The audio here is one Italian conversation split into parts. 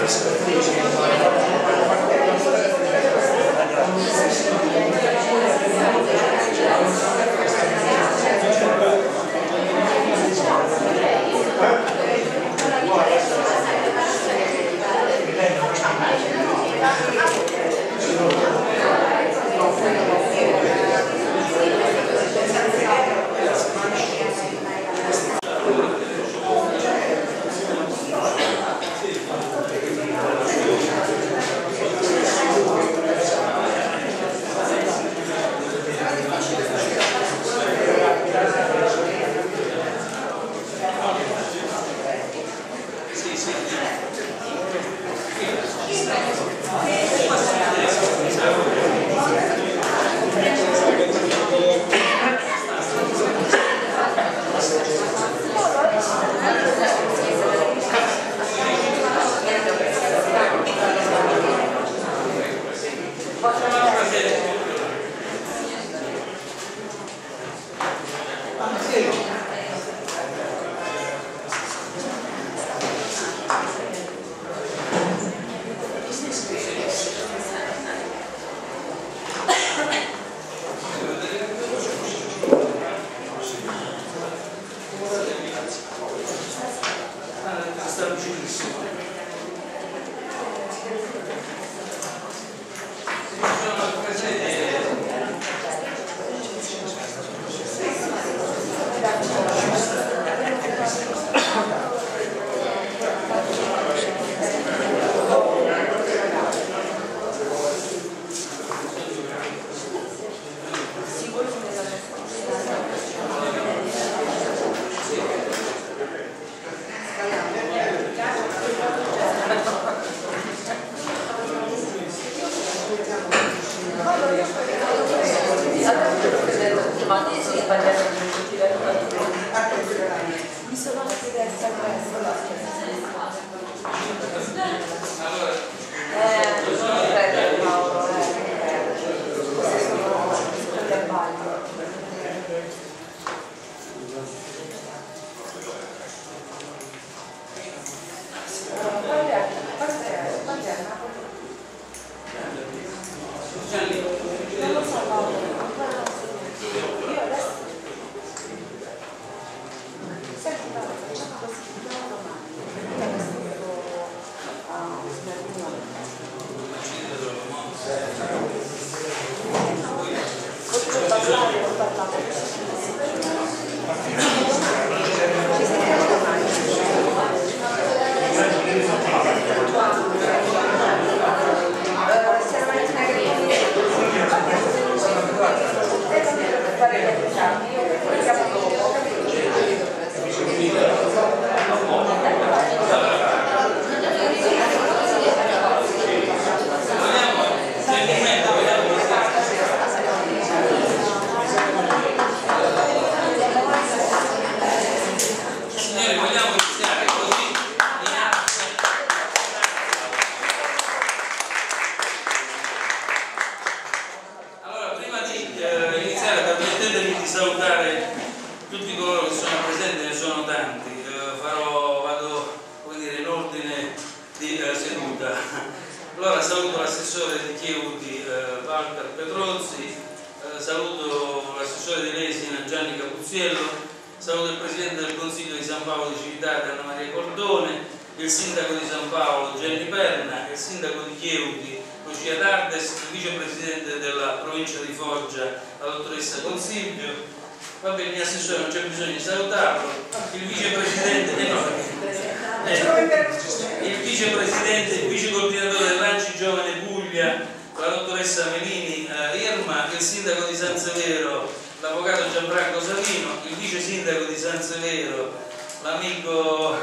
il vice coordinatore dell'Anci Giovane Puglia, la dottoressa Melini Irma, il sindaco di San Severo, l'avvocato Gianfranco Savino, il vice sindaco di San Severo, l'amico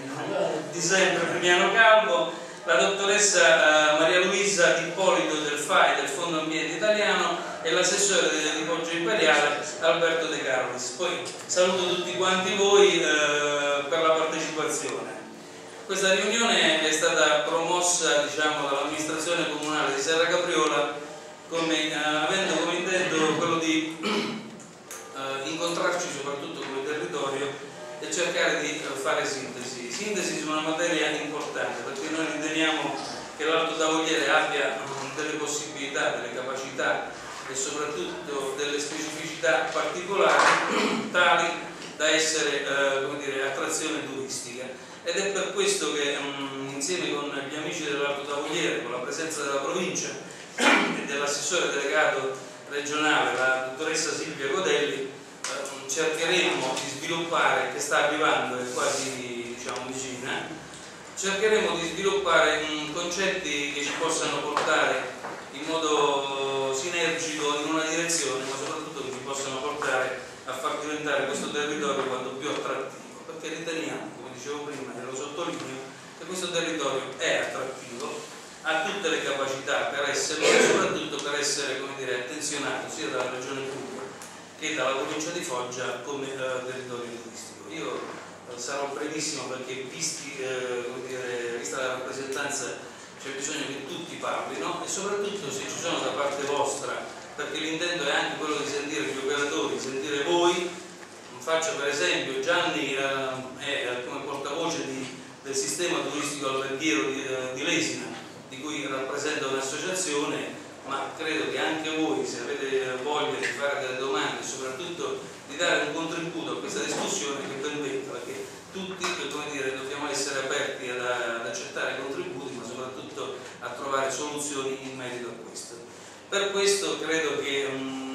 di sempre Primiano Calvo, la dottoressa Maria Luisa Ippolito del FAI, del Fondo Ambiente Italiano, e l'assessore di Poggio Imperiale Alberto De Carlis. Poi saluto tutti quanti voi per la partecipazione. Questa riunione è stata promossa, diciamo, dall'amministrazione comunale di Serra Capriola avendo come intento quello di incontrarci soprattutto come territorio e cercare di fare sintesi su una materia importante, perché noi riteniamo riteniamo che l'Alto Tavoliere abbia delle possibilità, delle capacità e soprattutto delle specificità particolari tali da essere come dire, attrazione turistica, ed è per questo che insieme con gli amici dell'Alto Tavoliere, con la presenza della provincia e dell'assessore delegato regionale, la dottoressa Silvia Godelli, cercheremo di sviluppare, che sta arrivando, è quasi diciamo vicina, cercheremo di sviluppare concetti che ci possano portare in modo sinergico in una direzione, ma soprattutto che ci possano portare a far diventare questo territorio quanto più attrattivo, perché riteniamo, come dicevo prima e lo sottolineo, che questo territorio è attrattivo, ha tutte le capacità per esserlo e soprattutto per essere, come dire, attenzionato sia dalla Regione Puglia che dalla provincia di Foggia come territorio turistico. Io sarò brevissimo perché vista la rappresentanza c'è bisogno che tutti parlino, e soprattutto se ci sono da parte vostra, perché l'intento è anche quello di sentire gli operatori, sentire voi. Faccio per esempio, Gianni è come portavoce del sistema turistico alberghiero di Lesina, di cui rappresenta un'associazione, ma credo che anche voi, se avete voglia di fare delle domande e soprattutto di dare un contributo a questa discussione, che ben venga, perché tutti, come dire, dobbiamo essere aperti ad accettare contributi, ma soprattutto a trovare soluzioni in merito a questo. Per questo credo che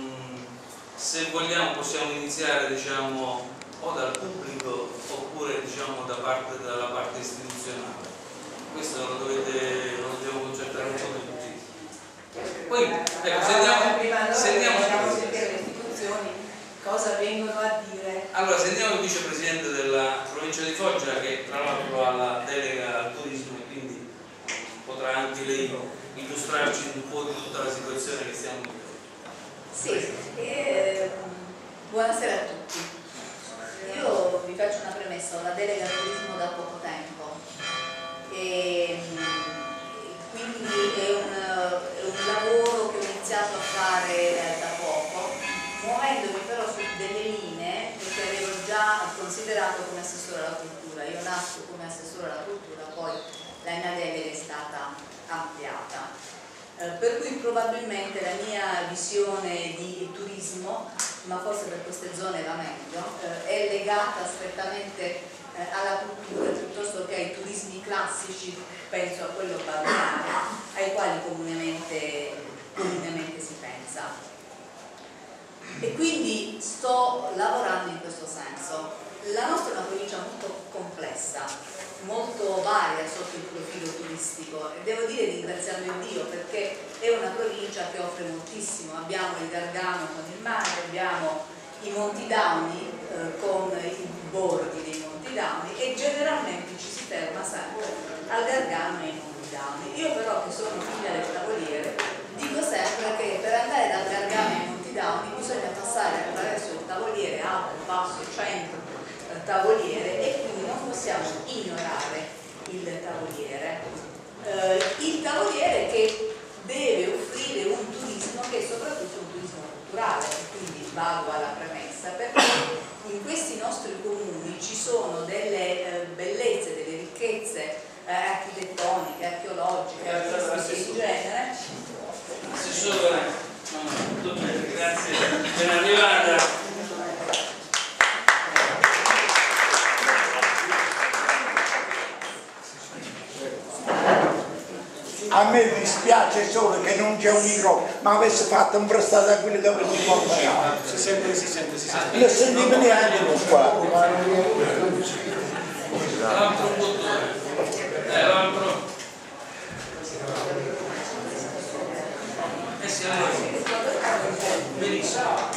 se vogliamo possiamo iniziare, diciamo, o dal pubblico oppure diciamo dalla parte istituzionale. Questo lo dobbiamo concertare un po' tutti. Poi ecco, sentiamo le istituzioni cosa vengono a dire. Allora, sentiamo il vicepresidente della provincia di Foggia, che tra l'altro ha la delega al turismo e quindi potrà anche lei illustrarci un po' di tutta la situazione che stiamo vivendo. Sì, buonasera a tutti. Io vi faccio una premessa: ho la delega al turismo da poco tempo e quindi è un lavoro che ho iniziato a fare da poco, muovendomi però su delle linee che avevo già considerato come assessore alla cultura. Io nasco come assessore alla cultura, poi la mia delega è stata ampliata. Per cui probabilmente la mia visione di turismo, ma forse per queste zone va meglio, è legata strettamente alla cultura piuttosto che ai turismi classici, penso a quello balneare, ai quali comunemente si pensa. E quindi sto lavorando in questo senso. La nostra è una provincia molto complessa, molto varia sotto il profilo turistico, e devo dire ringraziando Dio perché è una provincia che offre moltissimo. Abbiamo il Gargano con il mare, abbiamo i Monti Dauni con i borghi dei Monti Dauni, e generalmente ci si ferma sempre al Gargano e ai Monti Dauni. Io però, che sono figlia del Tavoliere, dico sempre che per andare dal Gargano ai Monti Dauni bisogna passare attraverso il Tavoliere alto, basso, centro Tavoliere, e quindi non possiamo ignorare il Tavoliere che deve offrire un turismo che è soprattutto un turismo culturale. Quindi vado alla premessa, perché in questi nostri comuni ci sono delle bellezze, delle ricchezze architettoniche, archeologiche, artistiche in genere. Assessore, tutto bene, grazie, ben arrivata. A me dispiace solo che non c'è un microfono, ma avesse fatto un prestato a quelli dove non può fare. Si sente. Non sentivo neanche qua. L'altro bottone. L'altro. Sì, allora. Benissimo.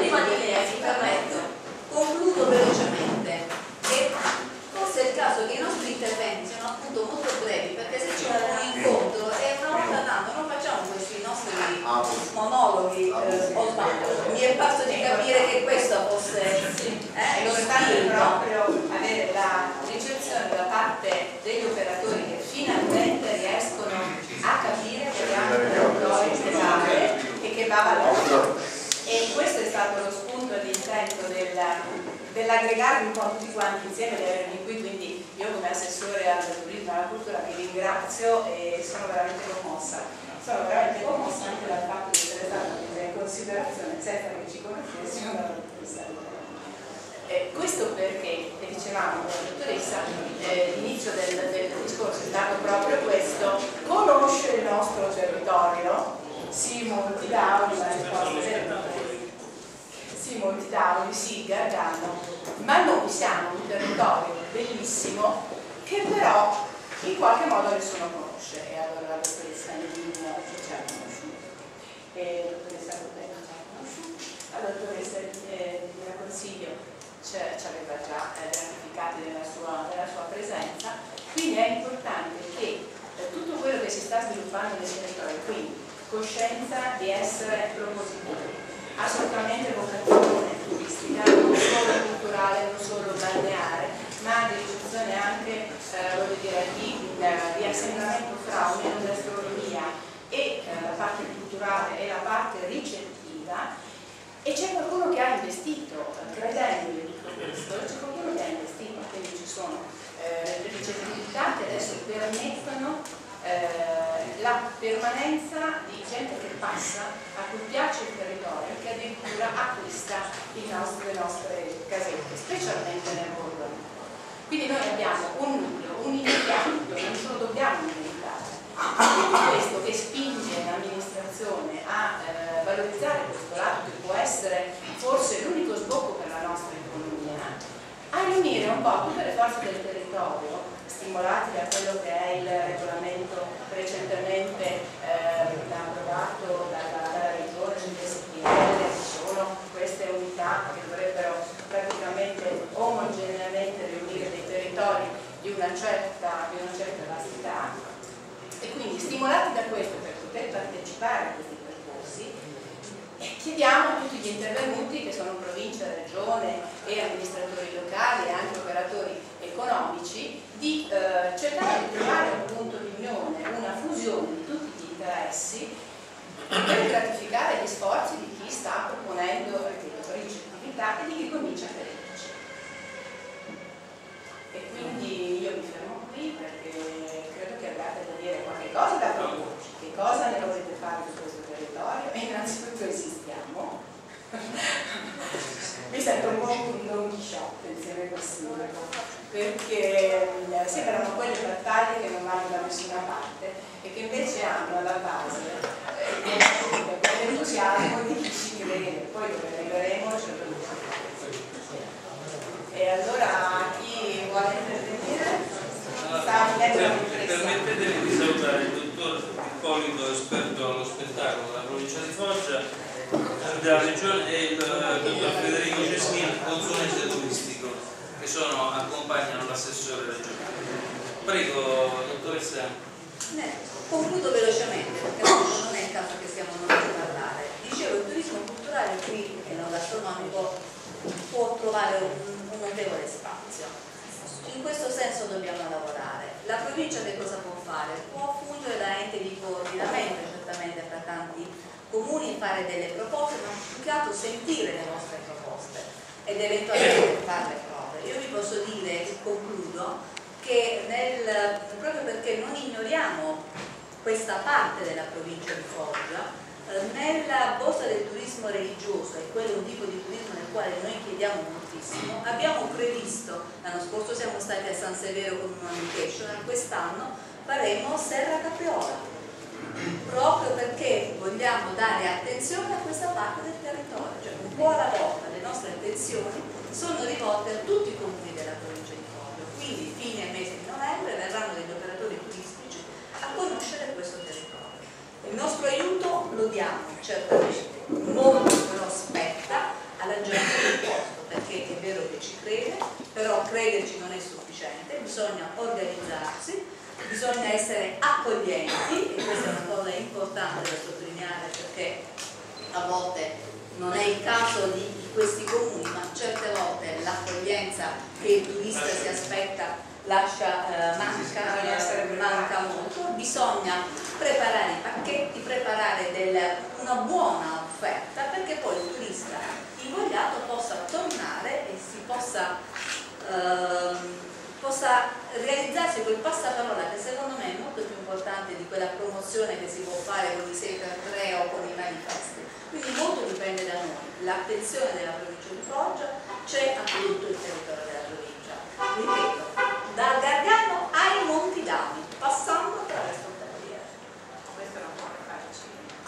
Concludo velocemente che forse è il caso che i aggregarmi un po' tutti quanti insieme di avermi qui, quindi io come assessore al turismo e alla cultura vi ringrazio e sono veramente commossa. Sono veramente commossa anche dal fatto di essere stata presa in considerazione senza che ci conoscessimo dalla dottoressa. Questo perché, dicevamo con la dottoressa, l'inizio del discorso è stato proprio questo: conoscere il nostro territorio. Sì, molti Davoli, ma sì, molti Davoli, sì, Gargano, ma noi siamo un territorio bellissimo che però in qualche modo nessuno conosce, e allora la dottoressa Melini ci ha conosciuto, e la dottoressa Rutelli ci ha conosciuto, la dottoressa del Consiglio ci aveva già gratificati della sua presenza, quindi è importante che tutto quello che si sta sviluppando nel territorio, quindi coscienza di essere propositivi, assolutamente vocazione turistica, non solo culturale, non solo balneare, ma di ricezione anche voglio dire, di assembramento fra unione gastronomia e la parte culturale e la parte ricettiva. E c'è qualcuno che ha investito, credendo in tutto questo, c'è qualcuno che ha investito, quindi ci sono le ricettività che adesso permettono la permanenza di gente che passa, a cui piace il territorio, che addirittura acquista le nostre casette, specialmente nel borgo. Quindi noi abbiamo un nucleo, un impianto, non ce lo dobbiamo dimenticare. Tutto questo che spinge l'amministrazione a valorizzare questo lato, che può essere forse l'unico sbocco per la nostra economia, a riunire un po' tutte le forze del territorio, stimolati da quello che è il regolamento recentemente approvato dalla Regione del SPL. Sono queste unità che dovrebbero praticamente omogeneamente riunire dei territori di una certa vastità, e quindi stimolati da questo per poter partecipare a questi percorsi chiediamo a tutti gli intervenuti, che sono provincia, regione e amministratori locali e anche operatori economici, di cercare di trovare un punto di unione, una fusione di tutti gli interessi per gratificare gli sforzi di chi sta proponendo ricettività e di chi comincia a crederci. E quindi io mi fermo qui perché credo che abbiate da dire qualche cosa da proporci. Che cosa ne volete fare di questo territorio? E innanzitutto esistiamo. Mi sento un po' un Don Chisciotte insieme con Sindaco, perché sembrano quelle battaglie che non vanno da nessuna parte e che invece hanno alla base quell'entusiasmo di chi ci crede. Poi dove arriveremo ce lo dobbiamo. E allora chi vuole intervenire? Permettetemi di salutare il dottor Ippolito, esperto allo spettacolo della provincia di Foggia, della regione, e il dottor Federico Cesnini, consulente turistico, che accompagnano l'assessore regionale. Prego, dottoressa. Concludo velocemente perché non è il caso che siamo noi a parlare. Dicevo, il turismo culturale qui e non gastronomico può trovare un notevole spazio. In questo senso dobbiamo lavorare. La provincia che cosa può fare? Può fungere da ente di coordinamento certamente fra tanti comuni, fare delle proposte, ma più che altro sentire le nostre proposte ed eventualmente farle proprie. Io vi posso dire, e concludo, che proprio perché non ignoriamo questa parte della provincia di Foggia, nella borsa del turismo religioso, e quello è un tipo di turismo nel quale noi chiediamo moltissimo, abbiamo previsto, l'anno scorso siamo stati a San Severo con una location, quest'anno faremo Serra Capriola, proprio perché vogliamo dare attenzione a questa parte del territorio, cioè un po' alla volta le nostre attenzioni sono rivolte a tutti i comuni della provincia di Foggia, quindi fine mese di novembre verranno degli operatori turistici a conoscere questo territorio. Il nostro aiuto lo diamo certamente, molto però spetta alla gente del posto, perché è vero che ci crede, però crederci non è sufficiente, bisogna organizzarsi, bisogna essere accoglienti, e questa è una cosa importante da sottolineare perché a volte non è il caso di questi comuni, ma certe volte l'accoglienza che il turista si aspetta manca molto. Bisogna preparare i pacchetti, preparare una buona offerta perché poi il turista invogliato possa tornare e si possa pubblicizzarsi quel passaparola che secondo me è molto più importante di quella promozione che si può fare con i 6x3 o con i manifesti. Quindi molto dipende da noi. L'attenzione della provincia di Foggia c'è a tutto il territorio della provincia. Ripeto, dal Gargano ai Monti Dami, passando attraverso il Tavoliere. Questo non può farci.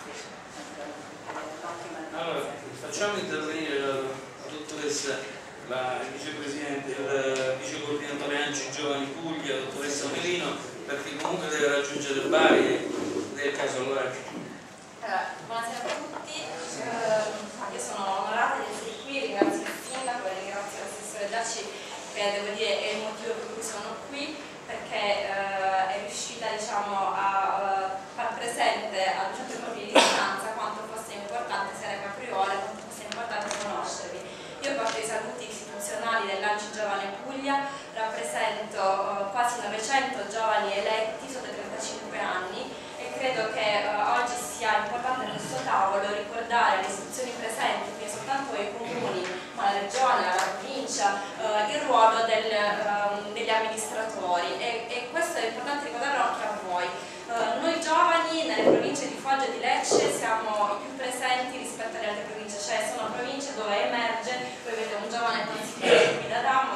Allora, facciamo intervenire la dottoressa, il vicepresidente, il vicecoordinatore ANCI Giovani Puglia, la dottoressa Melino, perché comunque deve raggiungere Bari ed è il caso allora. Buonasera a tutti, io sono onorata di essere qui, ringrazio il sindaco e ringrazio l'assessore Giacci, che devo dire è il motivo per cui sono qui, perché è riuscita, diciamo, a far presente a 200 metri di distanza quanto fosse importante essere capriola e quanto fosse importante conoscervi. Io porto i saluti istituzionali dell'ANCI Giovane Puglia, rappresento quasi 900 giovani eletti sotto i 35 anni e credo che oggi sia importante nel questo tavolo ricordare le istituzioni presenti, quindi soltanto i comuni, ma la regione, la provincia, il ruolo degli amministratori e questo è importante ricordarlo anche a voi. Noi giovani nelle province di Foggia e di Lecce siamo i più presenti rispetto alle altre province, cioè sono province dove emerge, voi vedete un giovane consigliere qui da Damo,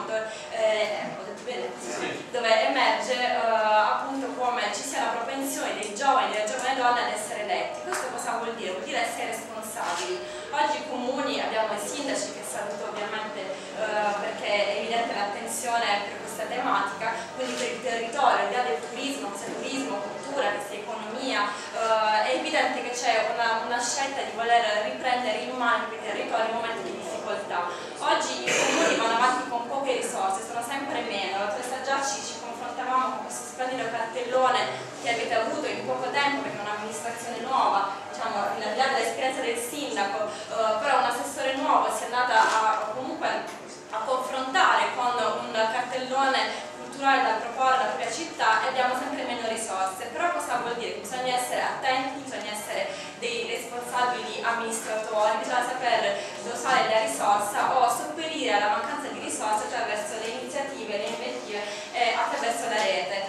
dove emerge appunto come ci sia la propensione dei giovani e delle giovani donne ad essere eletti. Questo cosa vuol dire? Vuol dire essere responsabili. Oggi i comuni, abbiamo i sindaci che saluto ovviamente perché è evidente l'attenzione per questa tematica, quindi per il territorio, al di là del turismo, che sia turismo, cultura, che sia economia, è evidente che c'è una scelta di voler riprendere in mano quei territori in momenti di difficoltà. Oggi i comuni vanno avanti con poche risorse, sono sempre meno. La dottoressa Giacci ci confrontavamo con questo splendido cartellone che avete avuto in poco tempo perché è un'amministrazione nuova, diciamo, al di là dell'esperienza del sindaco, però un assessore nuovo si è andata comunque a confrontare con un cartellone culturale da proporre alla propria città e abbiamo sempre meno risorse. Però cosa vuol dire? Bisogna essere attenti, bisogna essere dei responsabili amministratori, bisogna saper dosare la risorsa o sopperire alla mancanza di risorse attraverso le iniziative, le inventive e attraverso la rete.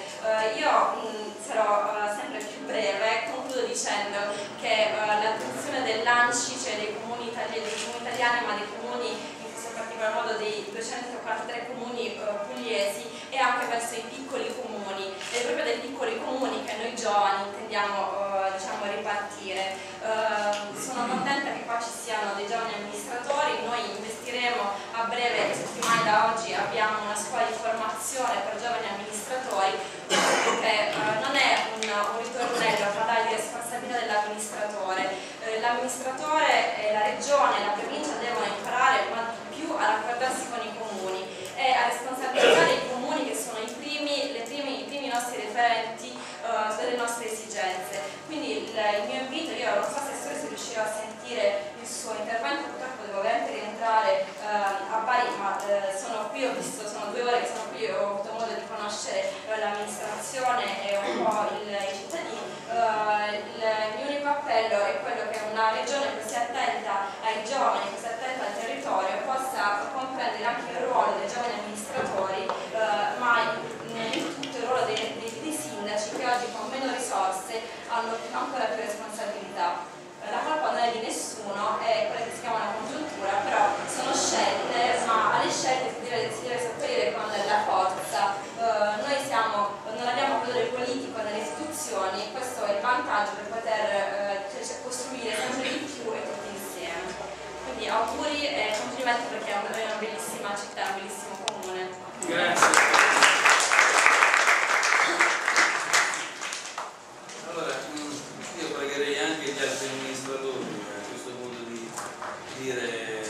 Io sarò sempre più breve, concludo dicendo che l'attenzione dell'ANCI, cioè dei comuni italiani, ma dei comuni in particolar modo dei 243 comuni pugliesi, e anche verso i piccoli comuni, ed è proprio dai piccoli comuni che noi giovani intendiamo diciamo, ripartire. Sono contenta che qua ci siano dei giovani amministratori, noi investiremo a breve, settimane da oggi abbiamo una scuola di formazione per giovani amministratori, perché non è un ritornello a parlare di responsabilità dell'amministratore. L'amministratore, la regione e la provincia devono imparare più a raccordarsi con i comuni e a responsabilizzare i comuni che sono i primi nostri referenti delle nostre esigenze. Quindi il mio invito, io non so se riuscirò a sentire il suo intervento, purtroppo devo veramente rientrare a Bari, ma sono qui, ho visto, sono 2 ore che sono qui, ho avuto modo di conoscere l'amministrazione e un po' i cittadini. Il mio unico appello è quello che una regione così attenta ai giovani, così attenta al territorio, possa comprendere anche il ruolo dei giovani amministratori, ma in tutto il ruolo dei sindaci che oggi con meno risorse hanno ancora più responsabilità. La colpa non è di nessuno, è quella che si chiama una congiuntura, però sono scelte, ma alle scelte si deve sopperire con la forza. Noi non abbiamo potere politico nelle istituzioni, questo è il vantaggio per poter costruire sempre di più e tutti insieme. Quindi auguri e complimenti perché è una bellissima città, un bellissimo comune. Grazie. Allora, io pregherei anche gli altri amministratori a questo punto di dire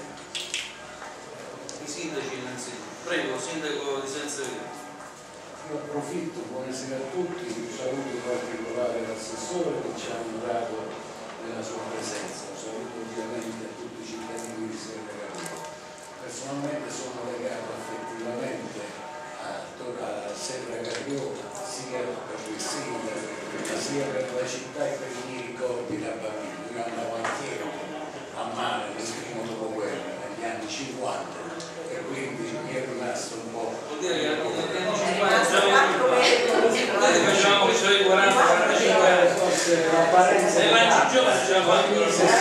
i sindaci innanzitutto. Prego, sindaco di San Severo. Io approfitto, buonasera a tutti, un saluto in particolare all'assessore che ci ha onorato della sua presenza, un saluto ovviamente a tutti i cittadini di Serra. Personalmente sono legato affettivamente a Serra Carriota, sia per il sindaco, sia per la città e per i miei ricordi da bambino. Io andavo anch'io a mare nel primo dopoguerra, negli anni 50, e quindi mi è rimasto un po'. Vuol dire che negli anni 50 Franci Giovane ce l'ha fatto.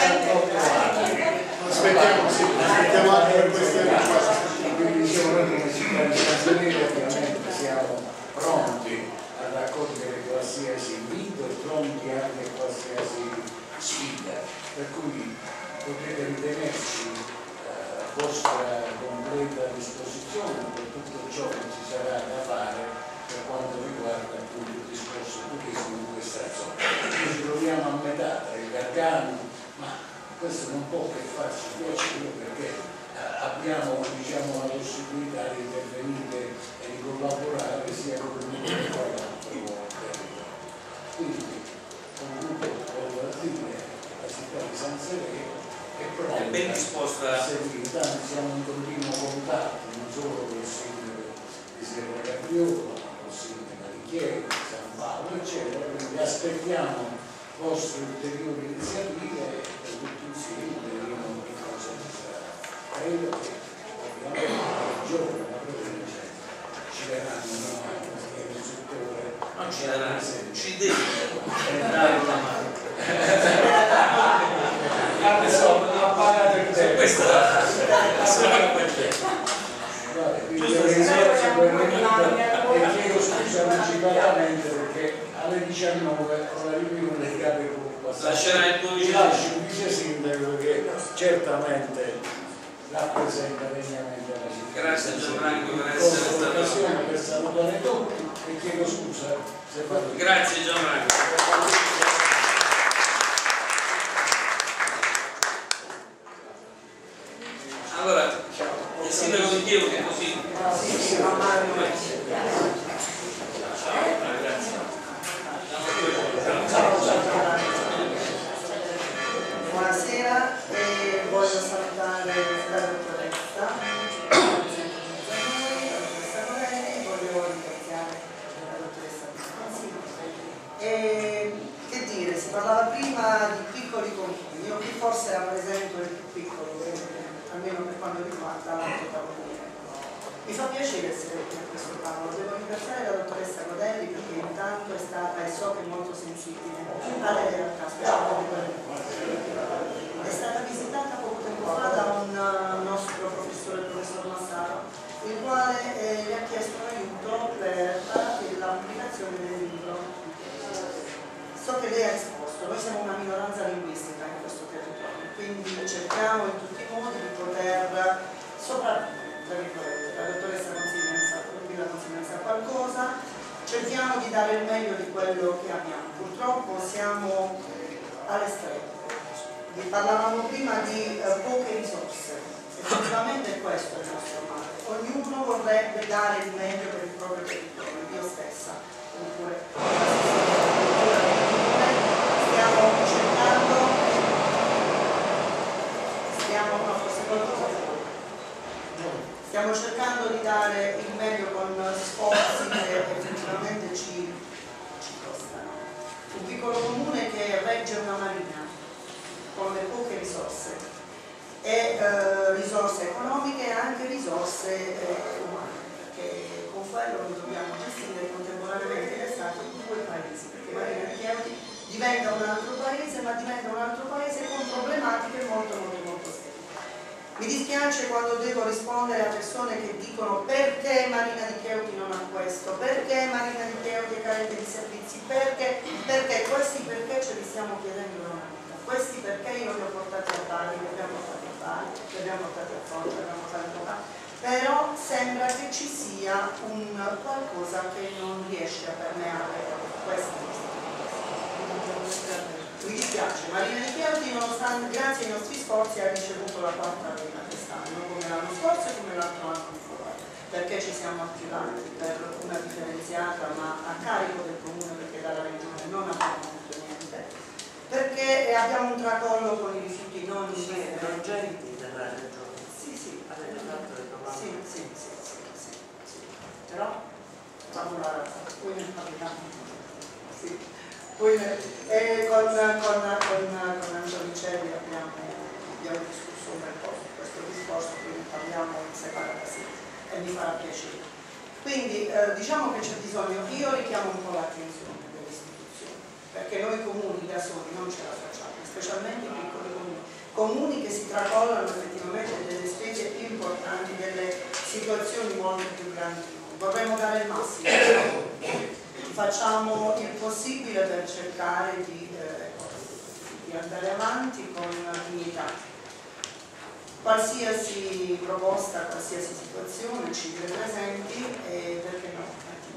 Aspettiamo anche per queste cose. Quindi diciamo, noi come città di Sanzanelli ovviamente siamo pronti a raccogliere qualsiasi invito e pronti anche a qualsiasi sfida, per cui potete ritenerci a vostra completa disposizione per tutto ciò che ci sarà da fare per quanto riguarda appunto il discorso turismo in questa zona. Noi ci troviamo a metà tra il Gargano, ma questo non può che farci piacere perché abbiamo, diciamo, la possibilità di intervenire e di collaborare sia con il mondo che con l'altro territorio. Quindi comunque voglio dire la città di San Severo è pronta ben disposta a seguire, tanto siamo in continuo contatto non solo con il sindaco di Serra Capriolo, ma con il sindaco di Chieri, San Paolo, eccetera, quindi aspettiamo vostre ulteriori iniziative e per tutti insieme vedremo che cosa ci sarà. Credo che ovviamente i giovani della provincia ci daranno una mano nel settore, non ci daranno, ci devono dare una mano. Adesso ha pagato il tempo. Questa e chiedo scusa anticipatamente perché alle 19 ho la riunione dei capigruppo. Lascerai il tuo Vi vice lascio il vice sindaco che certamente rappresenta degnamente la città. Grazie Gianfranco per essere stato. Per salutare tutti e chiedo scusa se fatto. Grazie Gianfranco. Allora, il sindaco di Chievo che è così. Buonasera e voglio salutare la dottoressa Morelli, voglio ringraziare la dottoressa e che dire, si parlava prima di piccoli confini, io qui forse rappresento il più piccolo, almeno per quanto riguarda l'altro tavolino. Mi fa piacere essere qui a questo tavolo, devo ringraziare la dottoressa Godelli perché intanto è stata e so che è molto sensibile alle realtà, specialmente quelle. È stata visitata poco tempo fa da un nostro professore, il professor Massaro, il quale le ha chiesto un aiuto per la pubblicazione del libro. So che lei ha risposto, noi siamo una minoranza linguistica in questo territorio, quindi cerchiamo in tutti i modi di poter, soprattutto, tra virgolette, la dottoressa Consiglia sa qualcosa, cerchiamo di dare il meglio di quello che abbiamo. Purtroppo siamo alle strette. Parlavamo prima di poche risorse, effettivamente questo è il nostro male. Ognuno vorrebbe dare il meglio per il proprio territorio, io stessa, oppure stiamo cercando di dare il meglio con sforzi che effettivamente ci costano. Un piccolo comune che regge una marina con le poche risorse e risorse economiche e anche risorse umane, perché con quello noi dobbiamo gestire contemporaneamente l'estate in due paesi, perché Marina di Chieti diventa un altro paese, ma diventa un altro paese con problematiche molto serie. Mi dispiace quando devo rispondere a persone che dicono perché Marina di Chieti non ha questo, perché Marina di Chieti è carente di servizi, perché questi perché ce li stiamo chiedendo da una vita, questi perché io li ho portati a Bari, li abbiamo portati a Bari, li abbiamo portati a Foggia, li abbiamo portati a Bari, però sembra che ci sia un qualcosa che non riesce a permeare questa. Mi dispiace, Marina di Chieti nonostante grazie ai nostri sforzi ha ricevuto la quarta arena quest'anno, come l'anno scorso e come l'altro anno ancora, perché ci siamo attivati per una differenziata ma a carico del comune perché dalla regione non abbiamo avuto niente, perché abbiamo un tracollo con i rifiuti non progetti della regione. Sì. Avete fatto le domande? Sì. Però poi ne parliamo. Sì. Poi con Angelicelli abbiamo discusso un bel po' su questo discorso, quindi parliamo in separata sede e mi farà piacere. Quindi diciamo che c'è bisogno, io richiamo un po' l'attenzione delle istituzioni, perché noi comuni da soli non ce la facciamo. tracollano effettivamente delle spese più importanti, delle situazioni molto più grandi. Vorremmo dare il massimo, facciamo il possibile per cercare di andare avanti con dignità. Qualsiasi proposta, qualsiasi situazione ci presenti, e perché no?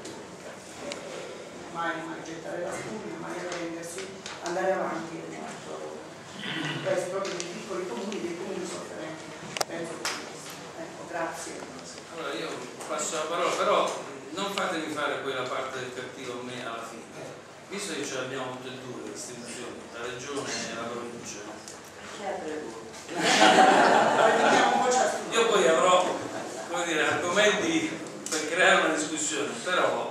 Mai gettare la spugna, mai arrendersi, andare avanti nel nostro paese, proprio dei piccoli comuni, dei comuni sofferenti. Penso che questo. Ecco, grazie. Allora io passo la parola, però non fatemi fare quella parte del cattivo a me alla fine. Visto che ce l'abbiamo tutte e due le istituzioni, la regione e la provincia, io poi avrò, come dire, argomenti per creare una discussione, però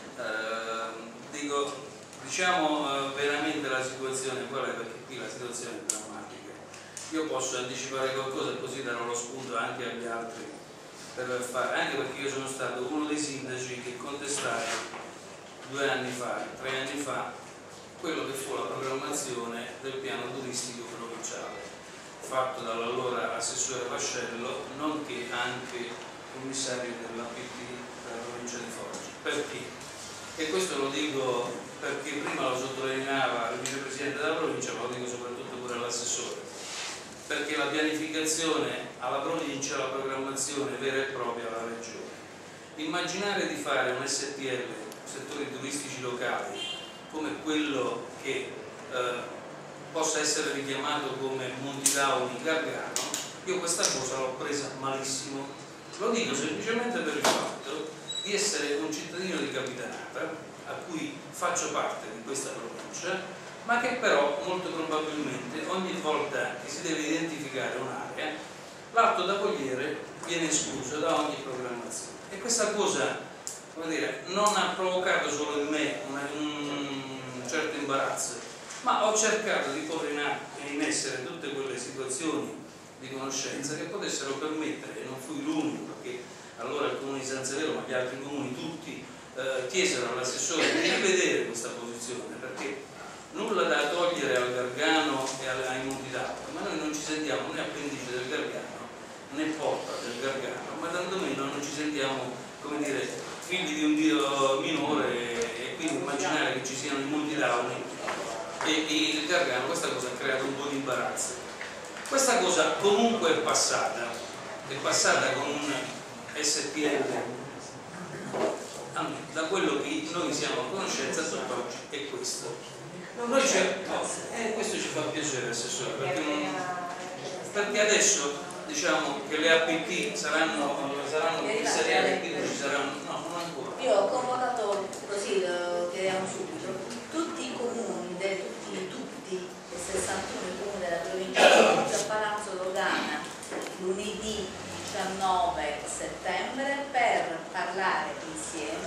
diciamo veramente la situazione qual è, perché qui la situazione è drammatica. Io posso anticipare qualcosa e così darò lo spunto anche agli altri per fare, anche perché io sono stato uno dei sindaci che contestai 2 anni fa, 3 anni fa, quello che fu la programmazione del piano turistico provinciale fatto dall'allora assessore Vascello, nonché anche commissario dell'APT della provincia di Foggia. Perché? E questo lo dico perché prima lo sottolineava il vicepresidente della provincia, ma lo dico soprattutto pure all'assessore, perché la pianificazione alla provincia, la programmazione vera e propria alla regione. Immaginare di fare un STL, settori turistici locali, come quello che possa essere richiamato come Montidauni Gargano, io questa cosa l'ho presa malissimo. Lo dico semplicemente per il fatto di essere un cittadino di Capitanata, a cui faccio parte di questa provincia, ma che però molto probabilmente ogni volta che si deve identificare un'area, l'Alto da Pogliere viene escluso da ogni programmazione. E questa cosa, come dire, non ha provocato solo in me un certo imbarazzo, ma ho cercato di porre in essere tutte quelle situazioni di conoscenza che potessero permettere, e non fui l'unico, perché allora il comune di San Severo, ma gli altri comuni tutti, chiesero all'assessore di rivedere questa posizione, perché nulla da togliere al Gargano e ai Montidauni, ma noi non ci sentiamo né appendice del Gargano né porta del Gargano, ma tantomeno non ci sentiamo, come dire, figli di un dio minore, e quindi immaginare che ci siano i Montidauni e il Gargano, questa cosa ha creato un po' di imbarazzo. Questa cosa comunque è passata con un STL, da quello che noi siamo a conoscenza tutt'oggi è questo. Questo ci fa piacere, assessore, perché adesso diciamo che le APT saranno commissariate, quindi ci saranno, no, non ancora. Io ho convocato, così lo chiediamo subito, tutti i comuni, tutti i 61 comuni della provincia di Foggia a Palazzo Dogana lunedì 19 settembre per parlare insieme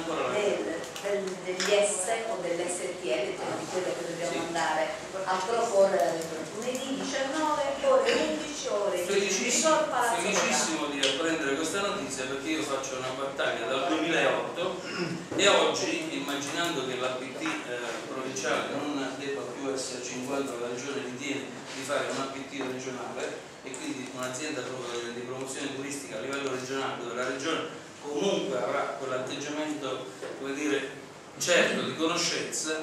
degli S o dell'STL, di quello che dobbiamo andare a proporre alla regione. Lunedì 19 ore 11 ore 15 felicissimo di apprendere questa notizia, perché io faccio una battaglia dal 2008 e oggi, immaginando che l'APT provinciale non debba più esserci in quanto la regione ritiene di fare un APT regionale e quindi un'azienda di promozione turistica a livello regionale, dove la regione comunque avrà quell'atteggiamento, come dire, certo di conoscenza,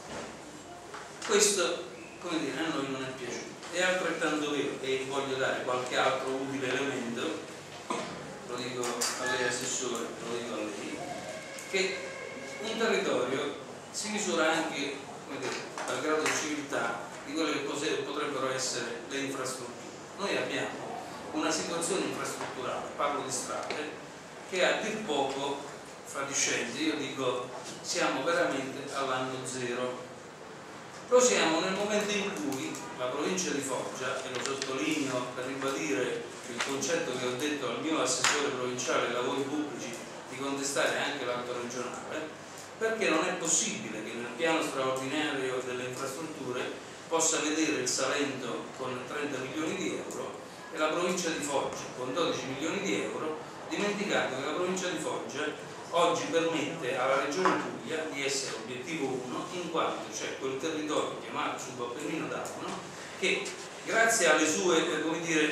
questo, come dire, a noi non è piaciuto. È altrettanto vero, e voglio dare qualche altro utile elemento, lo dico a lei assessore, lo dico a lei, che un territorio si misura anche, come dire, dal grado di civiltà di quelle che potrebbero essere le infrastrutture. Noi abbiamo una situazione infrastrutturale, parlo di strade, che a dir poco fatiscente. Io dico, siamo veramente all'anno zero. Lo siamo nel momento in cui la provincia di Foggia, e lo sottolineo per ribadire il concetto che ho detto al mio assessore provinciale ai lavori pubblici, di contestare anche l'atto regionale, perché non è possibile che nel piano straordinario delle infrastrutture possa vedere il Salento con 30 milioni di euro e la provincia di Foggia con 12 milioni di euro, dimenticando che la provincia di Foggia oggi permette alla regione Puglia di essere obiettivo 1, in quanto c'è quel territorio chiamato Subappennino d'Arno che grazie alle sue come dire,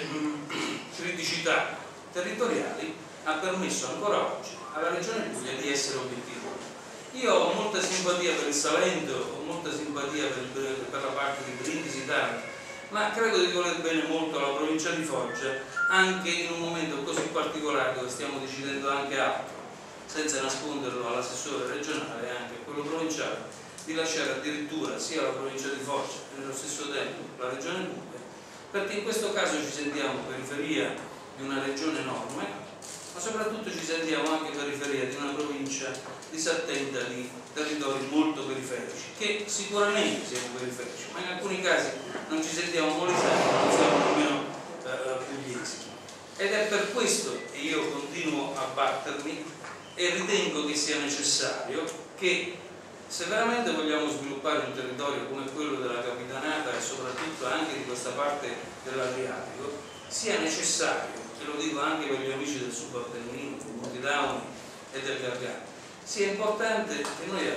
criticità territoriali, ha permesso ancora oggi alla Regione Puglia di essere obiettivo. Io ho molta simpatia per il Salento, ho molta simpatia per la parte di Brindisi, Taranto, ma credo di voler bene molto alla provincia di Foggia, anche in un momento così particolare dove stiamo decidendo anche altro, senza nasconderlo all'assessore regionale e anche a quello provinciale, di lasciare addirittura sia la provincia di Foggia e nello stesso tempo la Regione Puglia, perché in questo caso ci sentiamo periferia di una regione enorme, ma soprattutto ci sentiamo anche periferia di una provincia disattenta di territori molto periferici, che sicuramente siamo periferici, ma in alcuni casi non ci sentiamo molisani, non siamo nemmeno pugliesi. Ed è per questo che io continuo a battermi e ritengo che sia necessario che, se veramente vogliamo sviluppare un territorio come quello della Capitanata e soprattutto anche di questa parte dell'Adriatico, sia necessario, e lo dico anche per gli amici del Subappennino, del Montidauni e del Gargano, sia importante che noi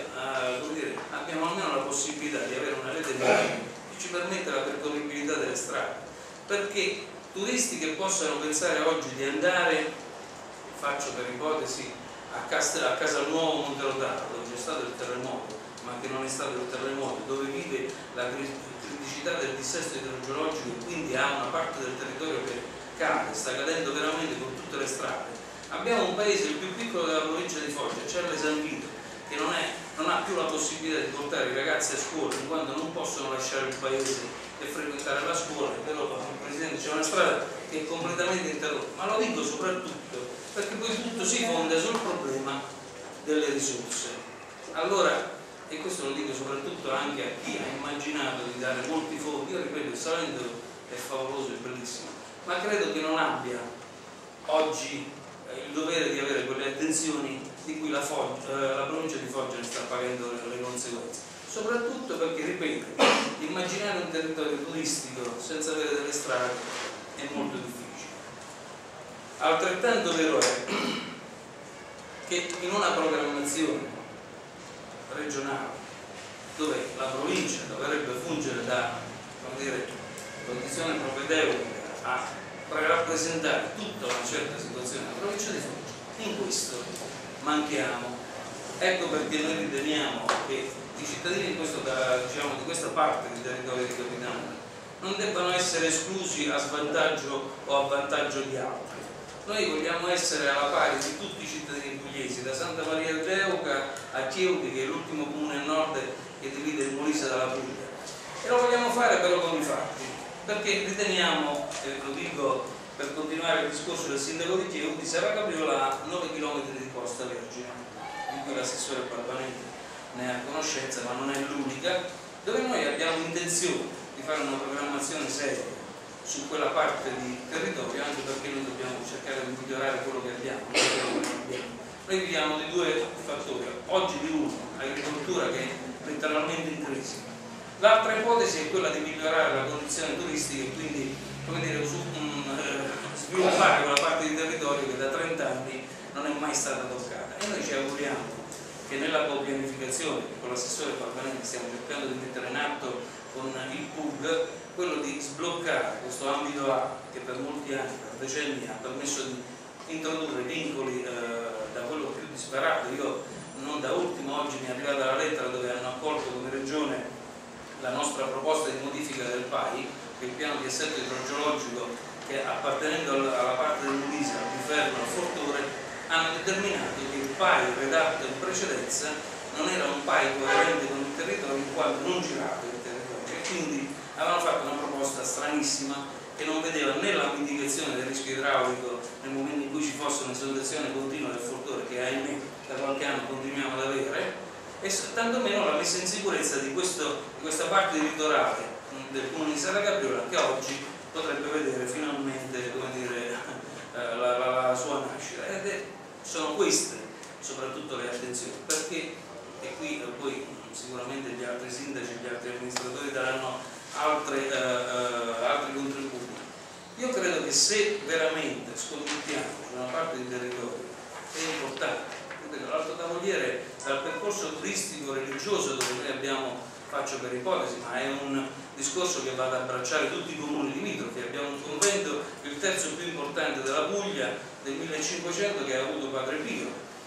abbiamo almeno la possibilità di avere una rete viaria che ci permetta la percorribilità delle strade, perché turisti che possano pensare oggi di andare, faccio per ipotesi, a Casalnuovo Monterotato, dove c'è stato il terremoto, ma che non è stato il terremoto, dove vive la criticità del dissesto idrogeologico e quindi ha una parte del territorio che cade, sta cadendo veramente con tutte le strade. Abbiamo un paese il più piccolo della provincia di Foggia, Cerle San Vito, che non ha più la possibilità di portare i ragazzi a scuola, in quanto non possono lasciare il paese e frequentare la scuola, però Presidente c'è una strada che è completamente interrotta, ma lo dico soprattutto perché poi tutto si fonda sul problema delle risorse. Allora, e questo lo dico soprattutto anche a chi ha immaginato di dare molti fondi, io ripeto, il Salento è favoloso, è bellissimo, ma credo che non abbia oggi il dovere di avere quelle attenzioni di cui la provincia di Foggia ne sta pagando le conseguenze, soprattutto perché, ripeto, immaginare un territorio turistico senza avere delle strade è molto difficile. Altrettanto vero è che in una programmazione regionale dove la provincia dovrebbe fungere da condizione propedeutica a rappresentare tutta una certa situazione della provincia di Foggia, in questo manchiamo. Ecco perché noi riteniamo che i cittadini di questa parte di territorio di Capitanata non debbano essere esclusi a svantaggio o a vantaggio di altri. Noi vogliamo essere alla pari di tutti i cittadini pugliesi, da Santa Maria d'Euca a Chieti, che è l'ultimo comune a nord che divide il Molise dalla Puglia. E lo vogliamo fare però con i fatti, perché riteniamo, lo dico per continuare il discorso del sindaco di Chieti, Sara Capriola ha 9 km di costa vergine, di cui l'assessore Barbanenti ne ha conoscenza, ma non è l'unica, dove noi abbiamo intenzione di fare una programmazione seria su quella parte di territorio, anche perché noi dobbiamo cercare di migliorare quello che abbiamo. Noi viviamo di due fattori, oggi di uno, agricoltura che è letteralmente in crisi. L'altra ipotesi è quella di migliorare la condizione turistica e quindi, come dire, sviluppare quella parte di territorio che da 30 anni non è mai stata toccata. E noi ci auguriamo che nella co-pianificazione che con l'assessore Barbanenti stiamo cercando di mettere in atto con il PUG, quello di sbloccare questo ambito A che per molti anni, per decenni, ha permesso di introdurre vincoli da quello più disparato. Io non da ultimo oggi mi è arrivata la lettera dove hanno accolto come regione la nostra proposta di modifica del PAI, che è il piano di assetto idrogeologico che, appartenendo alla parte del Molise, al Biferno, al Fortore, hanno determinato che il PAI redatto in precedenza non era un PAI coerente con il territorio, in quanto non girava il territorio, e quindi avevano fatto una proposta stranissima che non vedeva né la mitigazione del rischio idraulico nel momento in cui ci fosse un'esondazione continua del Fortore, che ahimè da qualche anno continuiamo ad avere, e tantomeno la messa in sicurezza di questa parte di litorale del comune di Sara Capriola, che oggi potrebbe vedere finalmente, come dire, la sua nascita. Ed sono queste soprattutto le attenzioni, perché, e qui poi sicuramente gli altri sindaci e gli altri amministratori daranno altri contributi. Io credo che se veramente scommettiamo su una parte di territorio è importante, L'Alto Tavoliere dal percorso turistico religioso dove noi abbiamo, faccio per ipotesi, ma è un discorso che va ad abbracciare tutti i comuni limitrofi. Abbiamo un convento, il terzo più importante della Puglia, del 1500, che ha avuto Padre Pio,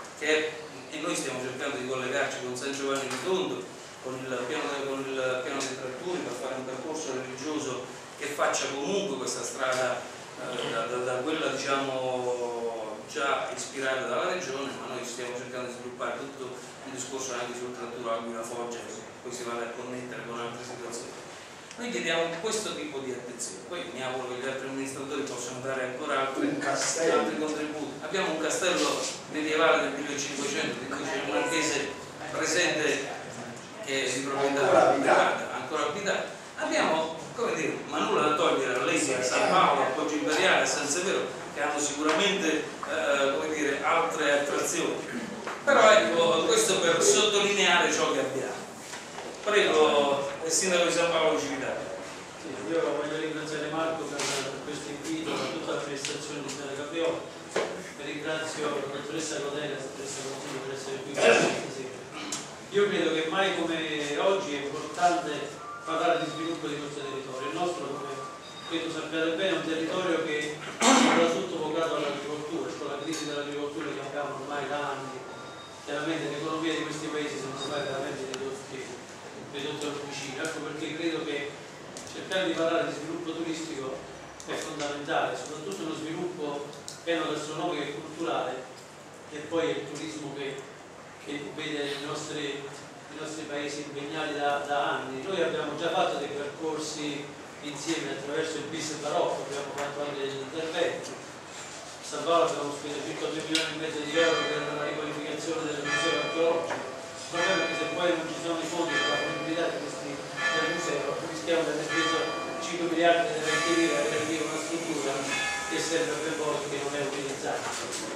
e noi stiamo cercando di collegarci con San Giovanni di Tondo, con il piano dei trattori, per fare un percorso religioso che faccia comunque questa strada da quella, diciamo, già ispirata dalla regione, ma noi stiamo cercando di sviluppare tutto un discorso anche sul tratturo Aquila-Foggia, che poi si vada a connettere con altre situazioni. Noi chiediamo questo tipo di attenzione, poi mi auguro che gli altri amministratori possano dare ancora altri contributi. Abbiamo un castello medievale del 1500, di cui c'è un marchese presente che è di proprietà privata, ancora abitato. Abbiamo, come dire, ma nulla da togliere a Legna, a San Paolo, a Poggio Imperiale, a San Severo, che hanno sicuramente come dire, altre attrazioni. Però ecco, questo per sottolineare ciò che abbiamo. Prego, il sindaco di San Paolo Civitale. Sì, io voglio ringraziare Marco per questo invito, per tutta l'amministrazione di Sera Capriolo, e ringrazio la dottoressa Codella e la dottoressa Contino per essere qui stasera. Io credo che mai come oggi è importante parlare di sviluppo di questo territorio. Il nostro, come credo sappiate bene, è un territorio che è soprattutto vocato all'agricoltura, con la crisi dell'agricoltura che abbiamo ormai da anni. Chiaramente l'economia di questi paesi sono ormai veramente ridotti al fucile. Ecco perché credo che cercare di parlare di sviluppo turistico è fondamentale, soprattutto uno sviluppo enogastronomico e culturale, che poi è il turismo che vede i nostri paesi impegnati da anni. Noi abbiamo già fatto dei percorsi insieme attraverso il BIS Barocco, abbiamo fatto anche degli interventi. A San Paolo abbiamo speso circa 2,5 milioni di euro per la riqualificazione del museo archeologico. Il problema è che se poi non ci sono i fondi per la fruibilità del museo, rischiamo di aver speso 5 miliardi di lire per aprire una struttura che serve per volte che non è utilizzata.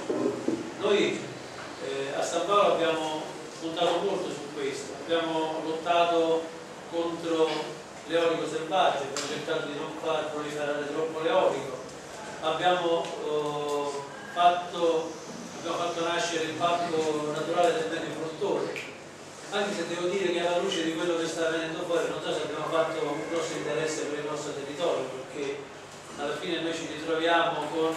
Noi a San Paolo abbiamo puntato molto su questo, abbiamo lottato contro l'eolico selvaggio, abbiamo cercato di non far proliferare troppo l'eolico, abbiamo fatto nascere il parco naturale del Bene Fruttore, anche se devo dire che alla luce di quello che sta venendo fuori non so se abbiamo fatto un grosso interesse per il nostro territorio, perché alla fine noi ci ritroviamo con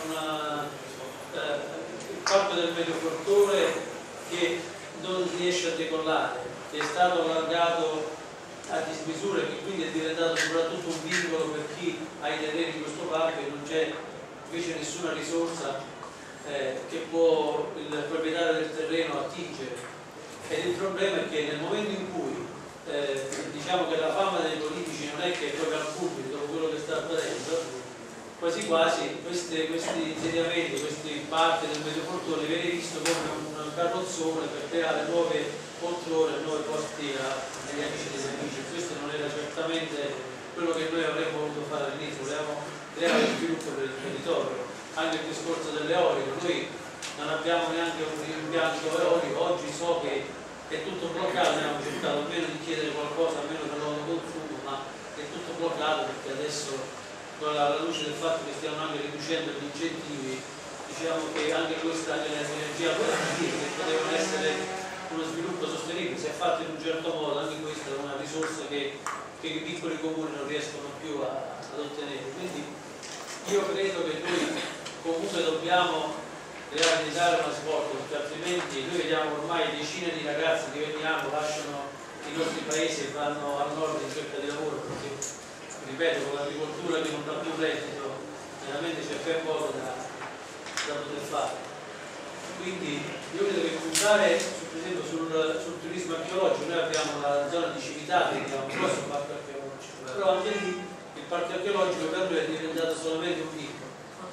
il parco del Medio Fruttore che non riesce a decollare, che è stato allargato a dismisura e che quindi è diventato soprattutto un vincolo per chi ha i terreni di questo parco e non c'è invece nessuna risorsa che può il proprietario del terreno attingere. Ed il problema è che nel momento in cui diciamo che la fama dei politici non è che è proprio al pubblico dopo quello che sta accadendo, quasi quasi questi insediamenti, questi parchi del Medio Fruttore viene visto come un carrozzone per creare nuove poltrone, nuovi posti agli amici degli amici. Questo non era certamente quello che noi avremmo voluto fare all'inizio, volevamo creare sviluppo per il territorio. Anche il discorso dell'eolico, noi non abbiamo neanche un impianto eolico, oggi so che è tutto bloccato, abbiamo cercato almeno di chiedere qualcosa, almeno per l'autoconsumo, ma è tutto bloccato perché adesso, alla luce del fatto che stiamo anche riducendo gli incentivi, diciamo che anche questa energia alternativa, che potevano essere uno sviluppo sostenibile, si è fatto in un certo modo, anche questa è una risorsa che i piccoli comuni non riescono più ad ottenere. Quindi io credo che noi comunque dobbiamo realizzare una svolta, perché altrimenti noi vediamo ormai decine di ragazzi che ogni anno lasciano i nostri paesi e vanno al nord in cerca di lavoro, perché ripeto, con l'agricoltura che non dà più reddito veramente c'è ben poco da poter fare. Quindi io credo che puntare per esempio sul turismo archeologico, noi abbiamo la zona di Civitavecchia che è un grosso parco archeologico, però anche lì il parco archeologico per noi è diventato solamente un vincolo,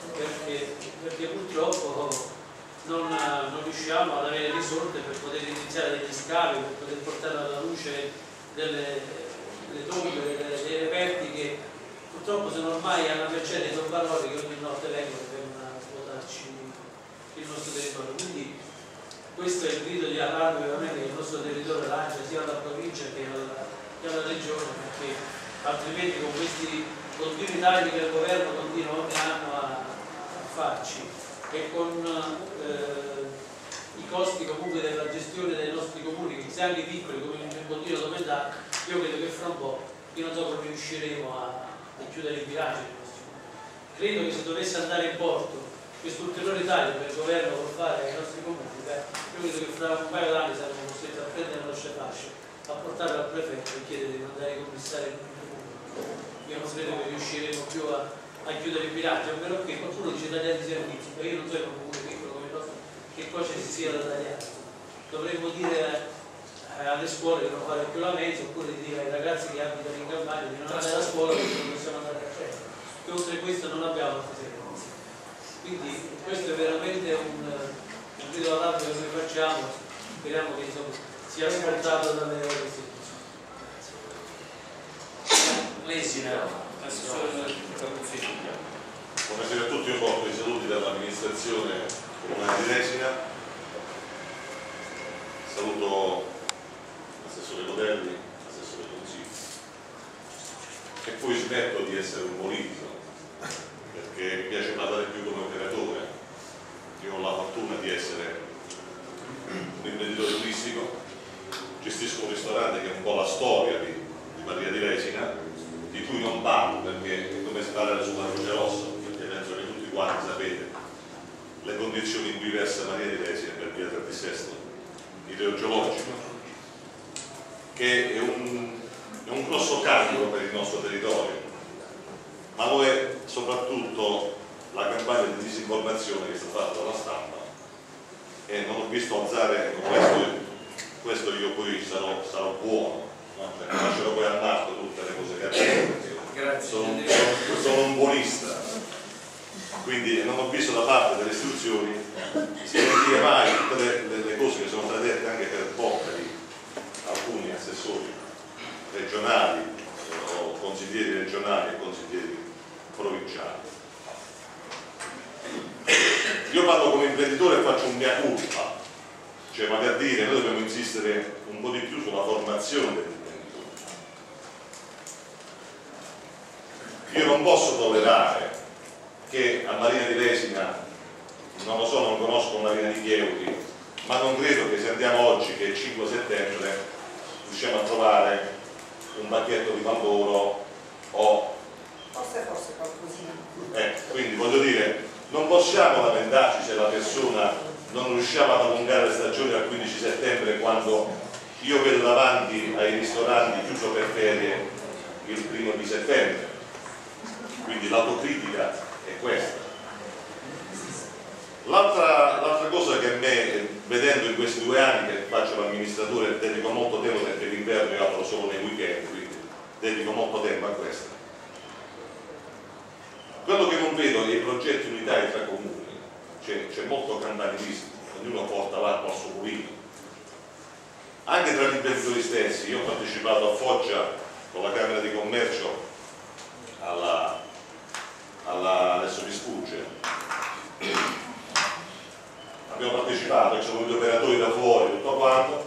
perché purtroppo non riusciamo ad avere risorse per poter iniziare degli scavi, per poter portare alla luce delle tombe, dei reperti che purtroppo sono ormai alla mercé dei tombaroli che ogni notte vengono per svuotarci il nostro territorio. Quindi questo è il grido di allarme veramente che il nostro territorio lancia sia alla provincia che alla regione, perché altrimenti con questi continui tagli che il governo continua ogni anno a farci e con i costi comunque della gestione dei nostri comuni, se anche piccoli come il Bottino dove dà, io credo che fra un po', io non so come riusciremo a chiudere i bilanci dei nostri comuni. Credo che se dovesse andare in porto questo ulteriore taglio che il governo vuole fare ai nostri comuni, io credo che fra un paio d'anni saremo costretti a prendere una fascia, a portarla al prefetto e chiedere di mandare i commissari in comune. Io non credo che riusciremo più a chiudere il bilancio, a meno che qualcuno dice tagliare i servizi, perché io non so in un comune piccolo come il nostro che cosa ci sia da tagliare. Dovremmo dire alle scuole di non fare più la mensa, oppure dire ai ragazzi che abitano in campagna di non andare a scuola perché non possiamo andare a casa. E oltre a questo non abbiamo altri servizi. Quindi questo è veramente un grido all'alto che noi facciamo, speriamo che insomma, sia ascoltato dalle istituzioni. Buonasera a tutti, io porto i saluti dall'amministrazione comunale di Lesina, saluto l'assessore Codelli, l'assessore Consiglio, e poi smetto di essere un politico perché mi piace parlare più come operatore. Io ho la fortuna di essere un imprenditore turistico, gestisco un ristorante che è un po' la storia di Maria di Lesina, di cui non parlo perché è come sparare sulla Croce Rossa, perché penso che tutti quanti sapete le condizioni in cui versa Maria di Lesina per via del dissesto idrogeologico, che è un grosso carico per il nostro territorio, ma lo è soprattutto la campagna di disinformazione che è stata fatta dalla stampa, e non ho visto alzare questo io poi sarò buono, no? Cioè, lascerò poi a Marco tutte le cose cattive, sono un buonista, quindi non ho visto da parte delle istituzioni sentire mai tutte le cose che sono state dette anche per bocca di alcuni assessori regionali o consiglieri regionali e consiglieri provinciali. Io parlo come imprenditore e faccio un mea culpa, cioè vale a dire noi dobbiamo insistere un po' di più sulla formazione degli imprenditori. Io non posso tollerare che a Marina di Lesina, non lo so, non conosco Marina di Chieuti, ma non credo che se andiamo oggi che è il 5 settembre riusciamo a trovare un banchetto di Pandoro o forse qualcosina. Quindi voglio dire, non possiamo lamentarci se la persona non riusciamo ad allungare le stagioni al 15 settembre quando io vedo davanti ai ristoranti chiuso per ferie il 1° settembre. Quindi l'autocritica è questa. L'altra cosa che a me, vedendo in questi 2 anni che faccio l'amministratore, dedico molto tempo, perché l'inverno io apro solo nei weekend, quindi dedico molto tempo a questo. Quello che non vedo è i progetti unitari tra comuni, c'è molto campanilismo, ognuno porta l'acqua al suo mulino. Anche tra gli imprenditori stessi, io ho partecipato a Foggia con la Camera di Commercio adesso mi sfugge, abbiamo partecipato, ci sono venuti operatori da fuori, tutto quanto.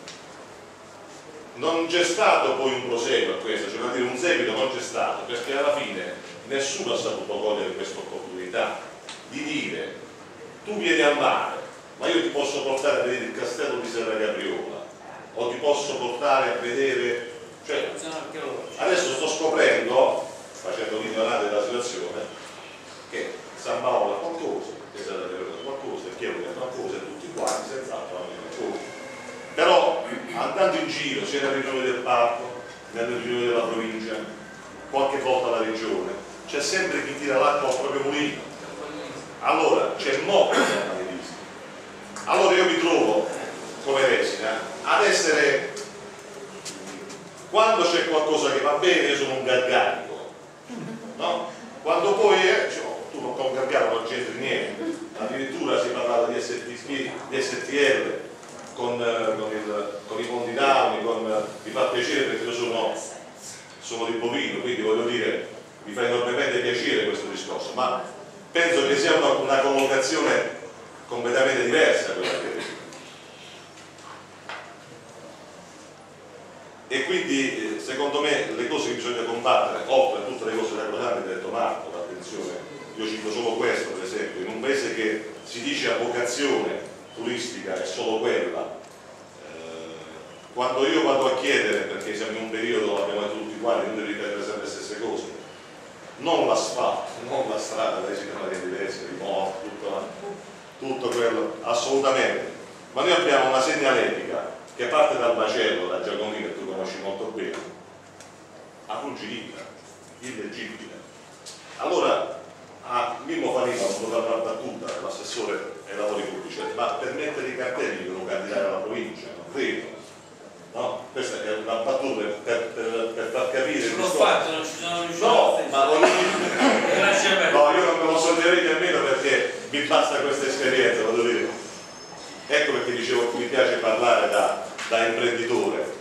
Non c'è stato poi un proseguo a questo, cioè per dire un seguito non c'è stato, perché alla fine nessuno ha saputo cogliere questa opportunità di dire tu vieni al mare, ma io ti posso portare a vedere il castello di Serra Capriola o ti posso portare a vedere, cioè adesso sto scoprendo, facendo l'ignorante della situazione, che San Paolo ha qualcosa, che Serra Capriola ha qualcosa, che Chieuti ha qualcosa, e tutti quanti senz'altro hanno qualcosa. Però andando in giro sia nelle riunioni del parco, nelle riunioni della provincia, qualche volta la regione, c'è sempre chi tira l'acqua al proprio mulino. Allora c'è molto campanilisti. Allora io mi trovo come Lesina ad essere, quando c'è qualcosa che va bene io sono un garganico, no? Quando poi tu non con gargano non c'entri niente, addirittura si parlava di STL con i fondi Downy, mi fa piacere perché io sono di Bovino, quindi voglio dire, mi fa enormemente piacere questo discorso, ma penso che sia una collocazione completamente diversa quella che e quindi secondo me le cose che bisogna combattere, oltre a tutte le cose sacrosante che ha detto Marco, l'attenzione, io cito solo questo per esempio, in un paese che si dice a vocazione turistica è solo quella. Quando io vado a chiedere, perché siamo in un periodo, abbiamo detto tutti quanti, non devi ripetere sempre le stesse cose, non l'asfalto, non la strada, lei si chiama di diversi, di morto, tutto quello, assolutamente. Ma noi abbiamo una segnaletica che parte dal Macello, da Giacomino, che tu conosci molto bene, a Ruggirina, illeggibile. Allora, a Mimmo Farina, non potrà fare una battuta, l'assessore ai lavori pubblici, ma per mettere i cartelli devono candidare alla provincia, non credo. No, questa è una battuta per far capire. L'ho fatto, non ci sono riuscito. No, ma voglio dire. No, io non me lo sognerei nemmeno perché mi basta questa esperienza, voglio dire. Ecco perché dicevo che mi piace parlare da imprenditore.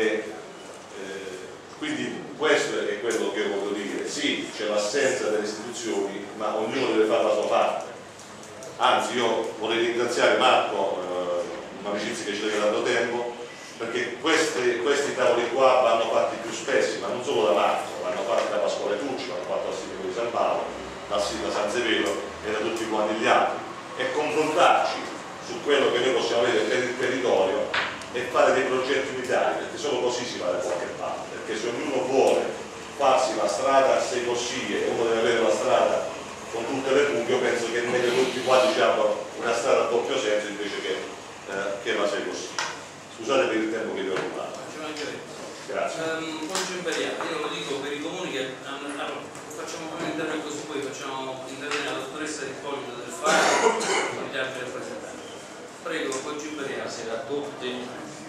Quindi questo è quello che voglio dire. Sì, c'è l'assenza delle istituzioni, ma ognuno deve fare la sua parte. Anzi, io vorrei ringraziare Marco, un'amicizia che ci lega tanto tempo, perché questi tavoli qua vanno fatti più spesso, ma non solo da Marco, vanno fatti da Pasquale Tucci, vanno fatti dal sindaco di San Paolo, da San Severo e da tutti quanti gli altri, e confrontarci su quello che noi possiamo avere per il territorio e fare dei progetti unitari, perché solo così si va da qualche parte, perché se ognuno vuole farsi la strada a sei corsie e uno deve avere la strada con tutte le buche, io penso che è meglio che tutti quanti diciamo una strada a doppio senso invece che la sei corsie. Scusate per il tempo che vi ho rubato. Grazie. Poggio Imperiale, io lo dico per i comuni che facciamo un intervento su cui facciamo intervenire la dottoressa Ippolito del Faro con gli altri rappresentanti. Prego, Poggio Imperiale. Buonasera a tutti.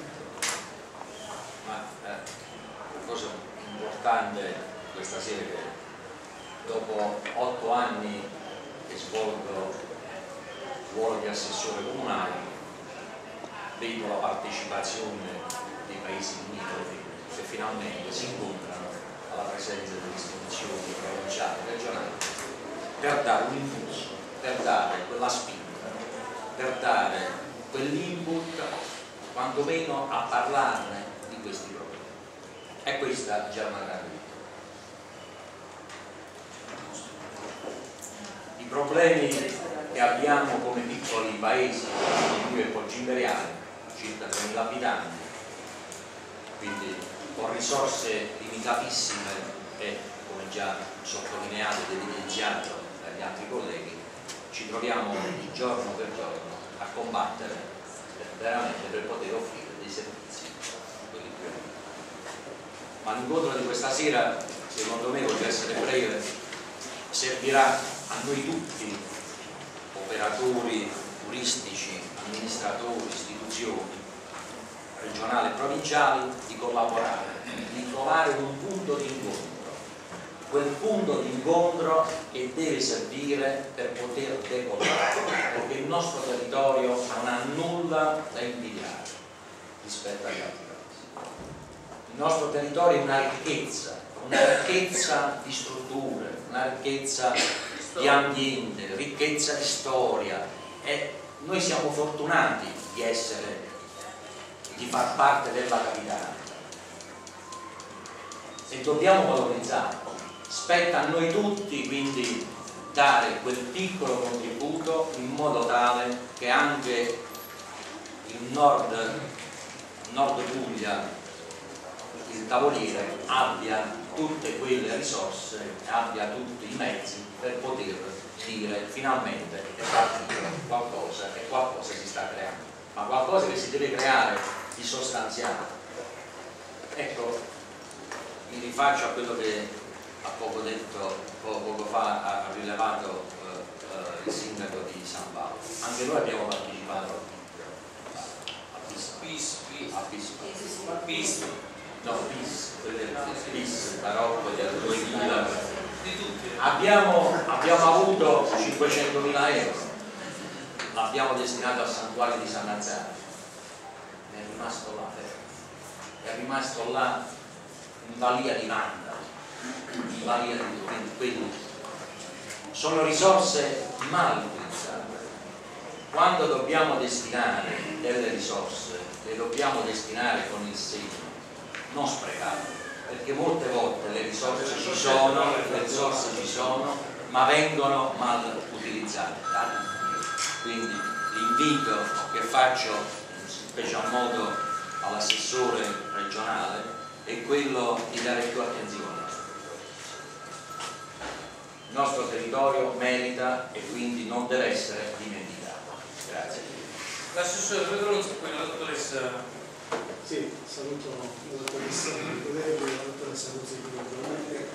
Ma la cosa importante questa sera è che dopo 8 anni che svolgo il ruolo di assessore comunale vedo la partecipazione dei paesi limitrofi che finalmente si incontrano alla presenza delle istituzioni provinciali e regionali per dare un impulso, per dare quella spinta, per dare quell'input quantomeno a parlarne di questi problemi. E questa è già una grande vittoria. I problemi che abbiamo come piccoli paesi, di cui è Poggio Imperiale, circa 3.000 abitanti, quindi con risorse limitatissime e, come già sottolineato ed evidenziato dagli altri colleghi, ci troviamo giorno per giorno a combattere veramente per poter offrire dei servizi a quelli più alti. Ma l'incontro di questa sera, secondo me, voglio essere breve, servirà a noi tutti, operatori turistici, amministratori, istituzioni regionali e provinciali, di collaborare, di trovare un punto di incontro, quel punto di incontro che deve servire per poter decollare, perché il nostro territorio non ha nulla da invidiare rispetto agli altri paesi. Il nostro territorio è una ricchezza di strutture, una ricchezza di ambiente, ricchezza di storia, e noi siamo fortunati di far parte della capitale e dobbiamo valorizzarlo. Spetta a noi tutti quindi dare quel piccolo contributo in modo tale che anche il nord Puglia, il Tavoliere, abbia tutte quelle risorse, abbia tutti i mezzi per poter dire finalmente è partito qualcosa e qualcosa si sta creando, ma qualcosa che si deve creare di sostanziale. Ecco, mi rifaccio a quello che poco fa ha rilevato il sindaco di San Paolo. Anche noi abbiamo partecipato a PIS, Barocco del 2000. Abbiamo avuto 500.000 euro, l'abbiamo destinato al santuario di San Nazario, è rimasto là in balia di Manda, in balia di quelli. Sono risorse mal utilizzate. Quando dobbiamo destinare delle risorse, le dobbiamo destinare con il segno, non sprecate, perché molte volte le risorse ci sono, ma vengono mal utilizzate. Quindi l'invito che faccio in special modo all'assessore regionale è quello di dare più attenzione. Il nostro territorio merita e quindi non deve essere dimenticato. Grazie. L'assessore Pedronzi e poi la dottoressa. Sì, saluto la dottoressa Pedronzi, la dottoressa Rosini naturalmente.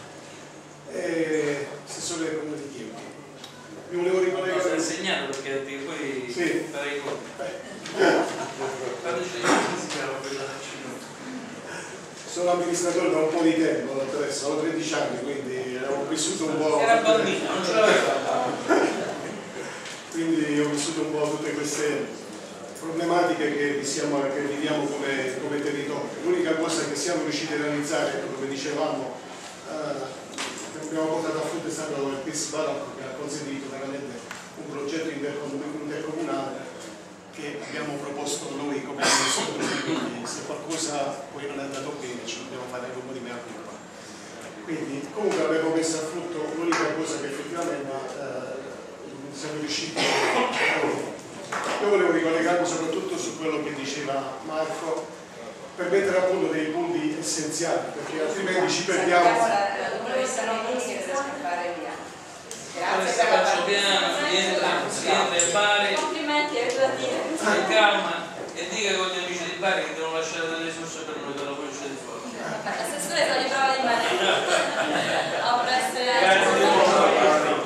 Assessore come di Chieti. Mi volevo ricollegare. No, sto insegnando perché poi sì. farei i conti. Quando ci sono amministratore da un po' di tempo, dottoressa, ho 13 anni, quindi ho vissuto un po'. Era bambino, non ce l'aveva. Quindi ho vissuto un po' tutte queste problematiche che viviamo come territorio. L'unica cosa che siamo riusciti a realizzare, come dicevamo, che abbiamo portato a frutto è stato il PIS Barocco, che ha consentito veramente un progetto intercomunale che abbiamo proposto noi come amministratori, quindi se qualcosa poi non è andato bene ci dobbiamo fare anche un po' di mea culpa. Quindi comunque abbiamo messo a frutto l'unica cosa che effettivamente siamo riusciti a fare. Io volevo ricollegarmi soprattutto su quello che diceva Marco per mettere a punto dei punti essenziali, perché altrimenti ci perdiamo. La dottoressa Nonini che deve scappare via. Grazie per la faccio piano, rientra in Bari. Complimenti, è da dire. In calma e dica con gli amici di Bari che devono lasciare delle risorse per noi, per la policia di fuori. L'assessore sta di prova di Bari. A presto. Grazie.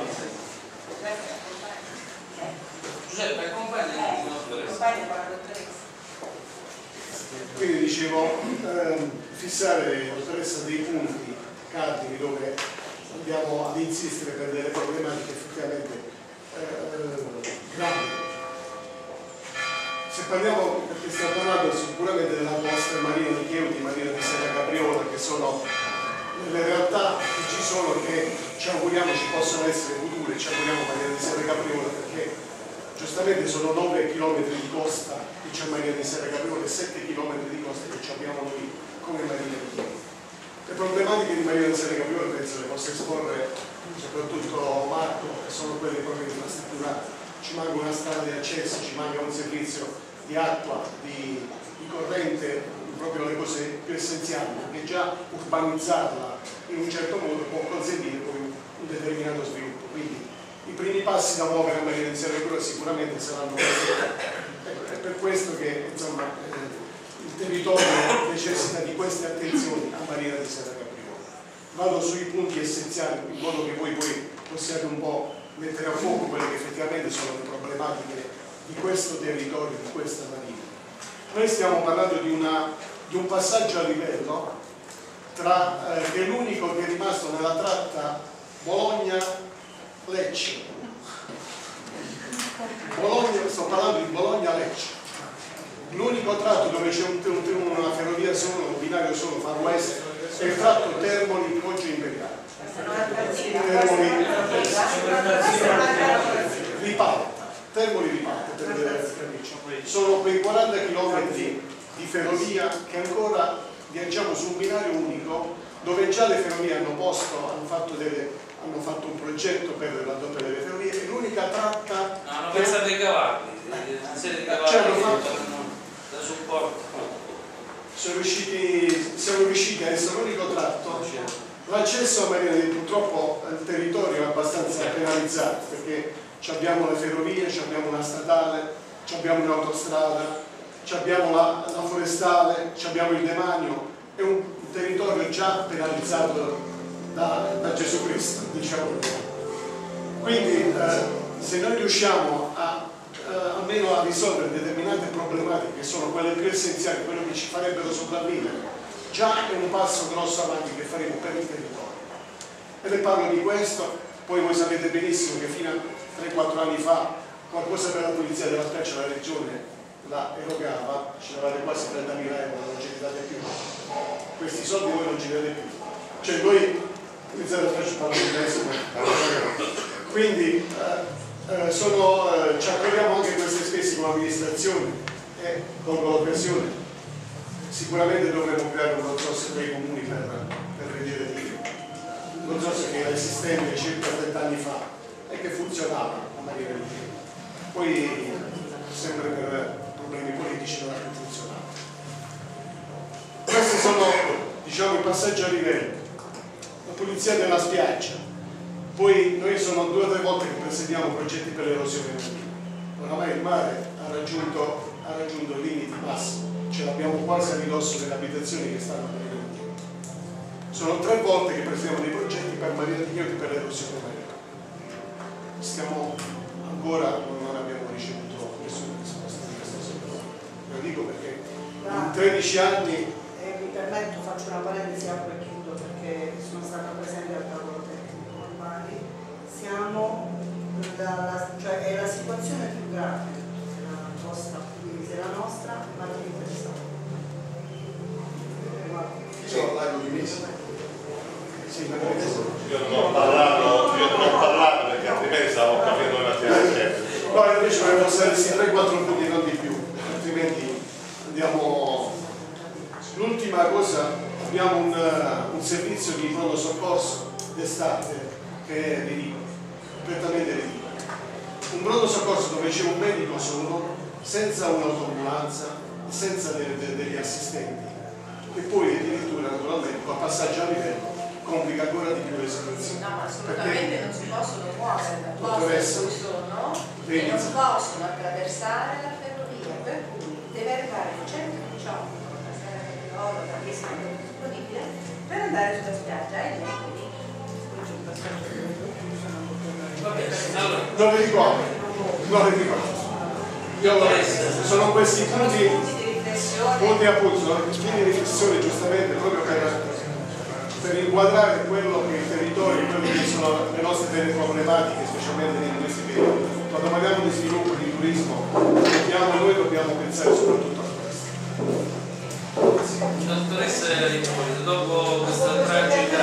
Giuseppe, accompagna la dottoressa. Quindi dicevo, fissare, dottoressa, dei punti cardini dove andiamo ad insistere per delle problematiche effettivamente gravi. Se parliamo, perché stiamo parlando sicuramente della nostra Marina di Chieti, Marina di Serra Capriola, che sono le realtà che ci sono, che ci auguriamo ci possono essere future, ci auguriamo Marina di Serra Capriola, perché giustamente sono 9 km di costa che c'è Marina di Serra Capriola e 7 km di costa che abbiamo noi come Marina di Chieti. Le problematiche di Marina di Serra Capriola penso le possa esporre soprattutto Marco, che sono quelle proprio infrastrutturali. Ci manca una strada di accesso, ci manca un servizio di acqua, di corrente, proprio le cose più essenziali, perché già urbanizzarla in un certo modo può consentire poi un determinato sviluppo. Quindi i primi passi da muovere a Marina di Serra Capriola sicuramente saranno questi. È per questo che insomma, il territorio necessita di queste attenzioni a Marina di Serra Capriola. Vado sui punti essenziali in modo che voi poi possiate un po' mettere a fuoco quelle che effettivamente sono le problematiche di questo territorio, di questa marina. Noi stiamo parlando di un passaggio a livello che è l'unico che è rimasto nella tratta Bologna-Lecce. Sto parlando di Bologna-Lecce. L'unico tratto dove c'è una ferrovia solo, un binario solo far west, è il tratto Termoli-Poggio Imperiale. Termoli-Riparte, sono quei 40 km di ferrovia che ancora viaggiamo su un binario unico, dove già le ferrovie hanno fatto un progetto per il raddoppio delle ferrovie, è l'unica tratta. No, hanno pensato ai cavalli, una serie di cavalli da supporto. Siamo riusciti a essere l'unico tratto. L'accesso a Marina, purtroppo il territorio è abbastanza penalizzato, perché abbiamo le ferrovie, abbiamo una statale, abbiamo un'autostrada, abbiamo la forestale, abbiamo il demanio, è un territorio già penalizzato da Gesù Cristo, diciamo. Quindi se noi riusciamo almeno a risolvere determinate problematiche che sono quelle più essenziali, quelle che ci farebbero sopravvivere, già è un passo grosso avanti che faremo per il territorio. E le parlo di questo, poi voi sapete benissimo che fino a 3-4 anni fa qualcosa per la polizia della Spezia la regione la erogava, ci davate quasi 30.000 euro, non ce li date più. Questi soldi voi non ce li date più. Cioè voi, polizia della Spezia parla di questo. Quindi ci accorriamo anche queste spese come amministrazione e colgo l'occasione. Sicuramente dovremo creare un consorzio per i comuni per vedere un consorzio che era esistente circa 30 anni fa e che funzionava a Marina di Chieti. Poi sempre per problemi politici non ha più funzionato. Questi sono, diciamo, i passaggi a livello. La pulizia della spiaggia, poi noi sono 2 o 3 volte che presentiamo progetti per l'erosione marina. Oramai il mare ha raggiunto limiti massimi, ce l'abbiamo quasi a ridosso delle abitazioni che stanno per venire. Sono 3 volte che presentiamo dei progetti per Marina di Chiodi per l'erosione marina. Stiamo ancora, non abbiamo ricevuto nessuna risposta di questa situazione. Lo dico perché in 13 anni. Mi permetto, faccio una parentesi, apro e chiudo perché sono stata presente al tavolo tecnico a Bari. Siamo, cioè è la situazione più grave della costa pugliese, la nostra, ma non interessata. Io ho parlato di mesi. Sì, ma io non ho parlato perché altrimenti stavo capendo un attimo. No, io invece volevo stare 3-4 punti, non di più, altrimenti andiamo. L'ultima cosa, abbiamo un servizio di pronto soccorso d'estate che è ridicolo, completamente ridicolo. Un pronto soccorso dove c'è un medico solo, senza un'autoambulanza, senza degli assistenti, e poi addirittura naturalmente col passaggio a livello complica ancora di più le situazioni. No, ma assolutamente non si possono muovere dal posto in cui sono e non possono attraversare la ferrovia, per cui deve arrivare il 118 disponibile per andare sulla spiaggia e non vi ricordo. Sono questi punti appunto, di riflessione giustamente proprio per inquadrare quello che il territorio, quello che sono le nostre vere problematiche, specialmente in questi periodi. Quando parliamo di sviluppo, di turismo, noi dobbiamo pensare soprattutto a questo. Dottoressa Ippolito, dopo questa tragica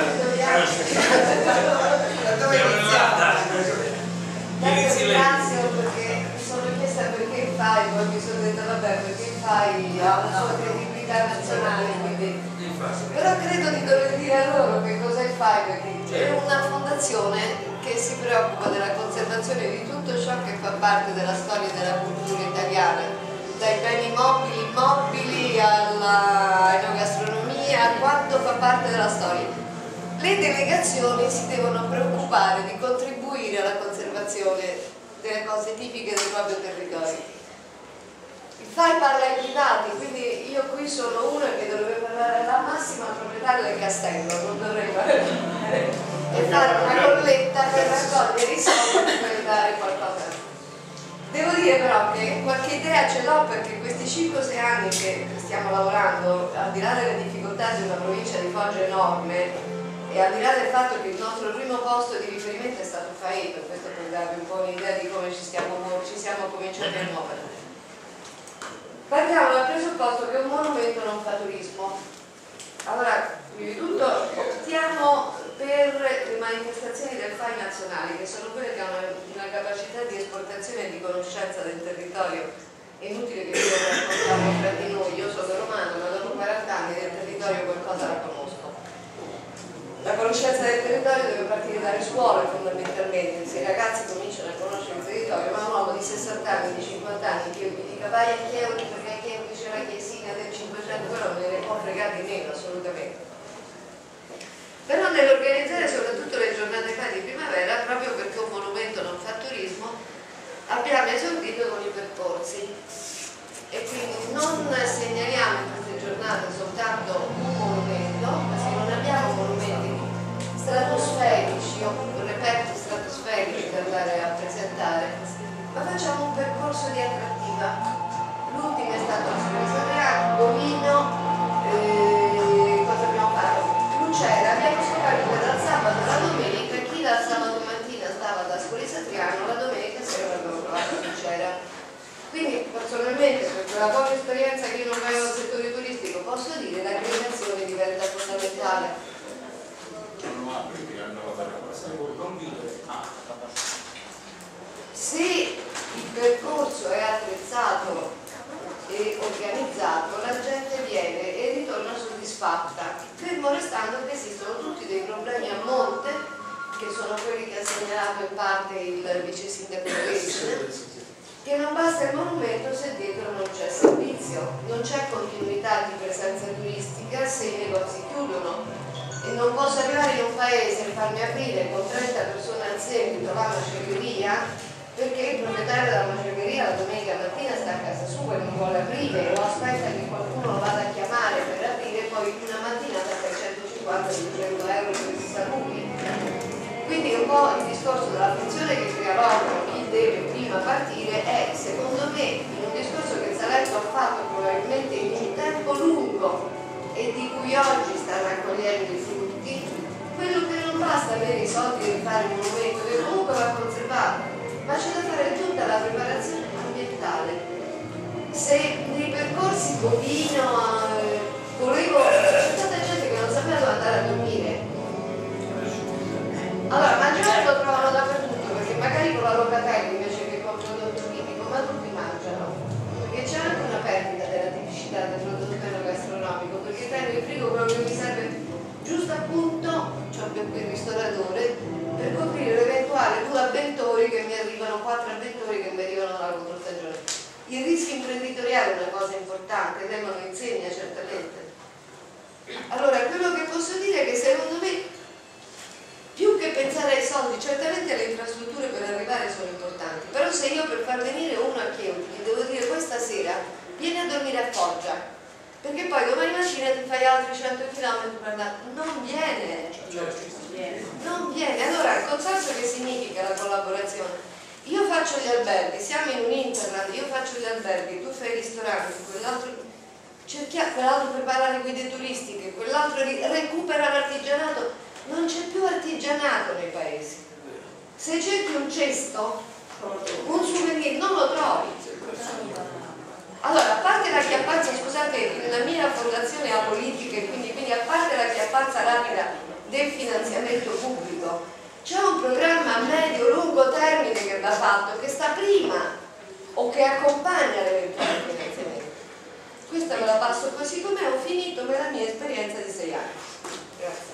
ringrazio perché mi sono chiesta perché fai, poi mi sono detta vabbè perché fai ha una sua credibilità nazionale, quindi però credo di dover dire a loro che cosa è FAI, perché è una fondazione che si preoccupa della conservazione di tutto ciò che fa parte della storia e della cultura italiana, dai beni mobili, immobili all'enogastronomia, a quanto fa parte della storia. Le delegazioni si devono preoccupare di contribuire alla conservazione delle cose tipiche del proprio territorio. Il FAI parla ai privati, quindi io qui sono una che dovrebbe parlare alla massima al proprietario del castello, non dovrei parlare e fare una colletta per raccogliere i soldi per dare qualcosa. Devo dire però che qualche idea ce l'ho, perché questi 5-6 anni che stiamo lavorando, al di là delle difficoltà di una provincia di Foggia enorme e al di là del fatto che il nostro primo posto di riferimento è stato FAI, per questo per darvi un po' un'idea di come ci siamo cominciati a muovere. Partiamo dal presupposto che un monumento non fa turismo. Allora, prima di tutto optiamo per le manifestazioni del FAI nazionali, che sono quelle che hanno una capacità di esportazione e di conoscenza del territorio. È inutile che io raccontiamo fra di noi, io sono romano, ma dopo 40 anni del territorio qualcosa la conosco. La conoscenza del territorio deve partire dalle scuole fondamentalmente. Se i ragazzi cominciano a conoscere il territorio, ma un uomo di 60 anni, di 50 anni che mi dica vai a Chieti perché a Chieti c'è la chiesina del 500, però non me ne può fregare di meno assolutamente. Però nell'organizzare soprattutto le giornate FAI di primavera, proprio perché un monumento non fa turismo, abbiamo esordito con i percorsi e quindi non segnaliamo in queste giornate soltanto un monumento, perché non abbiamo monumenti stratosferici o reperti stratosferici da andare a presentare, ma facciamo un percorso di attrattiva. L'ultimo è stato il Scuola Bonino, cosa abbiamo fatto? Lucera, abbiamo scoperto che dal sabato alla domenica chi dal sabato mattina stava da Scuola Satriano, la domenica sera abbiamo trovato Lucera. Quindi personalmente, per quella poca esperienza che io non avevo nel settore turistico, posso dire che l'aggregazione diventa fondamentale. Se il percorso è attrezzato e organizzato, la gente viene e ritorna soddisfatta, fermo restando che esistono tutti dei problemi a monte, che sono quelli che ha segnalato in parte il vice sindaco Ricci, che non basta il monumento se dietro non c'è servizio, non c'è continuità di presenza turistica se i negozi chiudono. E non posso arrivare in un paese e farmi aprire con 30 persone al seguito la macelleria perché il proprietario della macelleria la domenica mattina sta a casa sua e non vuole aprire o aspetta che qualcuno lo vada a chiamare per aprire, poi una mattina da 650-200 euro per i saluti. Quindi un po' il discorso della funzione che crea l'organo, chi deve prima partire, è secondo me in un discorso che il Salento ha fatto probabilmente in un tempo lungo e di cui oggi sta raccogliendo i frutti, quello che non basta avere i soldi di fare un monumento che comunque va conservato, ma c'è da fare tutta la preparazione ambientale. Se nei percorsi Bovino c'è tanta gente che non sapeva dove andare a dormire, allora mangiare lo trovano dappertutto, perché magari con la locatella invece che con prodotto chimico, ma tutti mangiano, perché c'è anche una perdita della tipicità del prodotto enogastronomico, perché tengo il frigo proprio che mi serve giusto appunto, cioè per il ristoratore, per coprire l'eventuale 2 avventori che mi arrivano, 4 avventori che mi arrivano dalla controstagione. Il rischio imprenditoriale è una cosa importante, lei me lo insegna certamente. Allora, quello che posso dire è che secondo me, più che pensare ai soldi, certamente le infrastrutture per arrivare sono importanti, però se io per far venire uno a Chieti gli devo dire questa sera vieni a dormire a Foggia, perché poi domani mattina ti fai altri 100 km per andare, non viene. Non viene. Allora il consorzio che significa la collaborazione? Io faccio gli alberghi, siamo in un interland, io faccio gli alberghi, tu fai i ristoranti, quell'altro prepara le guide turistiche, quell'altro recupera l'artigianato. Non c'è più artigianato nei paesi. Se cerchi un cesto, un souvenir, non lo trovi. Allora, a parte la chiappanza, scusate, la mia fondazione è apolitica e quindi a parte la chiappanza rapida del finanziamento pubblico, c'è un programma a medio-lungo termine che va fatto, che sta prima o che accompagna l'eventuale finanziamento. Questa me la passo così com'è, ho finito per la mia esperienza di 6 anni. Grazie.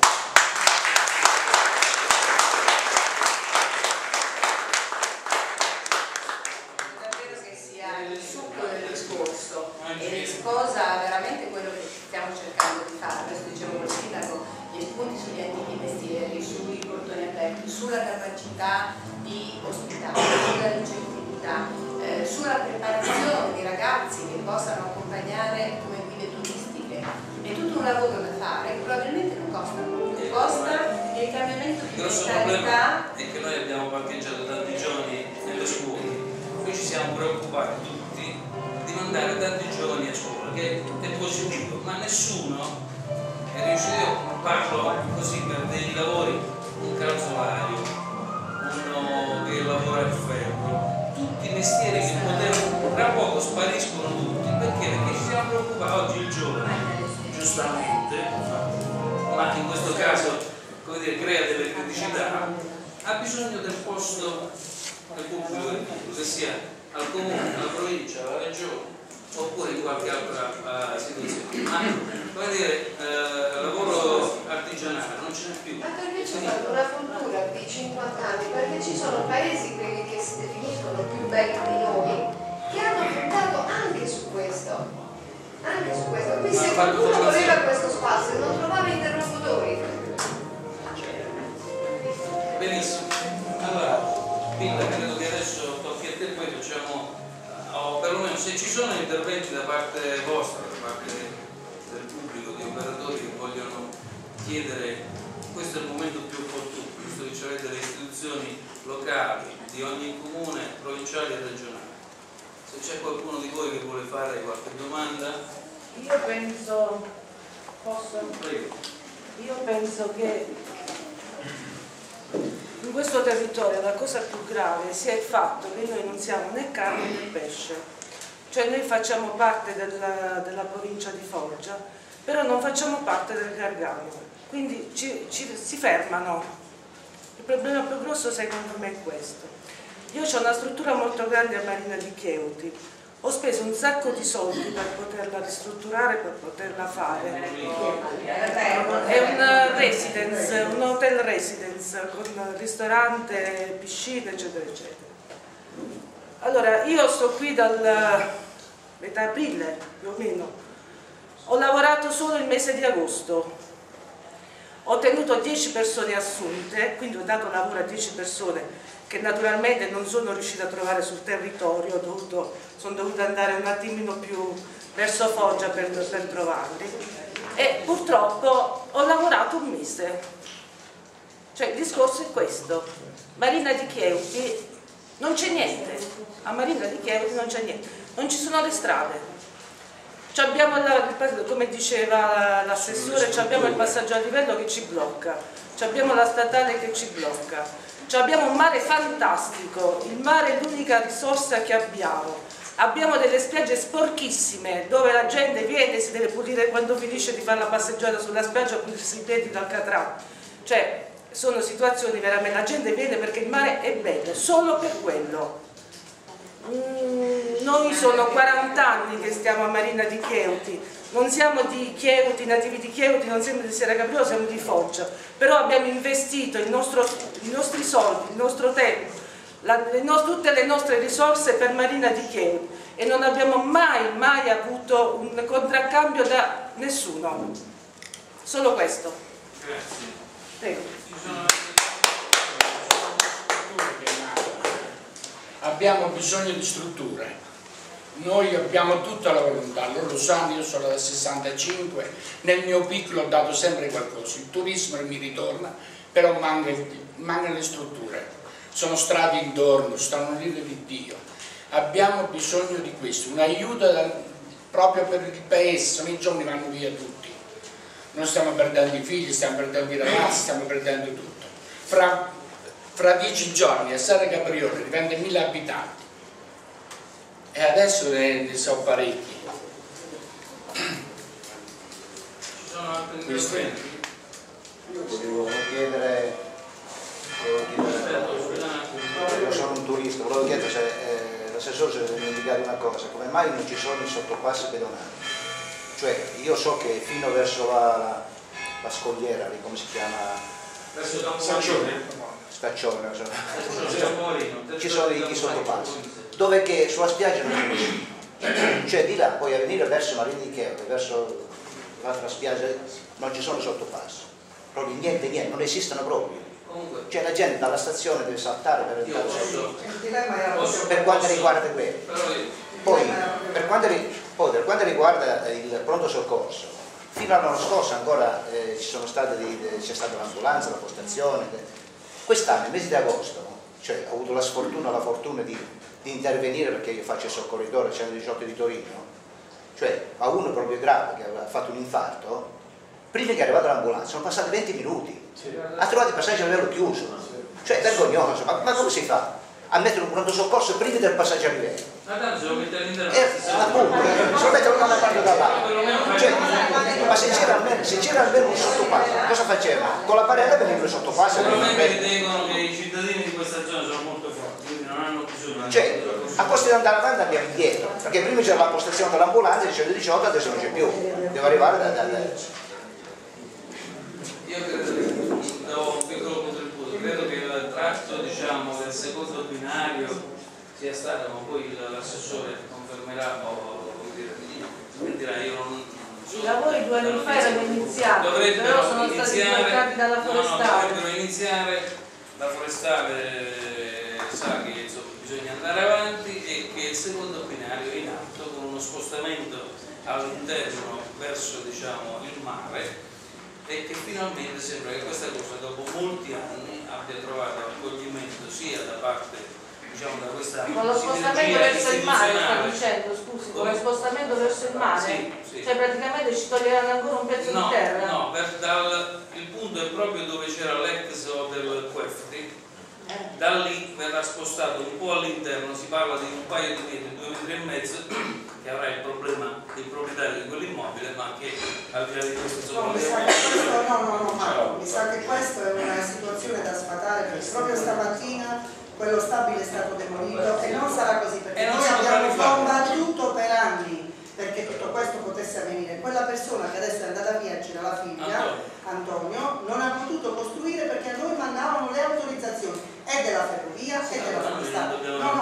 E sposa veramente quello che stiamo cercando di fare. Questo dicevo col sindaco, gli spunti sugli antichi mestieri, sui portoni aperti, sulla capacità di ospitare, sulla ricettività, sulla preparazione di ragazzi che possano accompagnare come guide turistiche. È tutto un lavoro da fare, probabilmente non costa molto, costa il cambiamento di mentalità. È che noi abbiamo parcheggiato tanti giorni nelle scuole, qui ci siamo preoccupati tutti di mandare tanti giovani a scuola, che è positivo, ma nessuno è riuscito. Io parlo così per dei lavori, un calzolario, uno che lavora il ferro, tutti i mestieri che potevano, tra poco spariscono tutti, perché ci siamo preoccupati. Oggi il giovane, giustamente, ma in questo caso, come dire, crea delle criticità, ha bisogno del posto del pubblico, che sia al comune, alla provincia, alla regione oppure in qualche altra situazione, ma come dire, lavoro artigianale non ce n'è più. Ma perché c'è stata una cultura di 50 anni? Perché ci sono paesi, quelli che si definiscono più belli di noi, che hanno puntato anche su questo. Anche su questo. Quindi se qualcuno voleva questo spazio non trovava interlocutori. Benissimo. Allora, Pilla, credo che adesso tocchi a te, poi facciamo, o perlomeno se ci sono interventi da parte vostra, da parte del pubblico, di operatori che vogliono chiedere, questo è il momento più opportuno, visto che avete le istituzioni locali di ogni comune, provinciali e regionali. Se c'è qualcuno di voi che vuole fare qualche domanda. Io penso, Prego. Io penso che in questo territorio la cosa più grave sia il fatto che noi non siamo né carne né pesce, cioè noi facciamo parte della provincia di Foggia, però non facciamo parte del Gargano, quindi si fermano. Il problema più grosso secondo me è questo. Io ho una struttura molto grande a Marina di Chieuti, ho speso un sacco di soldi per poterla ristrutturare, per poterla fare. È un residence, un hotel residence con ristorante, piscina, eccetera, eccetera. Allora, io sto qui dal metà aprile, più o meno. Ho lavorato solo il mese di agosto. Ho tenuto 10 persone assunte, quindi ho dato lavoro a 10 persone che naturalmente non sono riuscita a trovare sul territorio, sono dovuta andare un attimino più verso Foggia per trovarli. E purtroppo ho lavorato un mese. Cioè il discorso è questo. Marina di Chieuti non c'è niente. A Marina di Chieuti non c'è niente. Non ci sono le strade. Abbiamo come diceva l'assessore, abbiamo il passaggio a livello che ci blocca, abbiamo la statale che ci blocca, abbiamo un mare fantastico, il mare è l'unica risorsa che abbiamo delle spiagge sporchissime dove la gente viene e si deve pulire quando finisce di fare la passeggiata sulla spiaggia, pulirsi i piedi dal catrà. Cioè sono situazioni veramente, la gente viene perché il mare è bello, solo per quello. Noi sono 40 anni che stiamo a Marina di Chieuti, non siamo di Chieuti, nativi di Chieuti, non siamo di Serra Capriola, siamo di Foggia, però abbiamo investito i nostri soldi, il nostro tempo, tutte le nostre risorse per Marina di Chieuti e non abbiamo mai avuto un contraccambio da nessuno, solo questo. Grazie. Prego. Abbiamo bisogno di strutture, noi abbiamo tutta la volontà, loro lo sanno, io sono da 65, nel mio piccolo ho dato sempre qualcosa, il turismo mi ritorna, però mancano le strutture, sono strati intorno, stanno lì di Dio, abbiamo bisogno di questo, un aiuto proprio per il paese, se no i giovani vanno via tutti, noi stiamo perdendo i figli, stiamo perdendo i ragazzi, stiamo perdendo tutto. Fra 10 giorni a Serra Capriola diventa 1000 abitanti e adesso ne sono parecchi. Ci sono altri interventi? Io volevo chiedere, io sono un turista, volevo chiedere se l'assessore si deve indicare una cosa, come mai non ci sono i sottopassi pedonali? Cioè io so che fino verso la scogliera, lì come si chiama? Verso Staccione? Staccione, ci sono i sottopassi, dove che sulla spiaggia non è così, cioè di là poi a venire verso Marina di Chieuti, verso l'altra spiaggia non ci sono sottopassi, proprio niente, non esistono proprio. Cioè la gente dalla stazione deve saltare per entrare. Per quanto riguarda quello. Poi per quanto riguarda il pronto soccorso, fino all'anno scorso ancora c'è stata l'ambulanza, la postazione. Quest'anno, il mese di agosto, cioè, ho avuto la fortuna di intervenire perché io faccio il soccorritore al 118 di Torino, cioè a uno proprio grave che aveva fatto un infarto, prima che è arrivata l'ambulanza sono passati 20 minuti, ha trovato il passaggio a livello chiuso, cioè vergognoso, ma come si fa a mettere un pronto soccorso prima del passaggio a livello? Appunto, se lo mettono da una parte o dall'altra, cioè, ma se c'era almeno un sottopasso, cosa faceva? Con la barella venivano i sottopassi. Sicuramente ritengono che i cittadini di questa zona sono molto forti, quindi non hanno bisogno. Cioè, a posto di andare avanti andiamo indietro, perché prima c'era la postazione dell'ambulanza, il 118, adesso non c'è più, devo arrivare Io credo che do un piccolo contributo, credo che il tratto del secondo binario sia stato, ma poi l'assessore confermerà o dirà io non i lavori 2 anni fa erano iniziati, però sono stati bloccati dalla forestale. Dovrebbero iniziare, la forestale sa che bisogna andare avanti e che il secondo binario è in atto con uno spostamento all'interno verso il mare e che finalmente sembra che questa cosa dopo molti anni abbia trovato accoglimento sia da parte da questa con lo spostamento verso il mare, sto dicendo, scusi, con lo spostamento verso il mare, sì. Cioè praticamente ci toglieranno ancora un pezzo di terra? No, il punto è proprio dove c'era l'ex hotel Quefti, da lì verrà spostato un po' all'interno, si parla di un paio di metri, 2,5 metri, che avrà il problema del proprietario di quell'immobile, ma che al di là di questo mi sa che questa è una situazione da sfatare, perché proprio stamattina quello stabile è stato demolito e non sarà così, perché noi abbiamo combattuto per anni perché tutto questo potesse avvenire. Quella persona che adesso è andata via, c'era la figlia, Antonio, non ha potuto costruire perché a noi mandavano le autorizzazioni e della ferrovia e della forestale. No,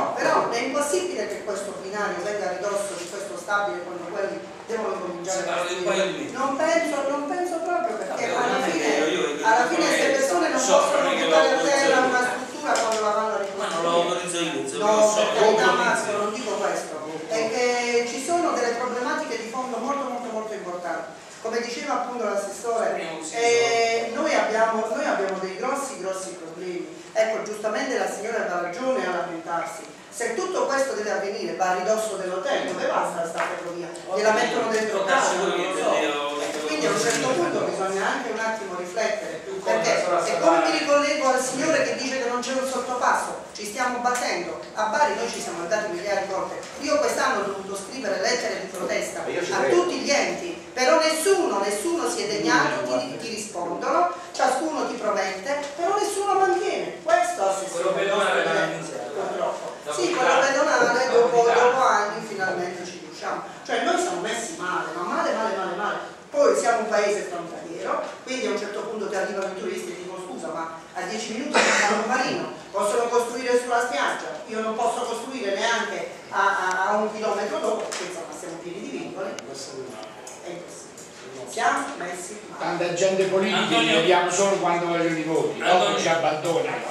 No, però è impossibile che questo binario venga a ridosso di questo stabile quando quelli devono cominciare a costruire. Non penso proprio, perché alla fine queste persone non possono buttare a terra una struttura quando la vanno a ricostruire. Ma non lo autorizzo io, no, per carità, Massimo, non dico questo, è che ci sono delle problematiche di fondo molto importanti. Come diceva appunto l'assessore, noi abbiamo dei grossi problemi. Ecco, giustamente la signora ha ragione a lamentarsi. Se tutto questo deve avvenire, va a ridosso dell'hotel, dove basta sta ferrovia? Gliela mettono dentro casa, non lo so. Quindi a un certo punto bisogna anche un attimo riflettere, perché e come mi ricollego al signore che dice che non c'è un sottopasso, ci stiamo battendo. A Bari noi ci siamo andati miliardi di volte. Io quest'anno ho dovuto scrivere lettere di protesta a tutti gli enti, però nessuno si è degnato, ti rispondono, ciascuno ti promette, però nessuno mantiene. Questo assessore purtroppo. Sì, quello pedonale dopo anni finalmente ci riusciamo. Cioè noi siamo messi male, ma male. Poi siamo un paese frontaliero, quindi a un certo punto ti arrivano i turisti e ti dicono scusa, ma a 10 minuti fanno un marino, possono costruire sulla spiaggia, io non posso costruire neanche a 1 chilometro dopo, perché insomma siamo pieni di vincoli. È impossibile. Siamo messi male. Tanta gente politica li vediamo solo quando vogliono i voti, dopo ci abbandonano.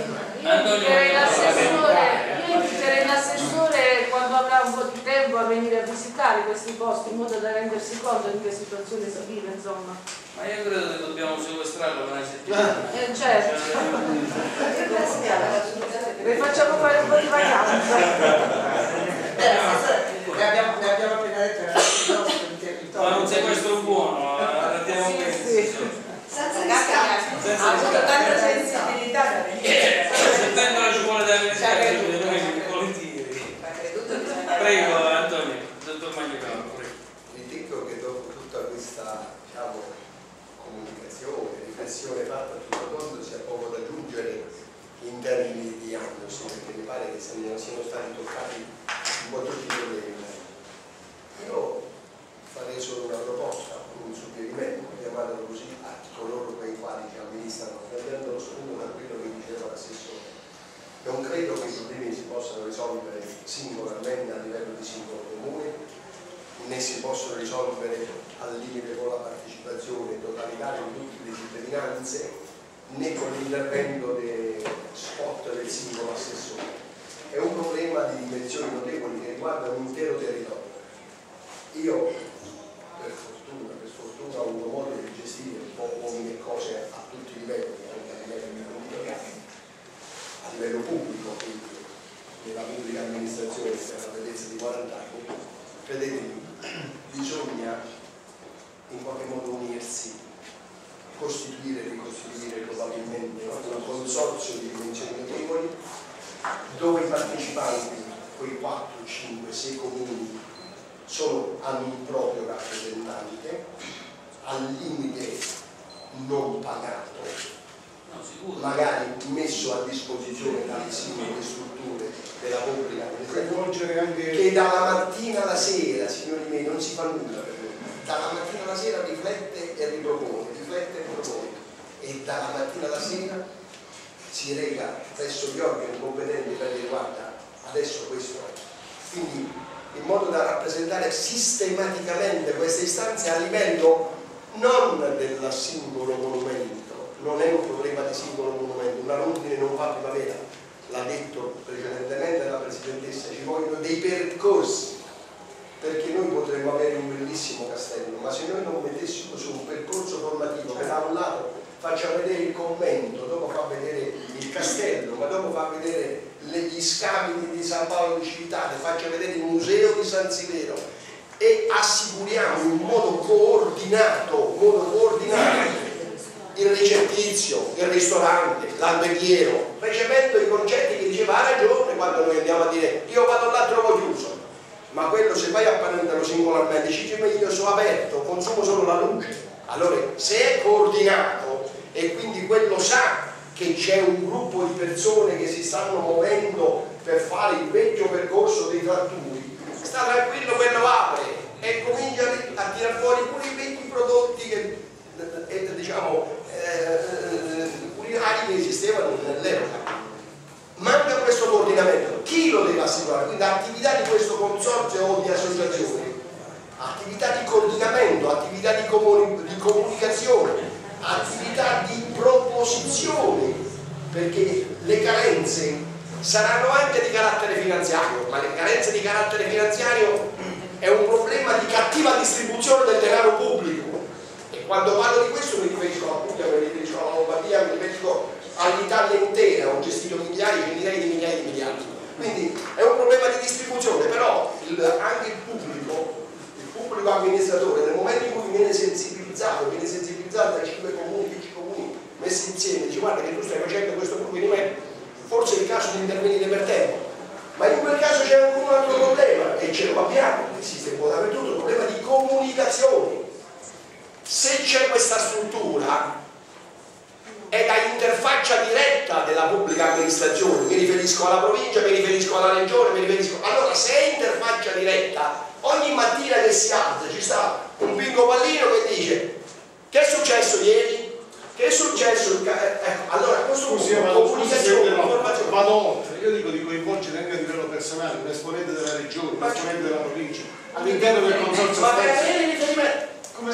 Io inviterei l'assessore quando avrà un po' di tempo a venire a visitare questi posti in modo da rendersi conto di che situazione si vive, insomma. Ma io credo che dobbiamo sequestrarlo per una settimana. Certo. Le facciamo fare un po' di vacanza. Ne abbiamo appena detto il nostro territorio. Ma un sequestro buono, arrediamo questo. Ha avuto tanta sensibilità da venire. Se vengono ci vuole da venire, noi volentieri. Prego Antonio, dottor Magnacaro, prego. Ritengo che dopo tutta questa, diciamo, comunicazione, riflessione fatta a tutto mondo sia poco da aggiungere in termini di diagnosi, perché mi pare che siano stati toccati un po' tutti i problemi. Io farei solo una proposta, un suggerimento, chiamatelo così, a coloro quei quali ci amministrano, prendendo lo spunto da quello che diceva l'assessore. Non credo che i problemi si possano risolvere singolarmente a livello di singolo comune, né si possono risolvere al limite con la partecipazione totalitaria di tutte le cittadinanze, né con l'intervento dei spot del singolo assessore. È un problema di dimensioni notevoli che riguarda un intero territorio. Io, per fortuna, ho avuto modo di gestire un po' uomini e cose a tutti i livelli, anche a livello imprenditoriale, a livello pubblico, quindi nella pubblica amministrazione per la bellezza di 40 anni. Credetemi, bisogna in qualche modo unirsi, costituire e ricostituire probabilmente un consorzio di dimensioni notevoli dove i partecipanti, quei 4, 5, 6 comuni hanno un proprio rappresentante al limite non pagato, magari messo a disposizione dalle singole strutture della pubblica amministrazione, che dalla mattina alla sera, signori miei, non si fa nulla per voi, dalla mattina alla sera riflette e ripropone, e dalla mattina alla sera si reca presso gli organi competenti per dire guarda, adesso questo è. Quindi in modo da rappresentare sistematicamente queste istanze a livello non del singolo monumento, non è un problema di singolo monumento, una rondine non fa primavera, l'ha detto precedentemente la Presidentessa, ci vogliono dei percorsi, perché noi potremmo avere un bellissimo castello, ma se noi non mettessimo su un percorso formativo che da un lato faccia vedere il convento, dopo fa vedere il castello, ma dopo fa vedere gli scavi di San Paolo di Civitate, faccia vedere il museo di San Severo e assicuriamo in modo coordinato il ricettizio, il ristorante, l'alberghiero, recependo i concetti che diceva ha ragione quando noi andiamo a dire io vado là trovo chiuso, ma quello se vai a prenderlo singolarmente dici io sono aperto, consumo solo la luce. Allora se è coordinato e quindi quello sa che c'è un gruppo di persone che si stanno muovendo per fare il vecchio percorso dei tratturi, sta tranquillo, quello apre e comincia a tirar fuori pure i vecchi prodotti che diciamo culinari che esistevano nell'epoca. Manca questo coordinamento. Chi lo assicurare, quindi attività di questo consorzio o di associazione, attività di coordinamento, attività di comunicazione, attività di proposizione, perché le carenze saranno anche di carattere finanziario, ma le carenze di carattere finanziario è un problema di cattiva distribuzione del denaro pubblico, e quando parlo di questo mi riferisco alla Puglia, mi riferisco alla Lombardia, mi riferisco all'Italia intera. Ho gestito migliaia di migliaia di miliardi, quindi è un problema di distribuzione. Però anche il pubblico amministratore, nel momento in cui viene sensibilizzato dai 5 comuni, 10 comuni messi insieme, dice: guarda che tu stai facendo questo provvedimento, forse è il caso di intervenire per tempo. Ma in quel caso c'è anche un altro problema, e ce lo abbiamo, esiste un po' dappertutto, il problema di comunicazione. Se c'è questa struttura è da interfaccia diretta della pubblica amministrazione, mi riferisco alla provincia, mi riferisco alla regione, allora se è interfaccia diretta, ogni mattina che si alza ci sta un pingo pallino che dice: che è successo ieri? Che è successo? Allora questo comunicazione, informazione. Vado oltre, io dico di coinvolgere anche a livello personale un esponente della regione, un esponente della provincia, all'interno del consorzio ma per stesso. avere riferimento come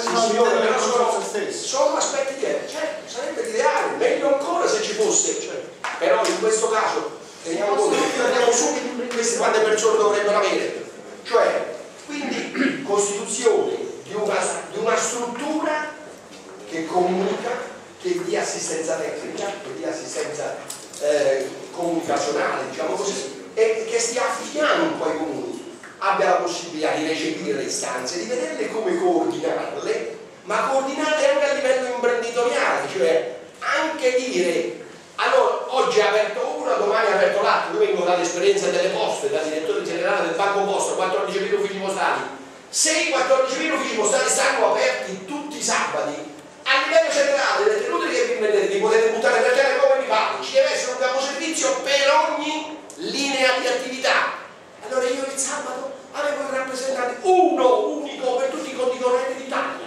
sono aspetti diversi, certo, sarebbe ideale, meglio ancora se ci fosse, però in questo caso teniamo conto che abbiamo su queste quante persone dovrebbero avere, cioè quindi costituzione di una struttura che comunica, che dia assistenza tecnica, che dia assistenza comunicazionale, diciamo così, e che stia a fianco ai comuni, abbia la possibilità di recepire le istanze, di vederle come coordinarle, ma coordinate anche a livello imprenditoriale, cioè anche dire: allora oggi è aperto uno, domani è aperto l'altro. Io vengo dall'esperienza delle poste, da direttore generale del Banco Posta, 14.000 uffici postali. Se i 14.000 uffici postali stanno aperti tutti i sabati, a livello centrale delle tenute che vi mettete di potete buttare per terra come vi pare, ci deve essere un caposervizio per ogni linea di attività. Allora io il sabato avevo il rappresentante unico per tutti i conti correnti d'Italia,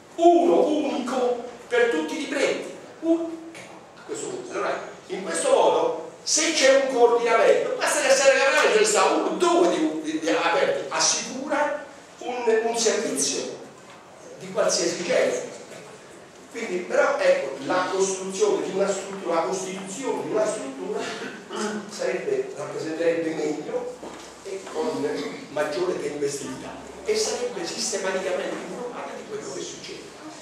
unico per tutti i libretti, a questo punto. Allora, in questo modo, se c'è un coordinamento, basta che a Serra Capitale ce ne sta uno, due di aperti, assicura un servizio di qualsiasi genere. Quindi, però ecco, la costruzione di una struttura, la costituzione di una struttura rappresenterebbe meglio e con maggiore tempestività, e sarebbe sistematicamente informata di quello che succede.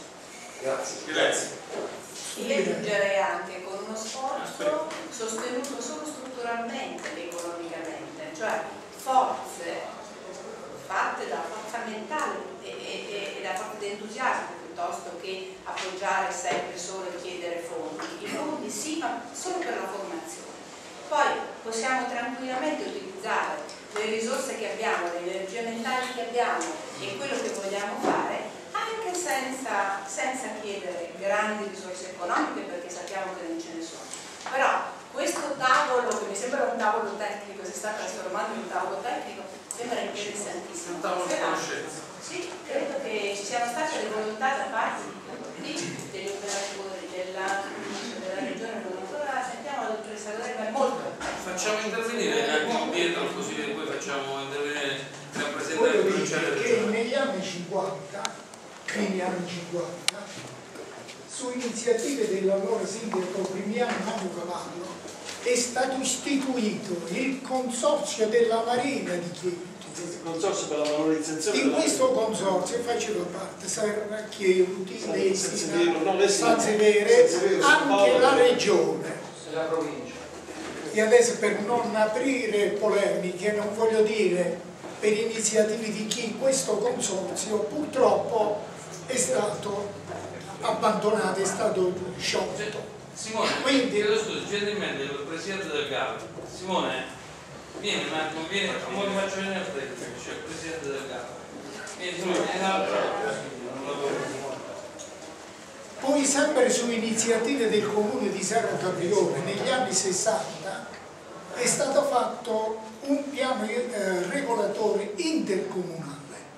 Grazie. Io aggiungerei anche con uno sforzo sostenuto solo strutturalmente ed economicamente, cioè forze fatte da forza mentale e da forza di entusiasmo, piuttosto che appoggiare sempre solo e chiedere fondi. I fondi sì, ma solo per la formazione. Poi possiamo tranquillamente utilizzare le risorse che abbiamo, le energie mentali che abbiamo e quello che vogliamo fare, anche senza chiedere grandi risorse economiche, perché sappiamo che non ce ne sono. Però questo tavolo, che mi sembra un tavolo tecnico, si sta trasformando in un tavolo tecnico, sembra interessantissimo. Un tavolo di conoscenza. Sì, credo che ci siano state le volontà da parte degli operatori della regione. Allora sentiamo la dottoressa Lorena, molto. Facciamo intervenire anche Pietro, così poi facciamo intervenire il rappresentante provinciale della regione. Negli anni 50, su iniziative dell'allora sindaco Primiano Manu Cavallo, è stato istituito il consorzio della Marina di Chieti. Il consorzio per la valorizzazione. In questo consorzio faceva parte Serra, Chieti, Lesina, San Severe, anche la regione. E la provincia. E adesso, per non aprire polemiche, non voglio dire per iniziative di chi, questo consorzio purtroppo è stato abbandonato, è stato sciolto. Simone, quindi chiedo scusa, gentilmente il presidente del GAV. Simone, vieni un attimo, vieni, ora ti faccio venire a te, c'è il presidente del GAV. Vieni, Simone, vieni Poi sempre su iniziative del comune di Serra Capriole negli anni 60 è stato fatto un piano regolatore intercomunale.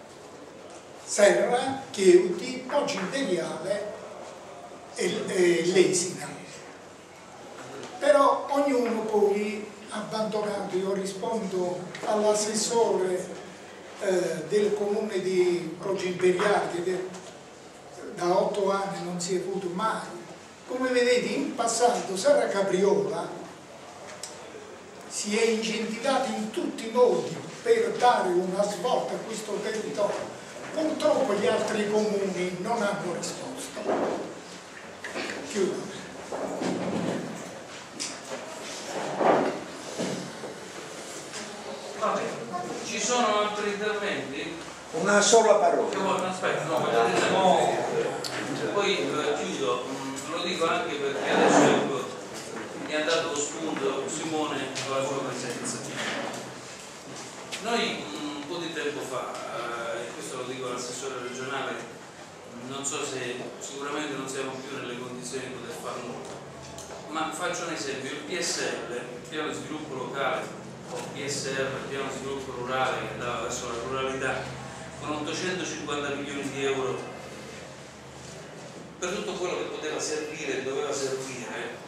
Serra, Chieti, Poggio Imperiale e Lesina. Però ognuno poi abbandonato. Io rispondo all'assessore del comune di Croce Imperiale che da 8 anni non si è avuto mai. Come vedete, in passato Sara Capriola si è incentivata in tutti i modi per dare una svolta a questo territorio. Purtroppo gli altri comuni non hanno risposto. Chiudo. Vabbè, ci sono altri interventi? Una sola parola. Aspetta, no, poi chiudo, lo dico anche perché adesso mi ha dato lo spunto Simone con la sua presenza. Noi un po' di tempo fa, e questo lo dico all'assessore regionale, non so se sicuramente non siamo più nelle condizioni di poter fare nulla, ma faccio un esempio: il PSL, il piano di sviluppo locale, o PSR, il piano di sviluppo rurale che andava verso la ruralità, con 850 milioni di euro per tutto quello che poteva servire e doveva servire,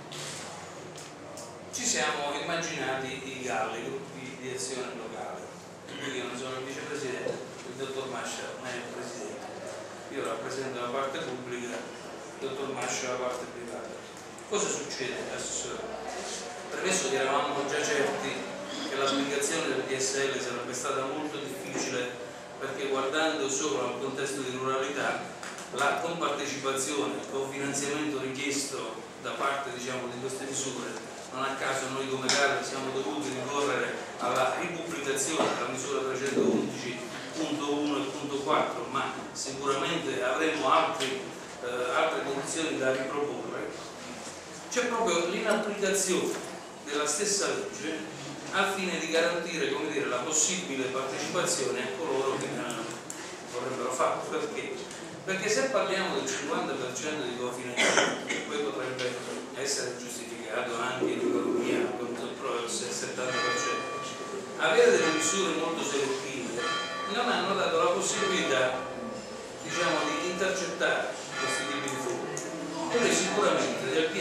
ci siamo immaginati i GAL, i gruppi di azione locale. Io non sono il vicepresidente, il dottor Mascia non è il presidente, io rappresento la parte pubblica, il dottor Mascia la parte privata. Cosa succede, assessore? Premesso che eravamo già certi che l'applicazione del PSL sarebbe stata molto difficile, perché guardando solo al contesto di ruralità, la compartecipazione, il cofinanziamento richiesto da parte, diciamo, di queste misure, non a caso noi come GAL siamo dovuti ricorrere alla ripubblicazione della misura 311.1 e .4, ma sicuramente avremo altre condizioni da riproporre. C'è proprio l'inapplicazione della stessa legge al fine di garantire, come dire, la possibile partecipazione a coloro che vorrebbero farlo. Perché? Perché se parliamo del 50% di cofinanziamento, che poi potrebbe essere giustificato anche in economia con il 70%, avere delle misure molto selettive non hanno dato la possibilità, diciamo, di intercettare questi tipi di fondi. Noi sicuramente del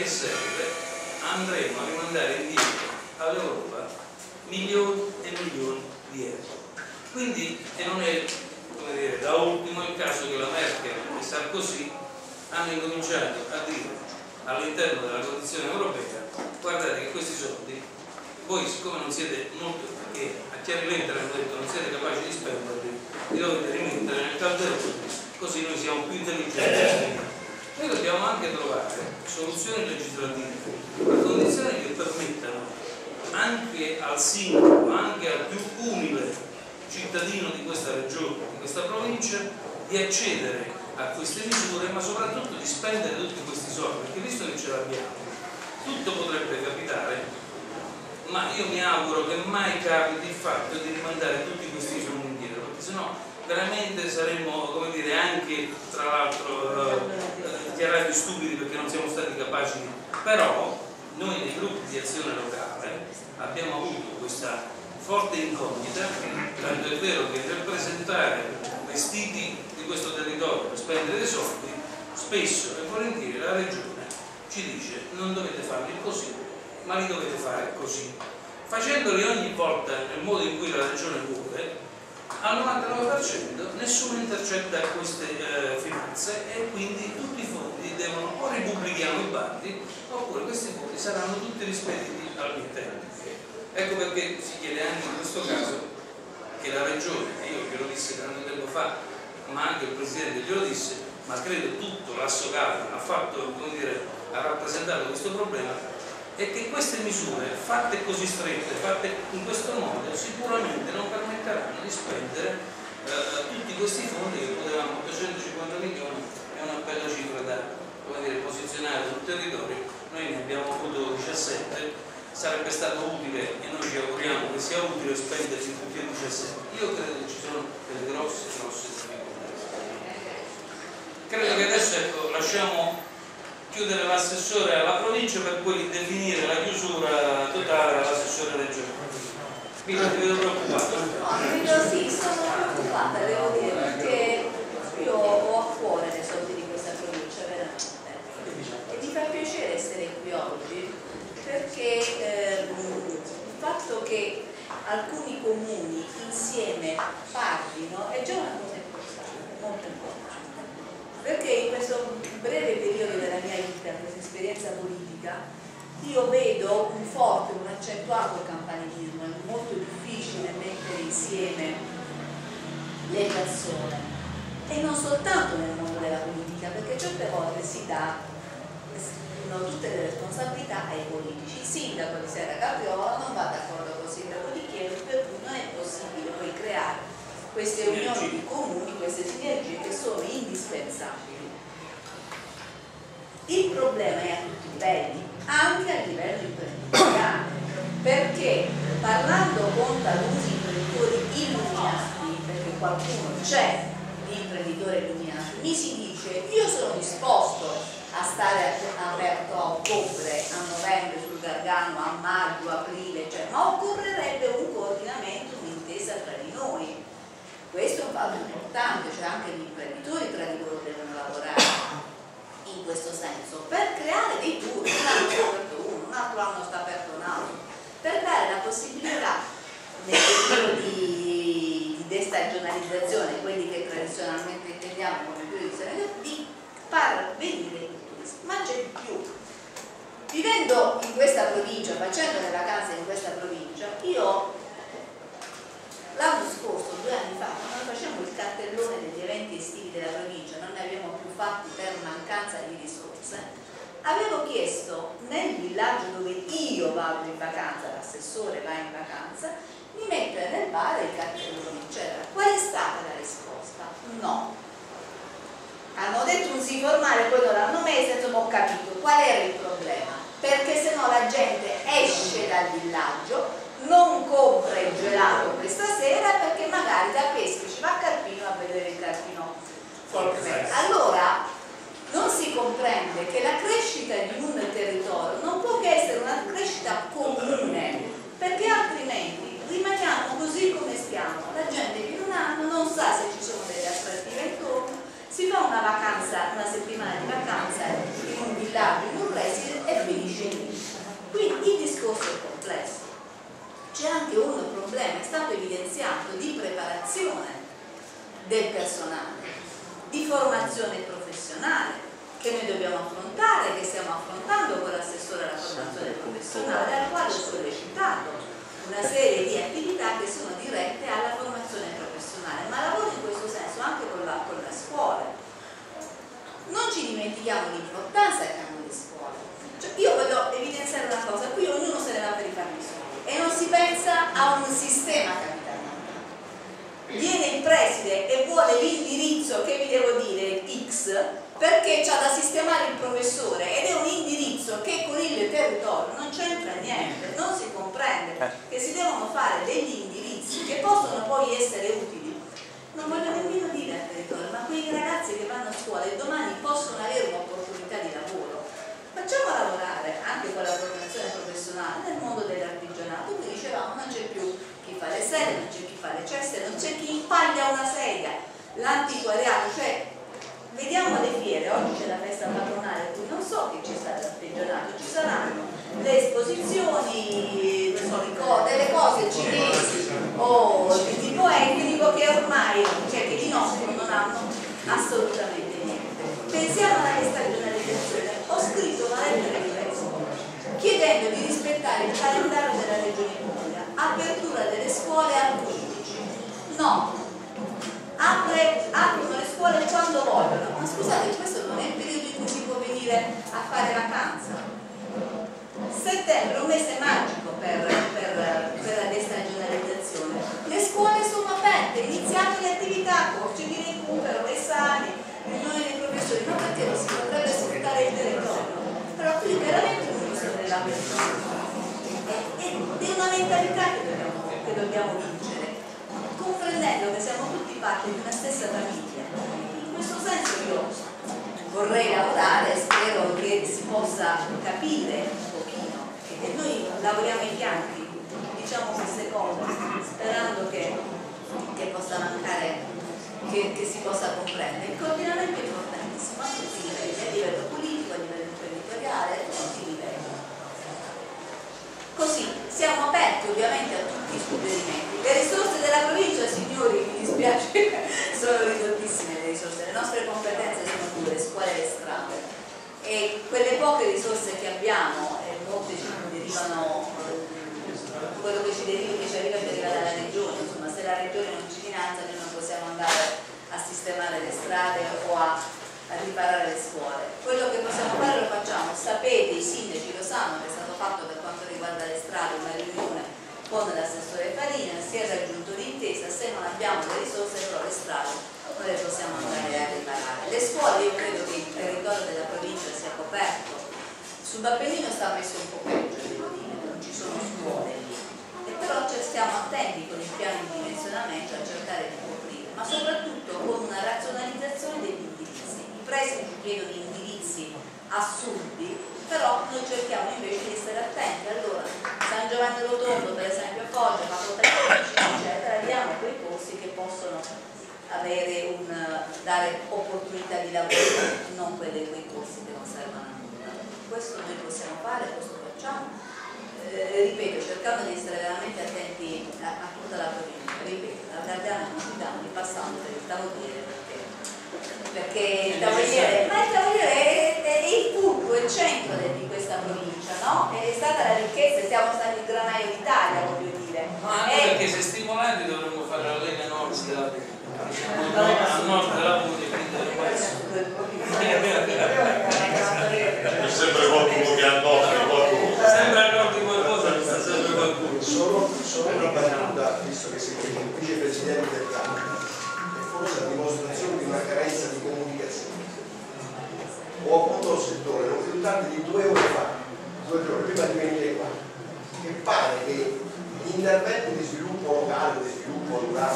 PSL andremo a rimandare indietro all'Europa milioni e milioni di euro. Quindi, e non è, come dire, da ultimo il caso che la Merkel e Sarkozy hanno incominciato a dire all'interno della Commissione europea: guardate che questi soldi voi, siccome non siete molto, perché a chiare lettere hanno detto non siete capaci di spenderli, li dovete rimettere nel calderone, così noi siamo più intelligenti. Noi dobbiamo anche trovare soluzioni legislative a condizioni che permettano anche al sindaco, anche al più umile cittadino di questa regione, di questa provincia, di accedere a queste misure, ma soprattutto di spendere tutti questi soldi, perché visto che ce l'abbiamo, tutto potrebbe capitare, ma io mi auguro che mai capiti il fatto di rimandare tutti questi fondi indietro, perché sennò veramente saremmo, come dire, anche tra l'altro dichiarati stupidi perché non siamo stati capaci di... Però noi nei gruppi di azione locale abbiamo avuto questa forte incognita, tanto è vero che nel presentare vestiti di questo territorio per spendere dei soldi, spesso e volentieri la regione ci dice non dovete farli così, ma li dovete fare così, facendoli ogni volta nel modo in cui la regione vuole. Al 99% nessuno intercetta queste finanze e quindi tutti i fondi devono, o ripubblichiamo i bandi, oppure questi fondi saranno tutti rispediti al mittente. Ecco perché si chiede anche in questo caso che la regione, io glielo dissi tanto tempo fa, ma anche il Presidente glielo disse, ma credo tutto l'asso caldo ha rappresentato questo problema, e che queste misure fatte così strette, fatte in questo modo, sicuramente non permetteranno di spendere tutti questi fondi che potevamo, 850 milioni è una bella cifra da, come dire, posizionare sul territorio. Noi ne abbiamo avuto 17, sarebbe stato utile, e noi ci auguriamo che sia utile, spendersi tutti e 17. Io credo che ci sono delle grosse difficoltà. Credo che adesso, ecco, lasciamo chiudere l'assessore alla provincia per poi definire la chiusura totale all'assessore regionale. Quindi ti vedo preoccupato. Sì, sono preoccupata, devo dire, perché io ho a cuore le sorti di questa provincia, veramente. E mi fa piacere essere qui oggi, perché fatto che alcuni comuni insieme parlino è già una cosa importante, molto importante, perché in questo breve periodo della mia vita, questa esperienza politica, io vedo un forte, un accentuato campanilismo, è molto difficile mettere insieme le persone, e non soltanto nel mondo della politica, perché certe volte si danno tutte le responsabilità ai politici. Il sindaco di Serra Capriola non va d'accordo con il sindaco di Chieti, per cui non è possibile poi creare queste unioni di comuni, queste sinergie che sono indispensabili. Il problema è a tutti i livelli, anche a livello imprenditoriale, perché parlando con taluni imprenditori illuminati, perché qualcuno c'è di imprenditore illuminato, mi si dice: io sono disposto a stare aperto a ottobre, a novembre sul Gargano, a maggio, aprile, cioè, ma occorrerebbe un coordinamento, un'intesa tra di noi. Questo è un fatto importante, cioè anche gli imprenditori tra di loro devono lavorare in questo senso, per creare dei turni, un anno sta aperto uno, un altro anno sta aperto un altro, per dare la possibilità nel periodo di destagionalizzazione, quelli che tradizionalmente intendiamo come periodo di far venire il turismo. Ma c'è di più. Vivendo in questa provincia, facendo le vacanze in questa provincia, io l'anno scorso, 2 anni fa, quando facevamo il cartellone degli eventi estivi della provincia, non ne abbiamo più fatti per mancanza di risorse, avevo chiesto nel villaggio dove io vado in vacanza, l'assessore va in vacanza, di mettere nel bar il cartellone, eccetera. Qual è stata la risposta? No. Hanno detto un sì formale, poi non l'hanno messo, insomma ho capito qual era il problema, perché se no la gente esce dal villaggio, non compra il gelato questa sera perché magari da Peschi ci va a Carpino a vedere il Carpino Folkfest. Allora non si comprende che la crescita di un territorio non può che essere una crescita comune, perché altrimenti rimaniamo così come stiamo, la gente che in un anno non sa se ci sono delle attrattive intorno, si fa una vacanza, una settimana di vacanza in un villaggio, in un residence e finisce lì. Quindi il discorso è complesso. C'è anche un problema, è stato evidenziato, di preparazione del personale, di formazione professionale che noi dobbiamo affrontare, che stiamo affrontando con l'assessore alla formazione professionale, al quale ho sollecitato una serie di attività che sono dirette alla formazione professionale, ma lavoro in questo senso anche con la scuola. Non ci dimentichiamo l'importanza che hanno le scuole. Cioè, io voglio evidenziare una cosa: qui ognuno se ne va per i fatti suoi e non si pensa a un sistema capitale. Viene il preside e vuole l'indirizzo, che vi devo dire, X, perché c'ha da sistemare il professore, ed è un indirizzo che con il territorio non c'entra niente, non si comprende che si devono fare degli indirizzi che possono poi essere utili. Non voglio nemmeno dire al territorio, ma quei ragazzi che vanno a scuola e domani possono avere un'opportunità di lavoro, facciamo lavorare anche con la formazione professionale nel mondo dell'artigianato. Qui dicevamo, non c'è più chi fa le sedie, non c'è chi fa le ceste, non c'è chi impaglia una sedia, l'antiquariato, cioè vediamo le fiere, oggi c'è la festa patronale, qui non so che ci sta l'artigianato, ci saranno le esposizioni, delle cose cinesi o di tipo etnico che ormai, cioè che di nostro non hanno assolutamente niente. Pensiamo alla destagionalizzazione. Ho scritto una lettera di Vescovo chiedendo di rispettare il calendario della Regione Puglia, apertura delle scuole al 15. No, aprono le scuole quando vogliono. Ma scusate, questo non è il periodo in cui si può venire a fare vacanza. Settembre è un mese magico per la destagionalizzazione. Le scuole sono aperte, iniziate le attività, corsi di recupero, esami, riunioni dei professori, ma perché non si potrebbe sfruttare il territorio? Però qui veramente un uso dell'apertura ed è una mentalità che dobbiamo vincere, comprendendo che siamo tutti parte di una stessa famiglia. In questo senso io vorrei lavorare, spero che si possa capire un pochino, e noi lavoriamo ai fianchi, diciamo queste cose, sperando che possa mancare, che si possa comprendere. Il coordinamento è importantissimo a tutti i livelli, a livello politico, a livello imprenditoriale, a tutti i livelli. Così siamo aperti ovviamente a tutti i suggerimenti. Le risorse della provincia, signori, mi dispiace, sono ridottissime le risorse, le nostre competenze sono due, le scuole e le strade, e quelle poche risorse che abbiamo, molte ci derivano, quello che ci arriva dalla regione, insomma, se la regione non ci finanzia noi non possiamo andare a sistemare le strade o a riparare le scuole. Quello che possiamo fare lo facciamo, sapete, i sindaci lo sanno che è stato fatto per quanto riguarda le strade una riunione con l'assessore Farina, si è raggiunto l'intesa, se non abbiamo le risorse però le strade non le possiamo andare a riparare. Le scuole, io credo che il territorio della provincia sia coperto, sul Appennino sta messo un po' peggio, devo dire, non ci sono scuole lì, e però stiamo attenti con il piano di dimensionamento a cercare di coprire, ma soprattutto con una razionalizzazione degli indirizzi. I presidi chiedono indirizzi assurdi, però noi cerchiamo invece di stare attenti. Allora, San Giovanni Rotondo, per esempio, a Foggia, Facoltà eccetera, diamo quei corsi che possono avere dare opportunità di lavoro, non quei corsi che non servono a nulla. Questo noi possiamo fare, questo facciamo, ripeto, cercando di essere veramente attenti a tutta la provincia. Ripeto, la Gardiana non ci dà, passando per il tavoliere, perché il tavoliere è il fulcro, il centro di questa provincia, no? È stata la ricchezza, siamo stati il granaio d'Italia, voglio dire. Ma anche perché se stimolati dovremmo fare la Lega Nord a nord della Puglia, quindi c'è sempre qualcuno che ha nord di qualcuno. Sempre a nord di qualcosa, ci sta sempre qualcuno. Solo una battuta, visto che siete il vicepresidente del campo, è forse la dimostrazione di una carenza di comunicazione. Ho avuto il settore, non più tardi di 2 ore fa, 2 giorni prima di venire qua, che pare che gli interventi di sviluppo locale, di sviluppo rurale,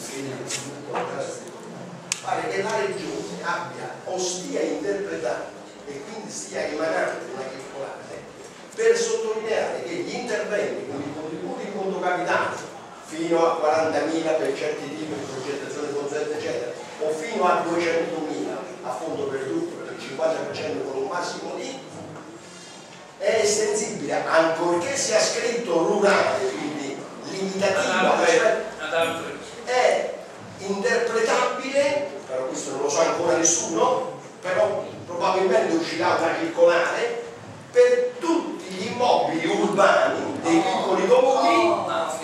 pare che la regione stia interpretando e quindi stia emanando una circolare per sottolineare che gli interventi con i contributi in conto capitale fino a 40.000 per certi tipi di progettazione consulente eccetera, o fino a 200.000 a fondo perduto per il 50% con un massimo di, è estensibile, ancorché sia scritto rurale, quindi limitativo è interpretabile, però questo non lo sa ancora nessuno, però probabilmente uscirà una circolare per tutti gli immobili urbani dei piccoli comuni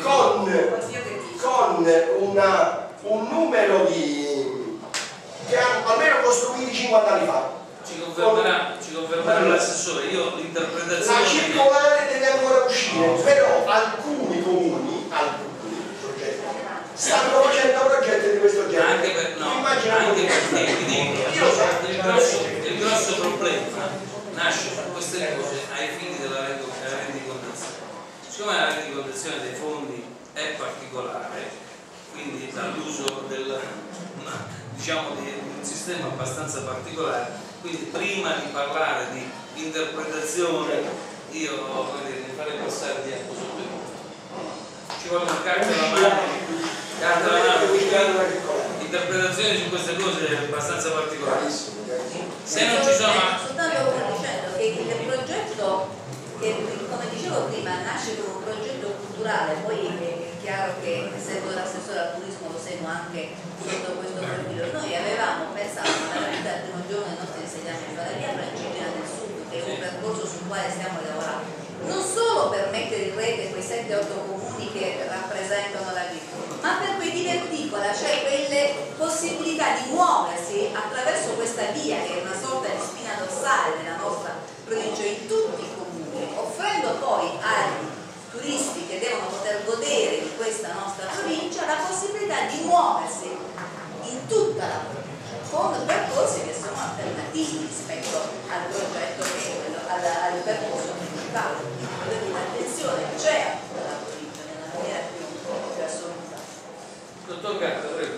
con un numero di che hanno almeno costruiti 50 anni fa. Ci confermerà l'assessore, io l'interpretazione. La circolare deve ancora uscire, però alcuni comuni, progetti, stanno facendo progetti di questo genere. Anche perché vi dico, il grosso problema nasce per queste cose ai fini della rendicontazione. Siccome la rendicontazione dei fondi è particolare, quindi dall'uso diciamo di un sistema abbastanza particolare, quindi prima di parlare di interpretazione io mi farei passare tempo su questo. Ci vuole una carta alla mano, interpretazioni su queste cose è abbastanza particolari. Se non ci sono. Soltanto dicendo che il progetto, che come dicevo prima, nasce come un progetto culturale, poi è chiaro che essendo l'assessore al turismo lo seguo anche sotto questo profilo. Noi avevamo pensato veramente al primo giorno dei nostri insediamenti alla via Francigena del Sud, che è un percorso sul quale stiamo lavorando, non solo per mettere in rete quei 7-8 comuni che rappresentano la virtù, ma per quei diverticola, cioè quelle possibilità di muoversi attraverso questa via che è una sorta di spina dorsale della nostra provincia in tutti i comuni, offrendo poi agli turisti che devono poter godere di questa nostra provincia la possibilità di muoversi in tutta la provincia con percorsi che sono alternativi rispetto al progetto che è quello, al percorso principale. Quindi l'attenzione c'è a tutta la provincia nella maniera più assoluta. Dottor Gatta, prego.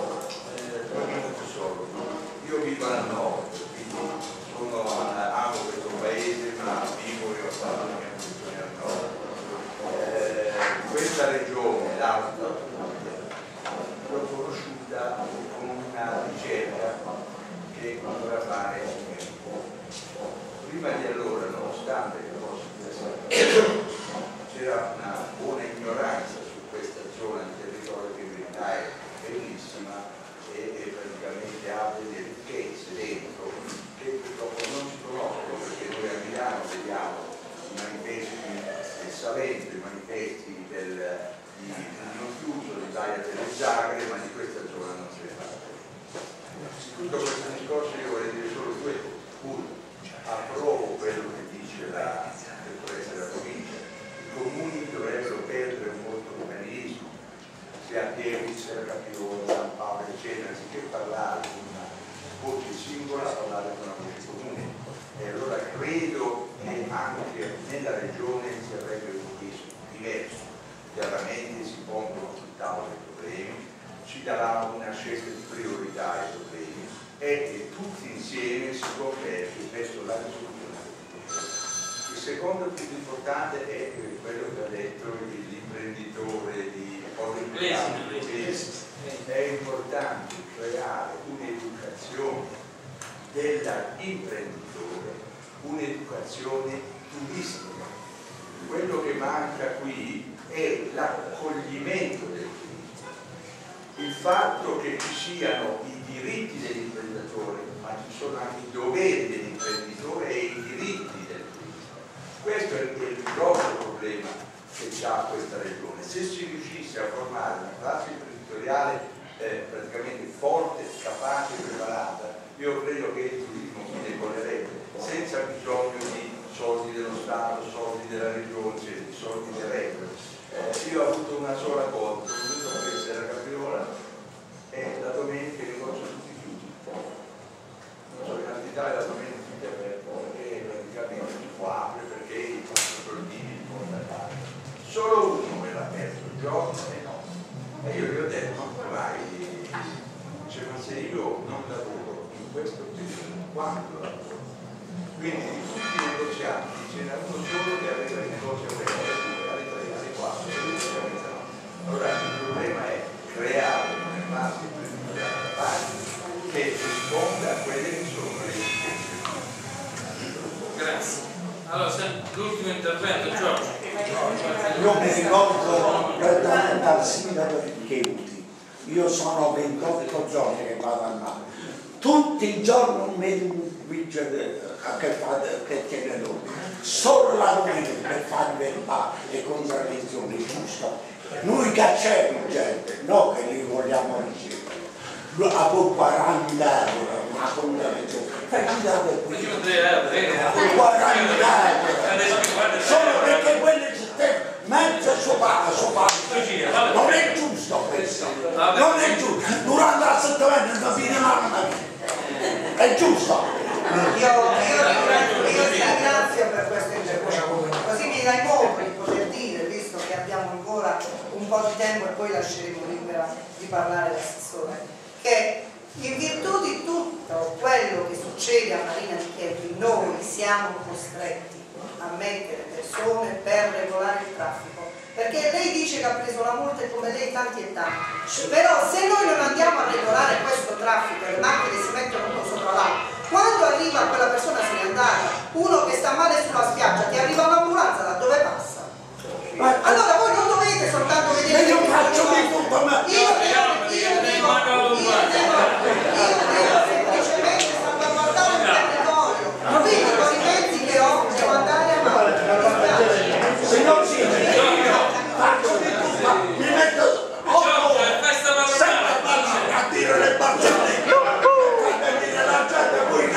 Io vivo al nord, quindi amo questo paese, ma vivo e ho fatto la mia funzione al nord. Questa regione, l'Alta, l'ho conosciuta con una ricerca che doveva fare prima di allora, nonostante le cose Salento i manifesti di non chiuso di Italia delle Zagre, ma di questa zona non se ne parla. Tutto questo discorso io vorrei dire solo due punti. Approvo quello che dice la dottoressa della provincia: i comuni dovrebbero perdere un po' di meccanismo, sia Chieri, sia Capirone, San Paolo, eccetera, anziché parlare con una voce singola, parlare con una voce comune. E allora credo che anche nella regione si avrebbe un peso diverso. Chiaramente si pongono sul tavolo i problemi, ci darà una scelta di priorità ai problemi e tutti insieme si converge verso la risoluzione. Il secondo più importante è quello che ha detto l'imprenditore di è importante creare un'educazione dell'imprenditore, un'educazione turistica. Quello che manca qui è l'accoglimento del turismo, il fatto che ci siano i diritti dell'imprenditore, ma ci sono anche i doveri dell'imprenditore e i diritti del turista. Questo è il grosso problema che ha questa regione. Se si riuscisse a formare una classe imprenditoriale praticamente forte, capace e preparata, io credo che il turismo si decollerebbe senza bisogno di soldi dello Stato, soldi della regione, cioè di soldi del reddito. Io ho avuto una sola cosa, sono venuto a questa era Capriola e la domenica i negozi tutti chiusi. Non so, in Italia la domenica tutti aperti perché praticamente si può aprire perché i soldini li portano a casa. Solo uno me l'ha aperto il giorno e no. E io gli ho detto, ma come vai? Dice, ma se io non lavoro in questo periodo, quando lavoro? Quindi di tutti i negozianti ce n'era uno solo che aveva il negozio aperto alle 3, alle 4, alle 5. Allora il problema è creare una classe imprenditoriale capace che risponda a quelle che sono le esigenze. Grazie. Allora, l'ultimo intervento, Giorgio. Io mi ricordo dal sindaco di Chieti, io sono 28 giorni che vado al mare, tutti i giorni un vigile che tiene loro, solo la domenica per fare verbali e contraddizioni, giusto? Noi cacciamo gente, no che li vogliamo ricevere. A 40 euro, una contraddizione. Facciate qui. 40 euro. Solo perché quelli mezzo sopato. Non è giusto questo. Non è giusto. Durante la settimana non viene la è giusto. Io ti ringrazio per questo intervento, così mi dai modo di poter dire, visto che abbiamo ancora un po' di tempo e poi lasceremo libera di parlare l'assessore, che in virtù di tutto quello che succede a Marina di Chieti noi siamo costretti a mettere persone per regolare il traffico, perché lei dice che ha preso la multa e come lei tanti e tanti, però se noi non andiamo a regolare questo traffico e le macchine si mettono uno sopra l'altro, quando arriva quella persona se n'è andata, uno che sta male sulla spiaggia, ti arriva un'ambulanza, da dove passa? Allora voi non dovete soltanto vedere io faccio di tutto, ma io devo semplicemente salvaguardare il territorio, quindi con i mezzi che ho devo andare avanti. Se non si io faccio di tutto, mi metto 8 ore a dire le barzellette, a dire la gente a voi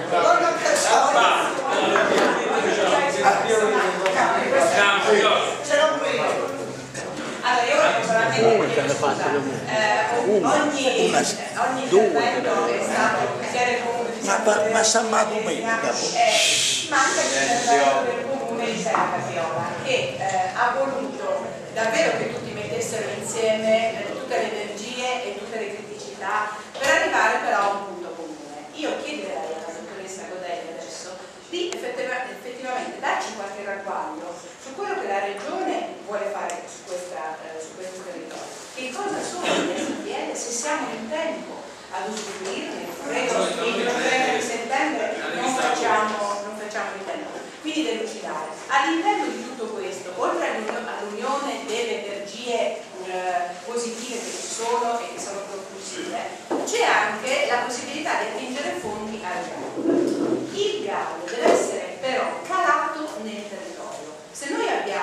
Allora io voglio solamente dire scusa, ogni intervento è stato sia del comune ma siamo domenica manca l'intervento del comune di Serra Capiola che ha voluto davvero che tutti mettessero insieme tutte le energie e tutte le criticità per arrivare però a un punto comune. Io chiederei alla dottoressa Godelli adesso di effettivamente darci qualche ragguaglio su quello che la Regione vuole fare su questo territorio. Che cosa sono le SPL, se siamo in tempo ad usufruirne, credo che il 30 di settembre non facciamo in tempo. Quindi delucidare. All'interno di tutto questo, oltre all'unione delle energie positive che ci sono e che sono propulsive, c'è anche la possibilità di attingere fondi al gallo. Il gallo deve essere però calato nel territorio. Se noi abbiamo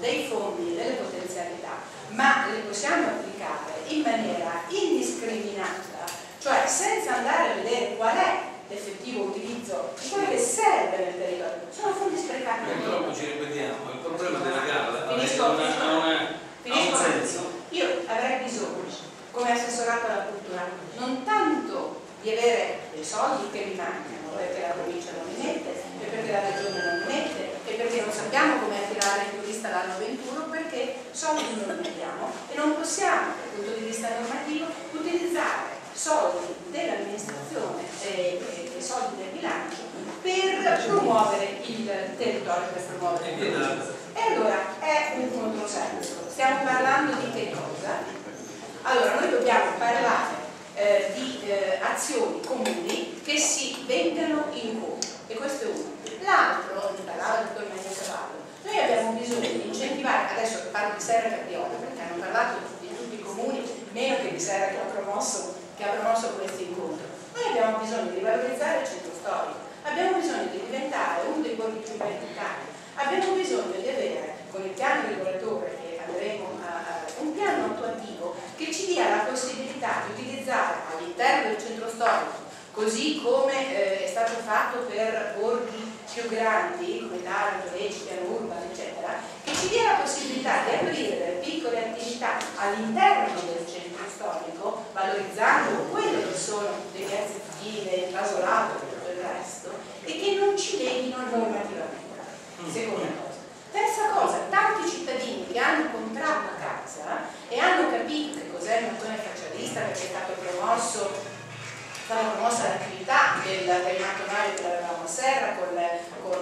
dei fondi e delle potenzialità, ma le possiamo applicare in maniera indiscriminata, cioè senza andare a vedere qual è l'effettivo utilizzo di quello che serve nel territorio. Sono fondi sprecati. Purtroppo ci ripetiamo, il problema della galla ha un senso. Io avrei bisogno, come assessorato alla cultura, non tanto di avere dei soldi che mi mancano, perché la provincia non li mette, e perché la regione non li mette, e perché non sappiamo come attirare il turista l'anno 21, perché soldi non ne abbiamo e non possiamo, dal punto di vista normativo, utilizzare soldi dell'amministrazione e soldi del bilancio per promuovere il territorio, per promuovere il turismo. E allora è un controsenso. Stiamo parlando di che cosa? Allora, noi dobbiamo parlare di azioni comuni che si vengano incontro, e questo è uno. L'altro, parlava il dottor Magno Cavallo, noi abbiamo bisogno di incentivare, adesso parlo di Serra Capriola, perché hanno parlato di tutti i comuni, meno che di Serra che ha promosso questo incontro. Noi abbiamo bisogno di valorizzare il centro storico, abbiamo bisogno di diventare uno dei borghi più belli d'Italia, abbiamo bisogno di avere con il piano regolatore che andremo un piano attuativo che ci dia la possibilità di utilizzare all'interno del centro storico, così come è stato fatto per borghi più grandi come Taranto, Lecce, Piano Urbano, eccetera, che ci dia la possibilità di aprire delle piccole attività all'interno del centro storico, valorizzando quello che sono le piazze attive, il casolato e tutto il resto, e che non ci leghino normativamente. Seconda cosa. Terza cosa, tanti cittadini che hanno comprato casa e hanno capito che cos'è il mattone faccialista, perché è stata promossa l'attività del mattonario che avevamo a Serra con la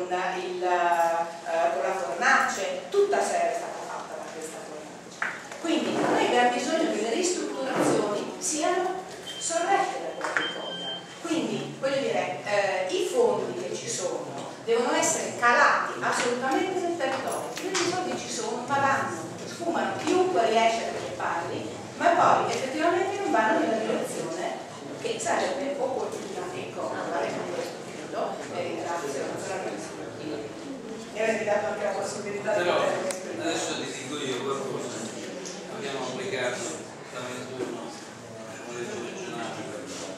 fornace, tutta Serra è stata fatta da questa fornace. Quindi noi abbiamo bisogno che le ristrutturazioni siano sorrette da qualche cosa. Quindi, voglio dire, i fondi che ci sono devono essere calati assolutamente nel territorio. Quindi i soldi ci sono, ma vanno, sfumano, chiunque riesce a parli, ma poi effettivamente non vanno nella direzione che sarebbe opportuna e comoda. Con questo chiudo e ringrazio mi avete dato anche la possibilità di adesso ti dico io qualcosa. Abbiamo applicato la 21 una legge regionale per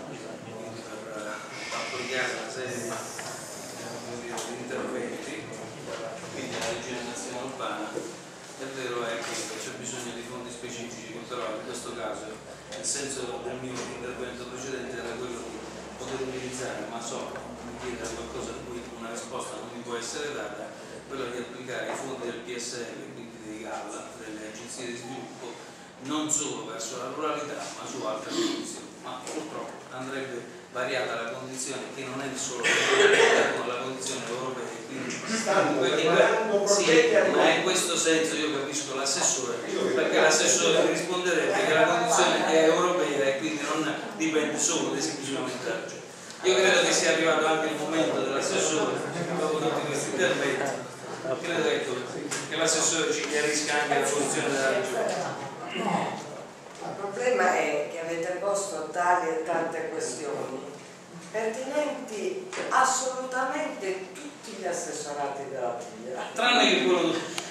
applicare una serie di interventi, quindi la legge nazionale urbana. È vero è che c'è bisogno di fondi specifici, però in questo caso il senso del mio intervento precedente era quello di poter utilizzare, ma mi chiedere qualcosa a cui una risposta non mi può essere data, quello di applicare i fondi del PSL, quindi dei GAL, delle agenzie di sviluppo, non solo verso la ruralità ma su altre condizioni. Ma purtroppo andrebbe variata la condizione che non è solo la condizione europea, quindi sì, ma in questo senso io capisco l'assessore, perché l'assessore risponderebbe che la condizione è europea e quindi non dipende solo ed esclusivamente dalla regione. Io credo che sia arrivato anche il momento dell'assessore, dopo tutti questi interventi, credo che l'assessore ci chiarisca anche la posizione della regione. Il problema è che avete posto tali e tante questioni pertinenti assolutamente tutti gli assessorati della Puglia. Tranne che quello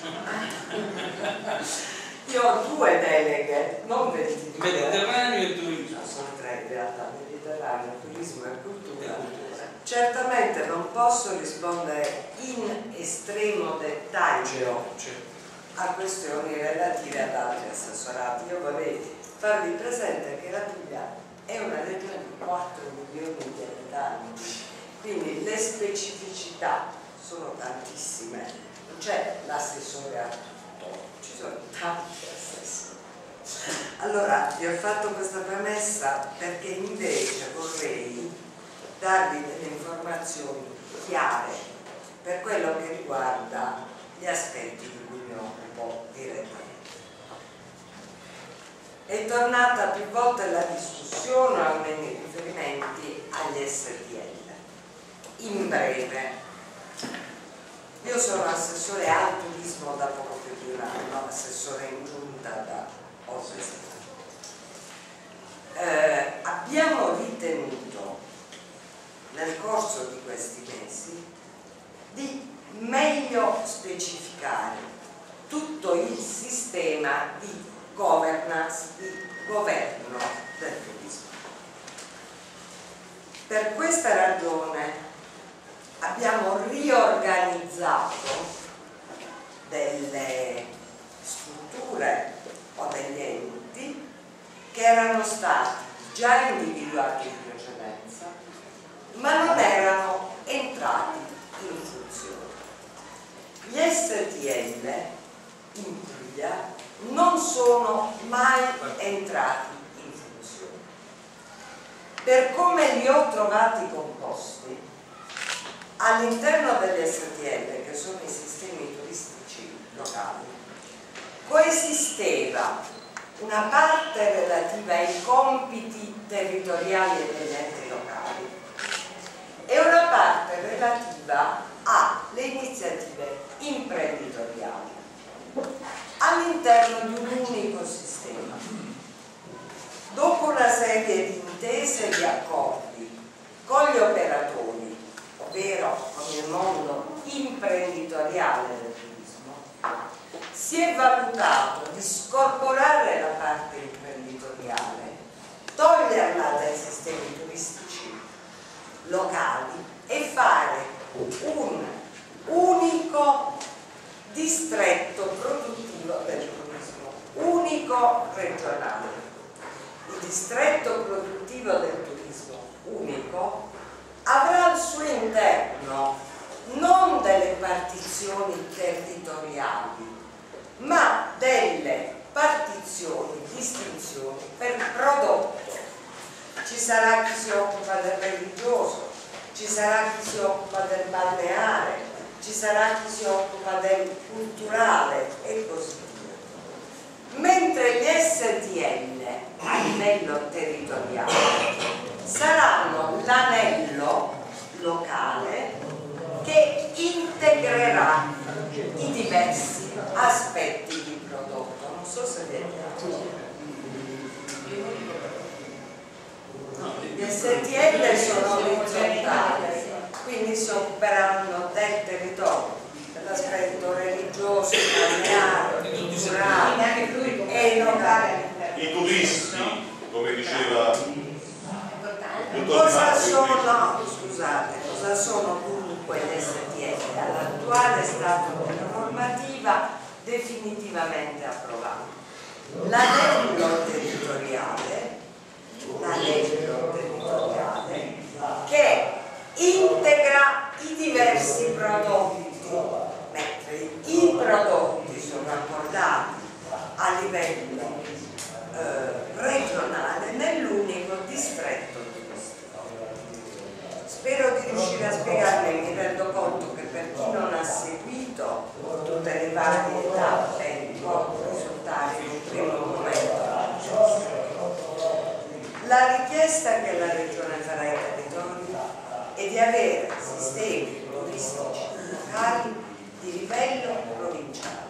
Io ho due deleghe, non 22. Mediterraneo e turismo. Sono tre in realtà, Mediterraneo, turismo e cultura. Certamente non posso rispondere in estremo dettaglio a questioni relative ad altri assessorati. Io vorrei farvi presente che la Puglia è una regione di 4 milioni di abitanti, quindi le specificità sono tantissime, non c'è l'assessore a tutto, ci sono tanti assessori. Allora, vi ho fatto questa premessa perché invece vorrei darvi delle informazioni chiare per quello che riguarda gli aspetti di cui mi occupo direttamente. È tornata più volte la discussione, o almeno i riferimenti agli STL. In breve, io sono assessore al turismo da poco più di un anno, assessore in giunta da 8 anni. Abbiamo ritenuto nel corso di questi mesi di meglio specificare tutto il sistema di governance, di governo del turismo. Per questa ragione abbiamo riorganizzato delle strutture o degli enti che erano stati già individuati in precedenza, ma non erano entrati in funzione. Gli STL in Puglia non sono mai entrati in funzione. Per come li ho trovati composti, all'interno degli STL, che sono i sistemi turistici locali, coesisteva una parte relativa ai compiti territoriali degli enti locali e una parte relativa alle iniziative imprenditoriali all'interno di un unico sistema. Dopo una serie di intese e di accordi con gli operatori, ovvero con il mondo imprenditoriale del turismo, si è valutato di scorporare la parte imprenditoriale, toglierla dai sistemi turistici locali e fare un unico distretto produttivo del turismo, unico regionale. Il distretto produttivo del turismo unico avrà al suo interno non delle partizioni territoriali, ma delle partizioni, distinzioni per prodotto. Ci sarà chi si occupa del religioso, ci sarà chi si occupa del balneare, ci sarà chi si occupa del culturale e così via. Mentre gli STL a livello territoriale saranno l'anello locale che integrerà i diversi aspetti di prodotto. Non so se vi è chiaro. Gli STL sono orizzontali, quindi si occuperanno del territorio, dell'aspetto religioso, balneare, culturale e locale. I turisti, come diceva cosa sono dunque gli STL all'attuale stato della normativa definitivamente approvato? L'anello territoriale che integra i diversi prodotti, mentre i prodotti sono accordati a livello regionale nell'unico distretto turistico. Spero di riuscire a spiegarmi, mi rendo conto che per chi non ha seguito tutte le varie tappe può risultare in un primo momento. La richiesta che la Regione farà ai territori è di avere sistemi turistici locali di livello provinciale.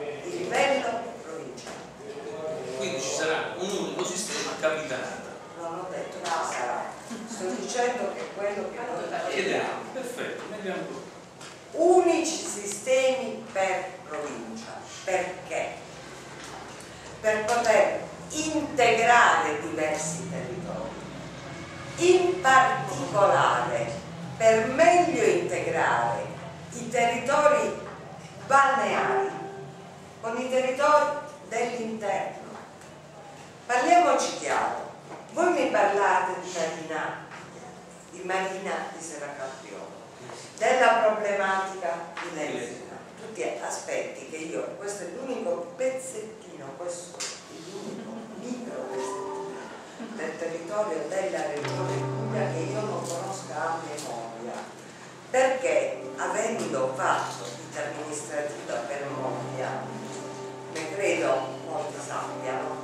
Quindi ci sarà un unico sistema capitanato. Non ho detto che sarà, sto dicendo che quello che noi chiediamo. Perfetto, vediamo. Unici sistemi per provincia. Perché? Per poter integrare diversi territori, in particolare per meglio integrare i territori balneari con i territori dell'interno. Parliamoci chiaro, voi mi parlate di Marina di Serracalpione, della problematica di Lesina, tutti aspetti che io, questo è l'unico pezzettino, questo è l'unico micro pezzettino del territorio della Regione Puglia che io non conosca a memoria, perché avendo fatto vita amministrativa per Mombia, ne credo molti sappiano,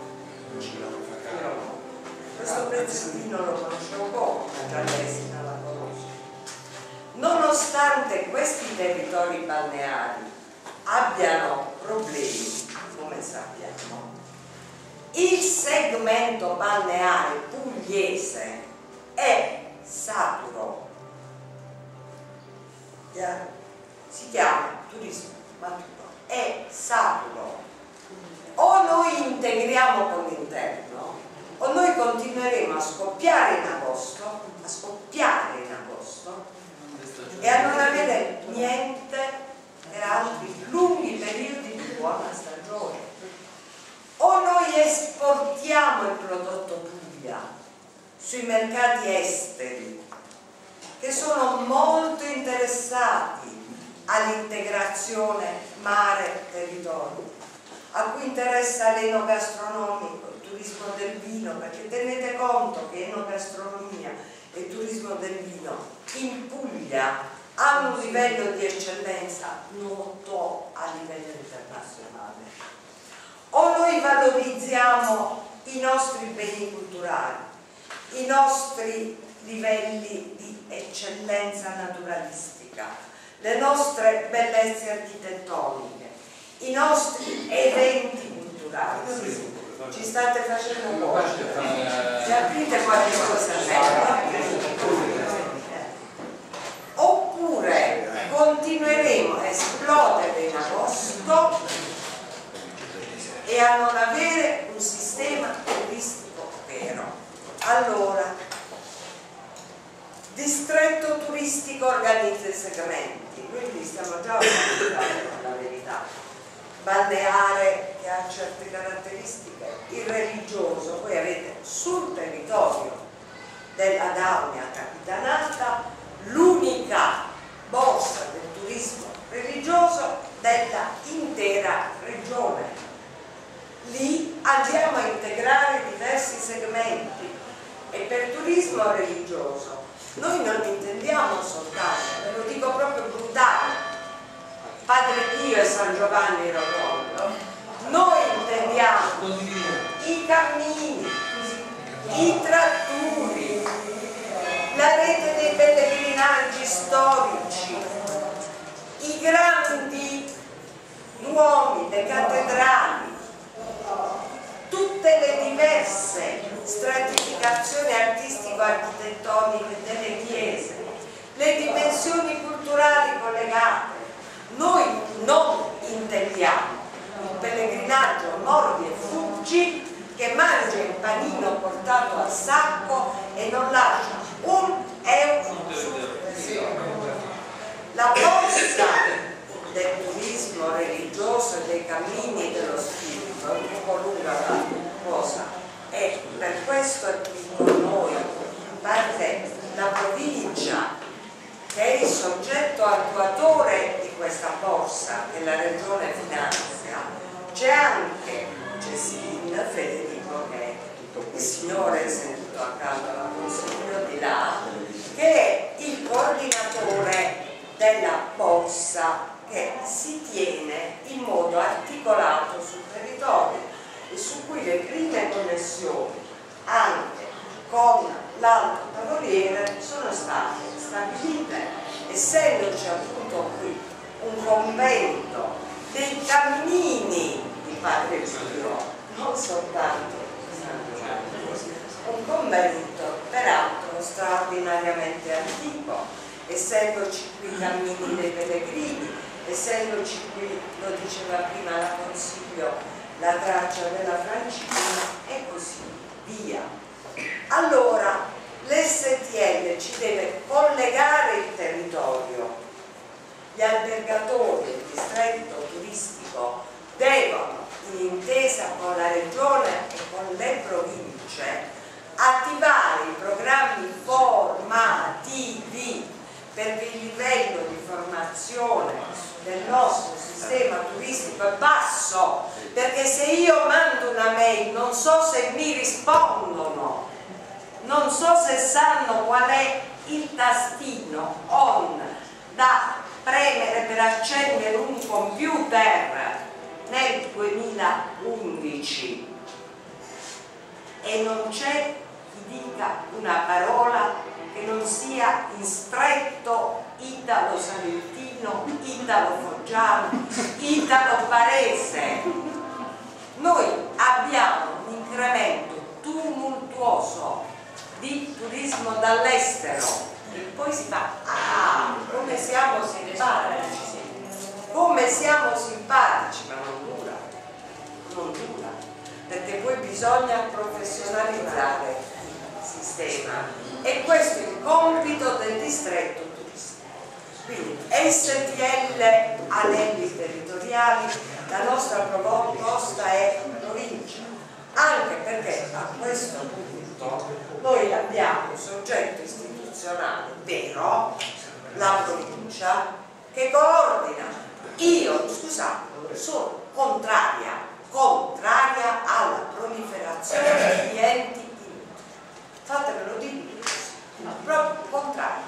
questo pezzettino lo conoscevo poco, ma già Lesina la conosco. Nonostante questi territori balneari abbiano problemi, come sappiamo, il segmento balneare pugliese è saturo, si chiama turismo maturo, è saturo. O noi integriamo con l'interno, o noi continueremo a scoppiare in agosto, e a non avere niente per altri lunghi periodi di buona stagione. O noi esportiamo il prodotto Puglia sui mercati esteri, che sono molto interessati all'integrazione mare-territorio, a cui interessa l'enogastronomico, il turismo del vino, perché tenete conto che enogastronomia e turismo del vino in Puglia hanno un livello di eccellenza noto a livello internazionale. O noi valorizziamo i nostri beni culturali, i nostri livelli di eccellenza naturalistica, le nostre bellezze architettoniche, i nostri eventi culturali. Ci state facendo un po'? Se aprite qualche cosa oppure continueremo a esplodere in agosto e a non avere un sistema turistico vero. Allora, distretto turistico organizza i segmenti, noi li stiamo già organizzando, per la verità. Balneare, che ha certe caratteristiche, il religioso, voi avete sul territorio della Daunia Capitanata l'unica borsa del turismo religioso della intera regione. Lì andiamo a integrare diversi segmenti e per turismo religioso noi non intendiamo soltanto, ve lo dico proprio brutale, Padre Pio e San Giovanni Rotondo, noi intendiamo i cammini, i tratturi, la rete dei pellegrinaggi storici, i grandi duomi, le cattedrali, tutte le diverse stratificazioni artistico-architettoniche delle chiese, le dimensioni culturali collegate. Noi non intendiamo il pellegrinaggio mordi e fuggi che mangia il panino portato al sacco e non lascia un euro su. La borsa del turismo religioso e dei cammini dello spirito è un po' lunga la cosa, e per questo è qui con noi, a parte la provincia che è il soggetto attuatore di questa borsa che la regione finanzia, c'è anche Cesin Federico, che è il signore seduto accanto alla consiglio di là, che è il coordinatore della borsa che si tiene in modo articolato sul territorio e su cui le prime connessioni anche con l'Alto Tavoliere sono state stabilite, essendoci appunto qui un convento dei cammini di Padre Pio, non soltanto un convento peraltro straordinariamente antico, essendoci qui i cammini dei pellegrini, essendoci qui, lo diceva prima la Consiglio, la traccia della Francigena e così via. Allora l'STL ci deve collegare il territorio, gli albergatori del distretto turistico devono, in intesa con la regione e con le province, attivare i programmi formativi, perché il livello di formazione del nostro sistema turistico è basso, perché se io mando una mail non so se mi rispondono, non so se sanno qual è il tastino on da premere per accendere un computer nel 2011 e non c'è chi dica una parola che non sia in stretto italo-salentino, italo-foggiano, italo-barese. Noi abbiamo un incremento tumultuoso di turismo dall'estero e poi si fa, ah, come siamo simpatici, come siamo simpatici, ma non dura, perché poi bisogna professionalizzare il sistema e questo è il compito del distretto turistico. Quindi STL anelli territoriali, la nostra proposta è provincia, anche perché a questo punto noi abbiamo un soggetto istituzionale vero, la provincia, che coordina. Io, scusate, sono contraria alla proliferazione di enti inutili. Fatemelo dire, proprio contraria.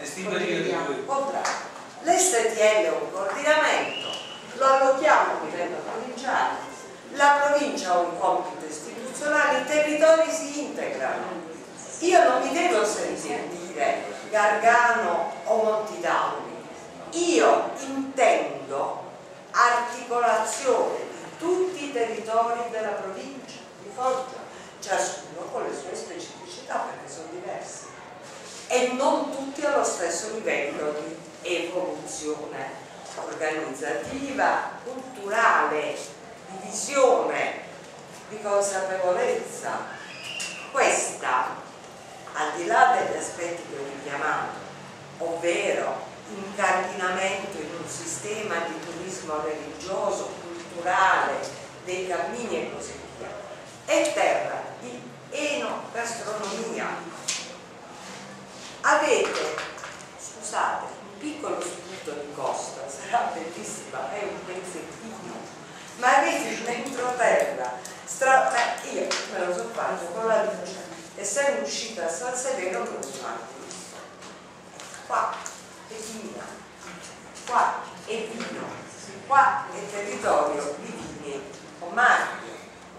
L'STL è un coordinamento, lo allochiamo a livello provinciale, la provincia ha un compito istituzionale, i territori si integrano. Io non mi devo sentire dire Gargano o Montidalmi, io intendo articolazione di tutti i territori della provincia di Foggia, ciascuno con le sue specificità perché sono diversi e non tutti allo stesso livello di evoluzione organizzativa, culturale, di visione, di consapevolezza. Questa, al di là degli aspetti che ho richiamato, ovvero incardinamento in un sistema di turismo religioso, culturale, dei cammini e così via, è terra di enogastronomia. Avete, scusate, un piccolo spunto di costa, sarà bellissima, è un pezzettino, ma avete l'entroterra, io me lo so fatto con la luce, essendo uscita a San Severo con un visto. Qua è vina, qua è vino, qua è territorio di vigne o marchio.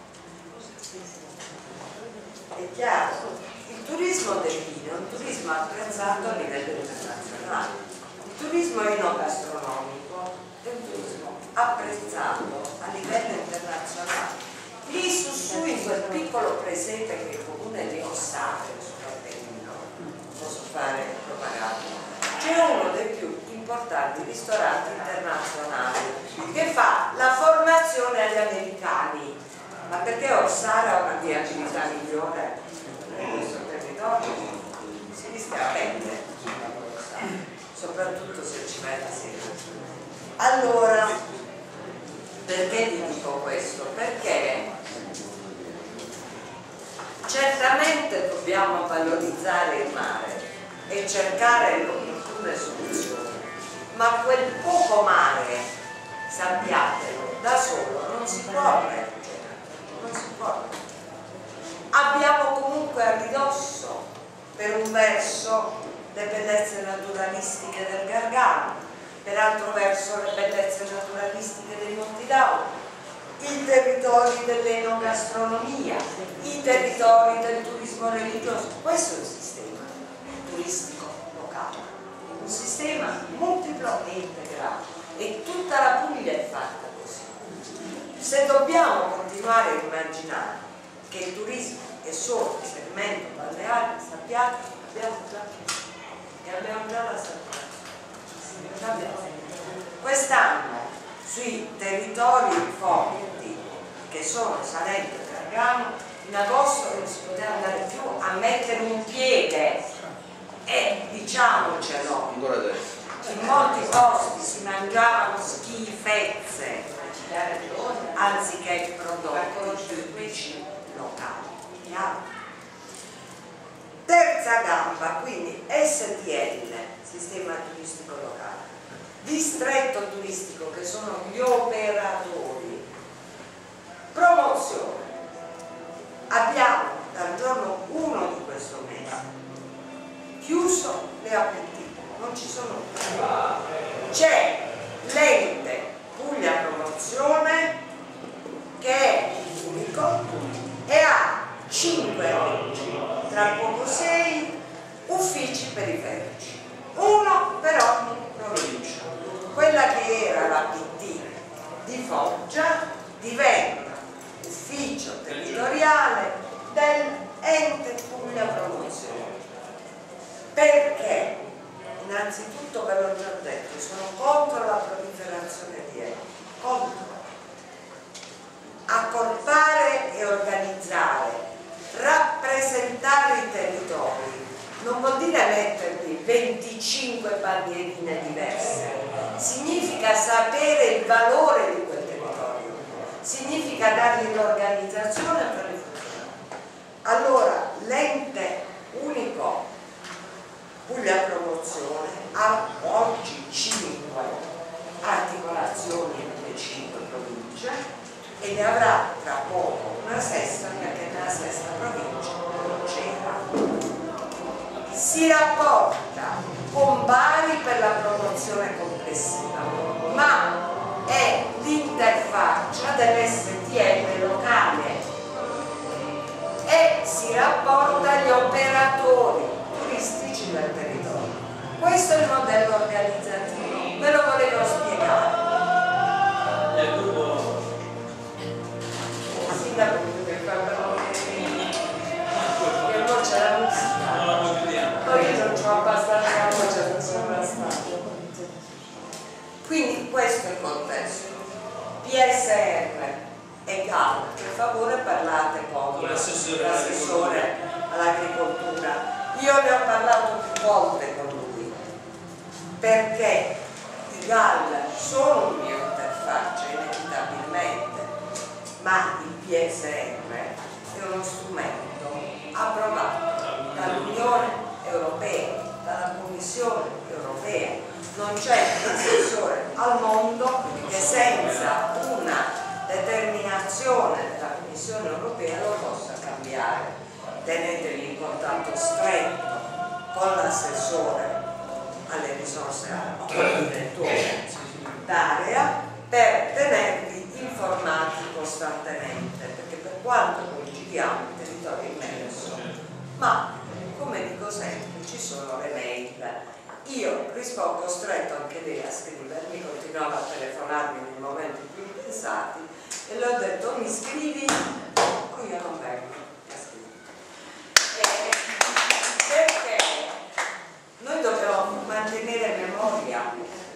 È chiaro? Il turismo del vino è un turismo apprezzato a livello internazionale. Il turismo enogastronomico è un turismo apprezzato a livello internazionale. Lì su in quel piccolo presepe che è il comune di Ossate, posso fare propaganda, c'è uno dei più importanti ristoranti internazionali che fa la formazione agli americani. Ma perché Ossara ha una viabilità migliore in questo territorio? Si rischia a perdere, soprattutto se ci vai la sera. Allora, perché vi dico questo? Perché certamente dobbiamo valorizzare il mare e cercare le opportune soluzioni, ma quel poco mare, sappiatelo, da solo non si può reggere, non si può. Abbiamo comunque a ridosso, per un verso, le bellezze naturalistiche del Gargano, per altro verso le bellezze naturalistiche dei Monti d'Auro, i territori dell'enogastronomia, i territori del turismo religioso. Questo è un sistema turistico locale, un sistema multiplo e integrato, e tutta la Puglia è fatta così. Se dobbiamo continuare a immaginare che il turismo è solo il segmento balneare, sappiate, abbiamo già la sappiata. Quest'anno sui territori forti che sono Salento e Gargano, in agosto non si poteva andare più a mettere un piede, e diciamocelo, in molti posti si mangiavano schifezze anziché prodotti tipici locali. Terza gamba, quindi STL, sistema turistico locale, distretto turistico, che sono gli operatori, promozione. Abbiamo dal giorno 1 di questo mese chiuso le aperitivo, non ci sono più. C'è l'ente Puglia Promozione che è unico e ha 5 oggi, tra poco 6 uffici periferici, uno per ogni provincia. Quella che era la PT di Foggia diventa ufficio territoriale dell'ente Puglia Promozione. Perché innanzitutto ve l'ho già detto, sono contro la proliferazione di enti, contro. Accorpare e organizzare, rappresentare i territori non vuol dire mettervi 25 bandierine diverse, significa sapere il valore di quel territorio, significa dargli l'organizzazione per le funzioni. Allora l'ente unico Puglia Promozione ha oggi 5 articolazioni nelle 5 province e ne avrà tra poco una sesta, perché nella sesta provincia non c'era. Si rapporta con Bari per la promozione complessiva, ma è l'interfaccia dell'STM locale e si rapporta agli operatori turistici del territorio. Questo è il modello organizzativo, ve lo volevo spiegare. Sindaco, che fa che non c'è la musica. Poi io non c'ho abbastanza voce, non sono abbastanza. Quindi questo è il contesto. PSR e GAL, per favore parlate con l'assessore all'agricoltura. Io ne ho parlato più volte con lui, perché i GAL sono un'interfaccia inevitabilmente, ma il PSR è uno strumento approvato dall'Unione Europea, dalla Commissione Europea. Non c'è un assessore al mondo che senza una determinazione della Commissione Europea lo possa cambiare. Tenetevi in contatto stretto con l'assessore alle risorse al direttore d'area per tenervi informati costantemente, perché per quanto noi giriamo il territorio immerso, ma come dico sempre ci sono le mail. Io rispondo stretto anche lei a scrivermi, continuava a telefonarmi nei momenti più impensati e le ho detto mi scrivi o io non vengo a scrivere. Perché noi dobbiamo mantenere memoria.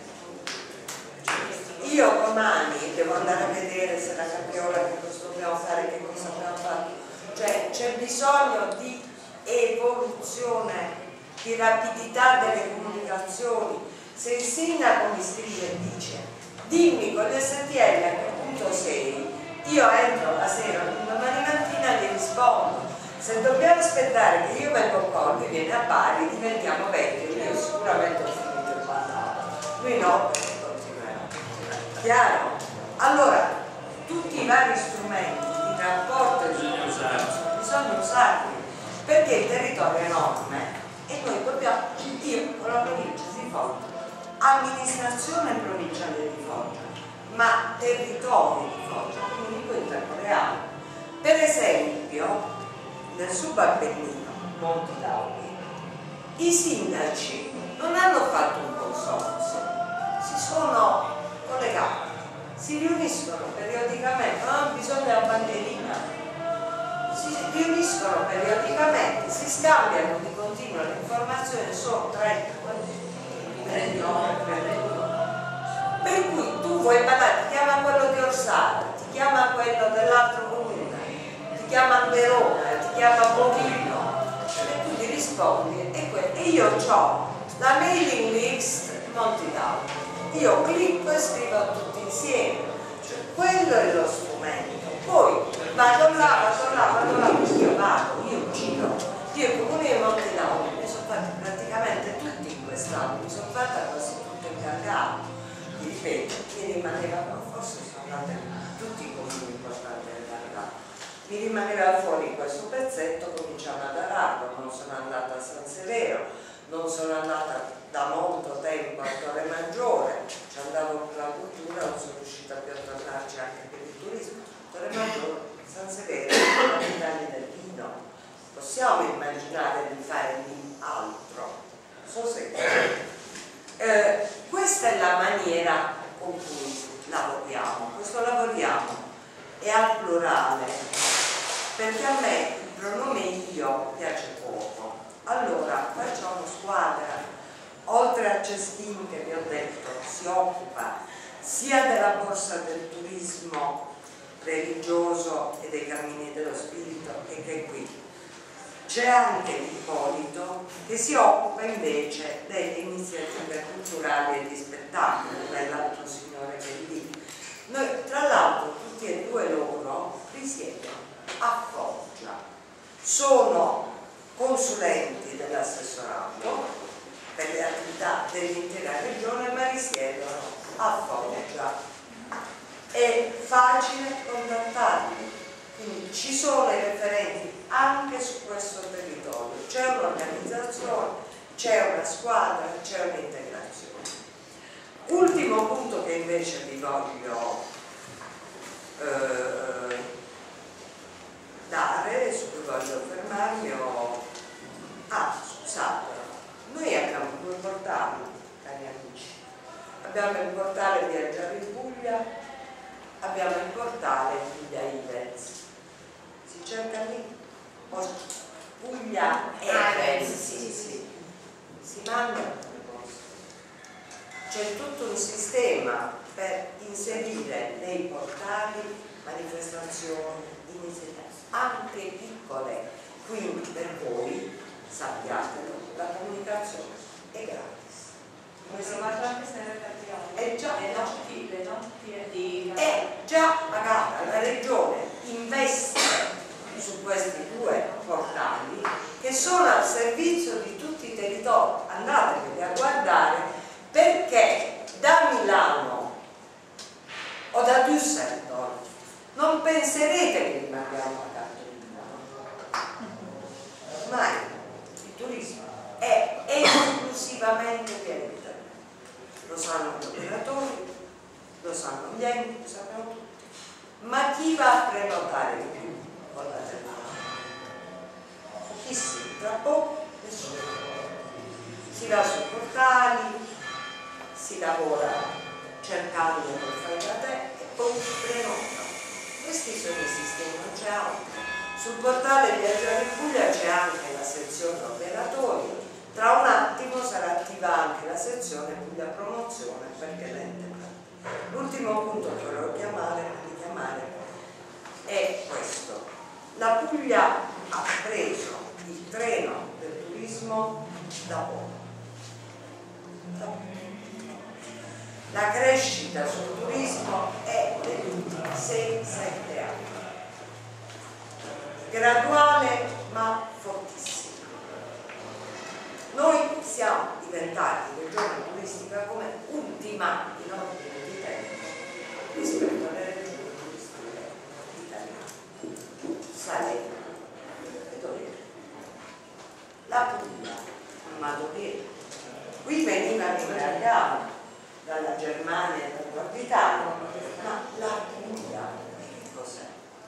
Io domani devo andare a vedere se la Capriola che cosa dobbiamo fare, che cosa abbiamo fatto. Cioè c'è bisogno di evoluzione, di rapidità delle comunicazioni. Se il sindaco mi scrive e dice dimmi con l'STL a che punto sei, io entro la sera, domani mattina gli rispondo. Se dobbiamo aspettare che io vengo qua, lui viene a Bari, diventiamo vecchi, io sicuramente ho finito il mandato, lui no, perché continuerà. Chiaro? Allora, tutti i vari strumenti di rapporto bisogna usarli, perché il territorio è enorme e noi dobbiamo, io con la provincia di Foggia, amministrazione provinciale di Foggia, ma territorio di Foggia, quindi in tempo reale. Per esempio, nel subappennino, Monti d'Auli, i sindaci non hanno fatto un consorzio, si sono collegati, si riuniscono periodicamente, non hanno bisogno della bandierina, si riuniscono periodicamente, si scambiano di continuo le informazioni, sono 30 per cui tu vuoi parlare, ti chiama quello di Orsara, ti chiama quello dell'altro comune, ti chiama Verona, ti chiama Bovino e tu ti rispondi e io ho la mailing list Monti d'Auli, io clicco e scrivo a tutti insieme, cioè quello è lo strumento. Poi vado là, io giro, io il comune di Monti d'Auli mi sono fatti praticamente tutti in quest'anno, mi sono fatta quasi tutto incargato, vi ripeto, mi rimaneva, forse sono andate tutti i comuni importanti incargati, mi rimaneva fuori questo pezzetto, cominciamo ad Arardo, non sono andata a San Severo, non sono andata da molto tempo a Torre Maggiore, ci andavo per la cultura, non sono riuscita più a tornarci anche per il turismo. Torre Maggiore, San Severo, la capitale del vino. Possiamo immaginare di fare lì altro? So se questa è la maniera con cui lavoriamo. Questo lavoriamo è al plurale, perché a me il pronome io piace poco. Allora facciamo squadra. oltre a Cestin che vi ho detto, si occupa sia della borsa del turismo religioso e dei cammini dello spirito, e che qui c'è anche Ippolito che si occupa invece delle iniziative culturali e di spettacolo, quell'altro signore che è lì. Noi, tra l'altro, tutti e due loro risiedono a Foggia, sono consulenti dell'assessorato per le attività dell'intera regione, ma risiedono a Foggia. È facile contattarli, quindi ci sono i referenti anche su questo territorio, c'è un'organizzazione, c'è una squadra, c'è un'integrazione. Ultimo punto che invece vi voglio dare, su cui voglio fermarmi, scusate, noi abbiamo due portali, cari amici, abbiamo il portale Viaggiare in Puglia, abbiamo il portale Puglia Events, si cerca lì? Puglia Events, sì, si mandano le cose, c'è tutto un sistema per inserire nei portali manifestazioni, iniziative, anche piccole, quindi per voi sappiatelo, la comunicazione è gratis. È già pagata, la regione investe su questi due portali che sono al servizio di tutti i territori, andateveli a guardare, perché da Milano o da Düsseldorf non penserete che rimaniamo pagati di Milano, mai. Il turismo è esclusivamente pianeta. Lo sanno gli operatori, lo sanno gli enti, lo sappiamo tutti. Ma chi va a prenotare di più con la telefonata? Pochissimi, tra poco nessuno. Si va sui portali, si lavora cercando per fare da te e poi prenota. Questi sono i sistemi, non c'è altro. Sul portale Viaggiare in Puglia c'è anche la sezione operatori. Tra un attimo sarà attiva anche la sezione Puglia Promozione, perché l'ente. L'ultimo punto che volevo richiamare è questo. La Puglia ha preso il treno del turismo da poco. La crescita sul turismo è degli ultimi 6-7 anni. Graduale ma fortissima. Noi siamo diventati regione turistica come ultima in ordine di tempo rispetto alle regioni turistiche italiane. Salento e Toledo. La Puglia, Madoghero. Qui venivano imbarcati dalla Germania e dal Nord Italia, ma la Puglia che cos'è?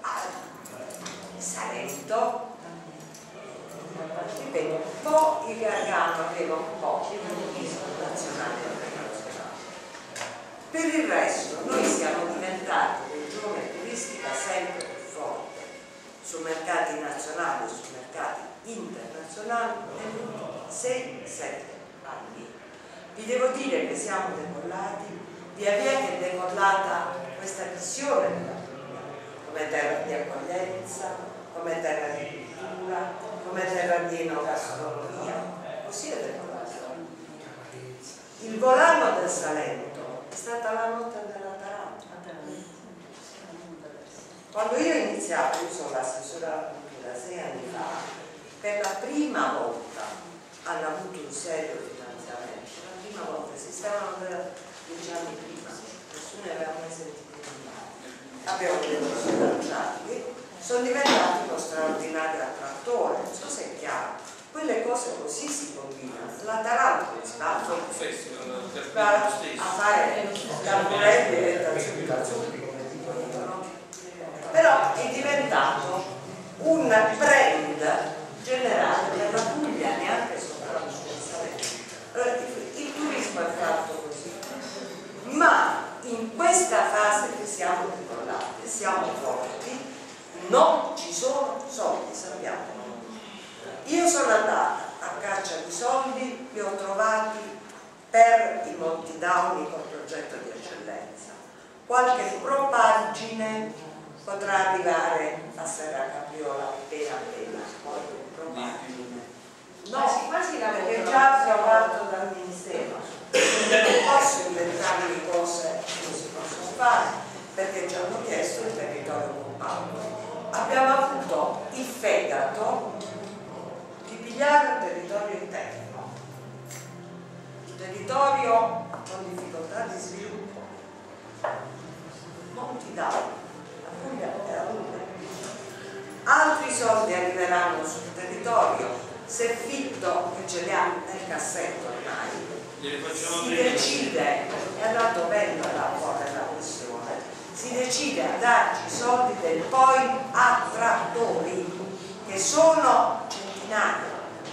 Salento. Ripeto, un po' il Gargano aveva un po' il turismo nazionale e internazionale. Per il resto noi siamo diventati regione turistica sempre più forte su mercati nazionali e su mercati internazionali negli ultimi 6-7 anni. Vi devo dire che siamo decollati, via via che è decollata questa visione della Puglia come terra di accoglienza, come terra di cultura, come terra di enogastronomia, così è decollata. Il volano del Salento è stata la notte della Taranta. Quando io ho iniziato, io sono l'assessore alla cultura 6 anni fa, per la prima volta hanno avuto un serio finanziamento. La prima volta esistevano 10 anni prima, nessuno ne aveva mai sentito parlare. Abbiamo detto sono lanciati, sono diventati uno straordinario attrattore, non so se è chiaro. Quelle cose così si combinano. La Taranta non si va a fare campuretti e zuppi, come dicono, no? Però è diventato un brand generale per la Puglia, neanche soltanto per Salento. Il turismo è fatto così, ma in questa fase che siamo decollati, siamo forti, non ci sono soldi, sappiamo. Io sono andata a caccia di soldi, li ho trovati per i Monti Dauni col progetto di eccellenza. Qualche propaggine potrà arrivare a Serra Capriola appena qualche propaggine. No, quasi perché già approvato dal Ministero. Non posso inventarmi cose che non si possono fare, perché ci hanno chiesto il territorio compatto. Abbiamo avuto il fegato di pigliare un territorio interno, un territorio con difficoltà di sviluppo. Monti Dauni, la Puglia era una. Altri soldi arriveranno sul territorio. Se Fitto, che ce li ha nel cassetto ormai, si decide, è andato bene la questione, si decide a darci i soldi del poi a trattori, che sono centinaia,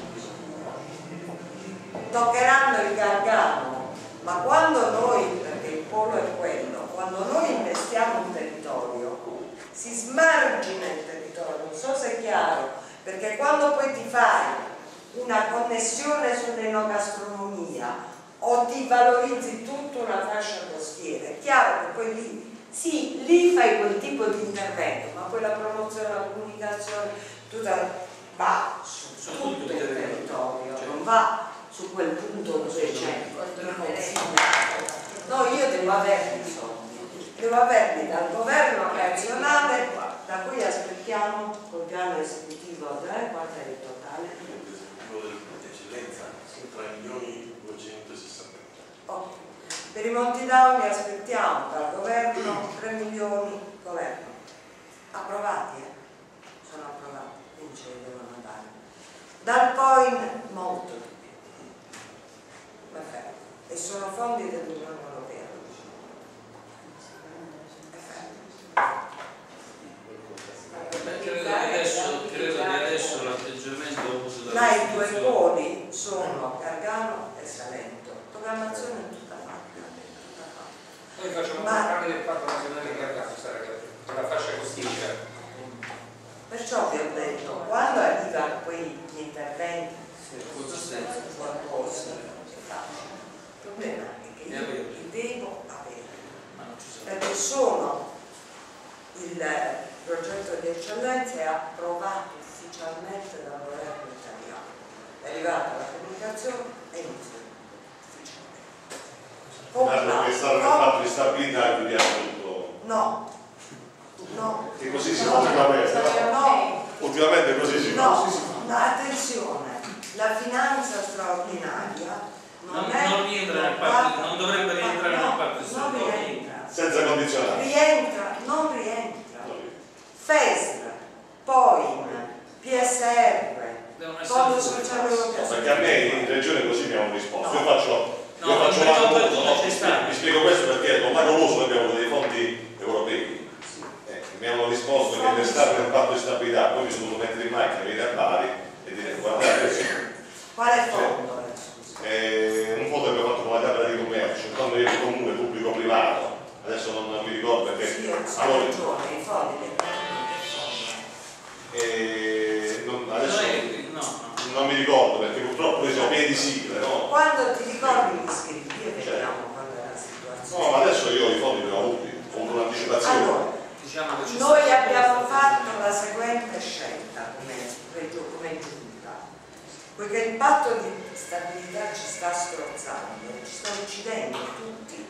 toccheranno il Gargano, ma quando noi, perché il polo è quello, quando noi investiamo un territorio, si smargina il territorio, non so se è chiaro, perché quando poi ti fai una connessione sull'enogastronomia o ti valorizzi tutta una fascia costiera, è chiaro che poi lì, sì, lì fai quel tipo di intervento, ma poi la promozione, la comunicazione, tutta va su tutto il territorio, non va su quel punto dove c'è il consigliato. No, io devo averli i soldi, devo averli dal governo nazionale, da cui aspettiamo col piano esecutivo, quanto è il totale? Eccellenza, 3.260.000. Oh. Per i Monti Dauni aspettiamo dal governo 3 milioni, governo, approvati, sono approvati, quindi ce li devono dare. Dal POIN molto di più, perfetto, e sono fondi dell'Unione Europea. Credo che adesso l'atteggiamento avuto là i due poli sono Gargano e Salento, programmazione è tutta fatta. Noi facciamo parte del Parco Nazionale di Gargano, la fascia costiera. Perciò vi ho detto, quando arrivano poi gli interventi su qualcosa, il problema è che io li devo avere, perché sono il progetto di eccellenza è approvato ufficialmente dal governo italiano, è arrivata la comunicazione e inizia Dato che stanno nel patto di stabilità chiudiamo tutto. no, no, che così si fa no, ultimamente così si fa. no, attenzione, la finanza straordinaria non rientra nel patto, non dovrebbe rientrare nel patto di stabilità senza condizionare, non rientra. FESR, POIN, PSR, Fondo Sociale Europeo. perché a me in regione così mi hanno risposto. Io faccio vi spiego questo perché ormai non lo so, abbiamo dei fondi europei, mi hanno risposto che per stare nel patto di stabilità poi mi sono dovuto mettere in macchina, venire a Bari e dire guardate quale fondo? Un fondo che abbiamo fatto con la Camera di Commercio, quando ero in comune pubblico-privato, adesso non mi ricordo perché sì, i fondi adesso non mi ricordo perché purtroppo noi siamo pieni di sigle, no? Quando ti ricordi gli iscritti e vediamo quando è la situazione. No, ma adesso io i fondi li ho avuti, ho avuto un'anticipazione. Allora, noi abbiamo fatto la seguente scelta come giunta, poiché il patto di stabilità ci sta strozzando, ci sta uccidendo tutti,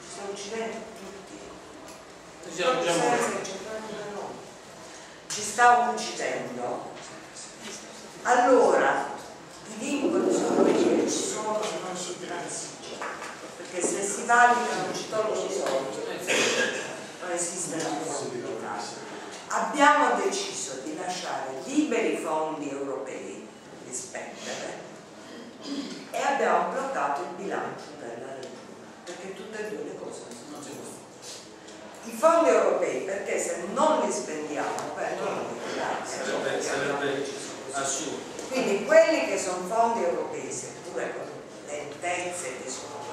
ci sta uccidendo. Allora i vincoli sono quelli che ci sono e non si transigge, perché se si valuta non ci tolgono i soldi, non esiste la possibilità. Abbiamo deciso di lasciare liberi i fondi europei di spendere e abbiamo bloccato il bilancio della regione, perché tutte e due le cose non si possono. I fondi europei, perché se non li spendiamo perdono di sarebbe assurdo. Quindi quelli che sono fondi europei, seppure con lentezze che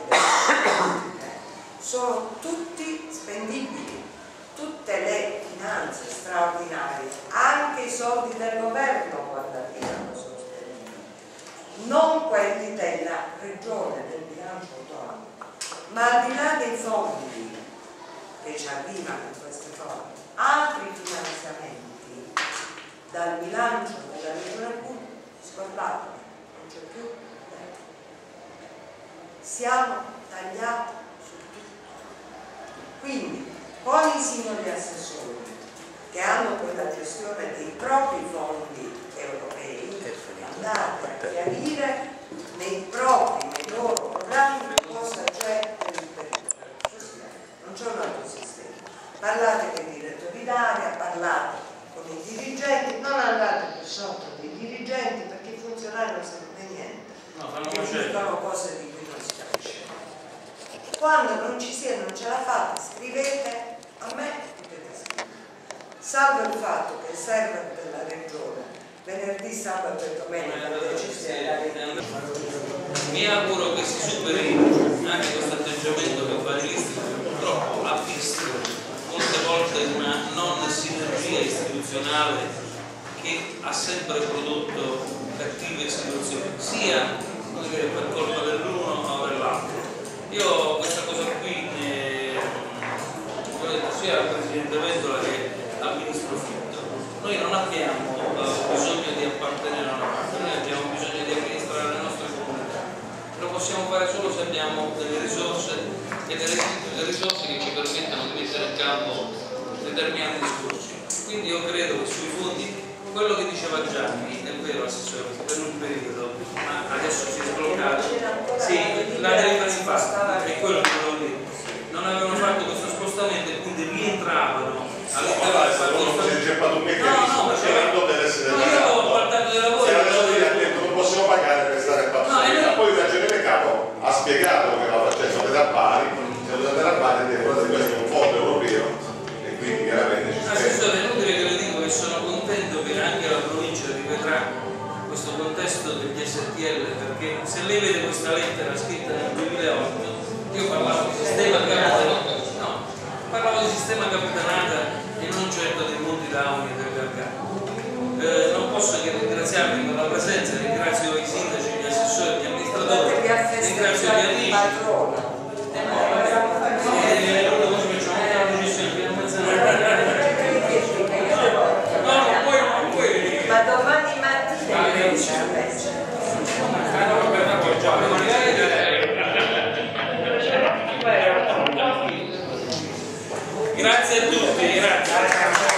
sono tutti spendibili, tutte le finanze straordinarie, anche i soldi del governo quando arrivano sono spendibili, non quelli della regione, del bilancio ma al di là dei fondi che ci arrivano in queste forme, altri finanziamenti dal bilancio della Regione Puglia, scordate, non c'è più, siamo tagliati su tutto. Quindi con i singoli assessori che hanno quella gestione dei propri fondi europei, andate a chiarire nei loro programmi cosa c'è per il periodo. Non c'è un altro sistema. Parlate con i direttori d'area, parlate con i dirigenti, non andate per sotto dei dirigenti perché i funzionari non sanno niente. E dicono cose di cui non si capisce. Quando non ci sia, non ce la fate, scrivete a me. Salvo il fatto che il server della regione venerdì, sabato e domenica mi auguro che si superi anche questo atteggiamento che Evangelisti purtroppo ha visto molte volte una non sinergia istituzionale che ha sempre prodotto cattive situazioni, sia per colpa dell'uno o dell'altro. Io questa cosa qui ho detto sia al Presidente Vendola che al Ministro Fitto, noi non abbiamo bisogno di appartenere a una parte, noi abbiamo bisogno di amministrare le nostre comunità, lo possiamo fare solo se abbiamo delle risorse e delle risorse che ci permettano di mettere in campo determinati discorsi. Quindi io credo che sui fondi, quello che diceva Gianni è vero, assessore, per un periodo, ma adesso si è sbloccato, sì, la delibera di fatto è quello che volevo dire, non avevano fatto questo spostamento e quindi rientravano all'interno del fatto. Si è inceppato un meccanismo, ma deve essere io ho parlato dei lavori e adesso ha detto non possiamo pagare per stare a Pazzolina. Poi il ragioniere capo ha spiegato che la facendo andare a Bari, se lo andare a Bari e questo è un fondo europeo e quindi chiaramente ci Assessore, è inutile che le dico che sono contento che anche la provincia rivedrà questo contesto degli STL, perché se lei vede questa lettera scritta nel 2008, io parlavo di sistema capitanata, no, parlavo di sistema capitanata e non certo dei Monti Dauni e del Gargano. Non posso che ringraziarvi per la presenza, ringrazio i sindaci, gli assessori, gli amministratori, ringrazio gli amici. Ma domani mattina grazie a tutti, grazie.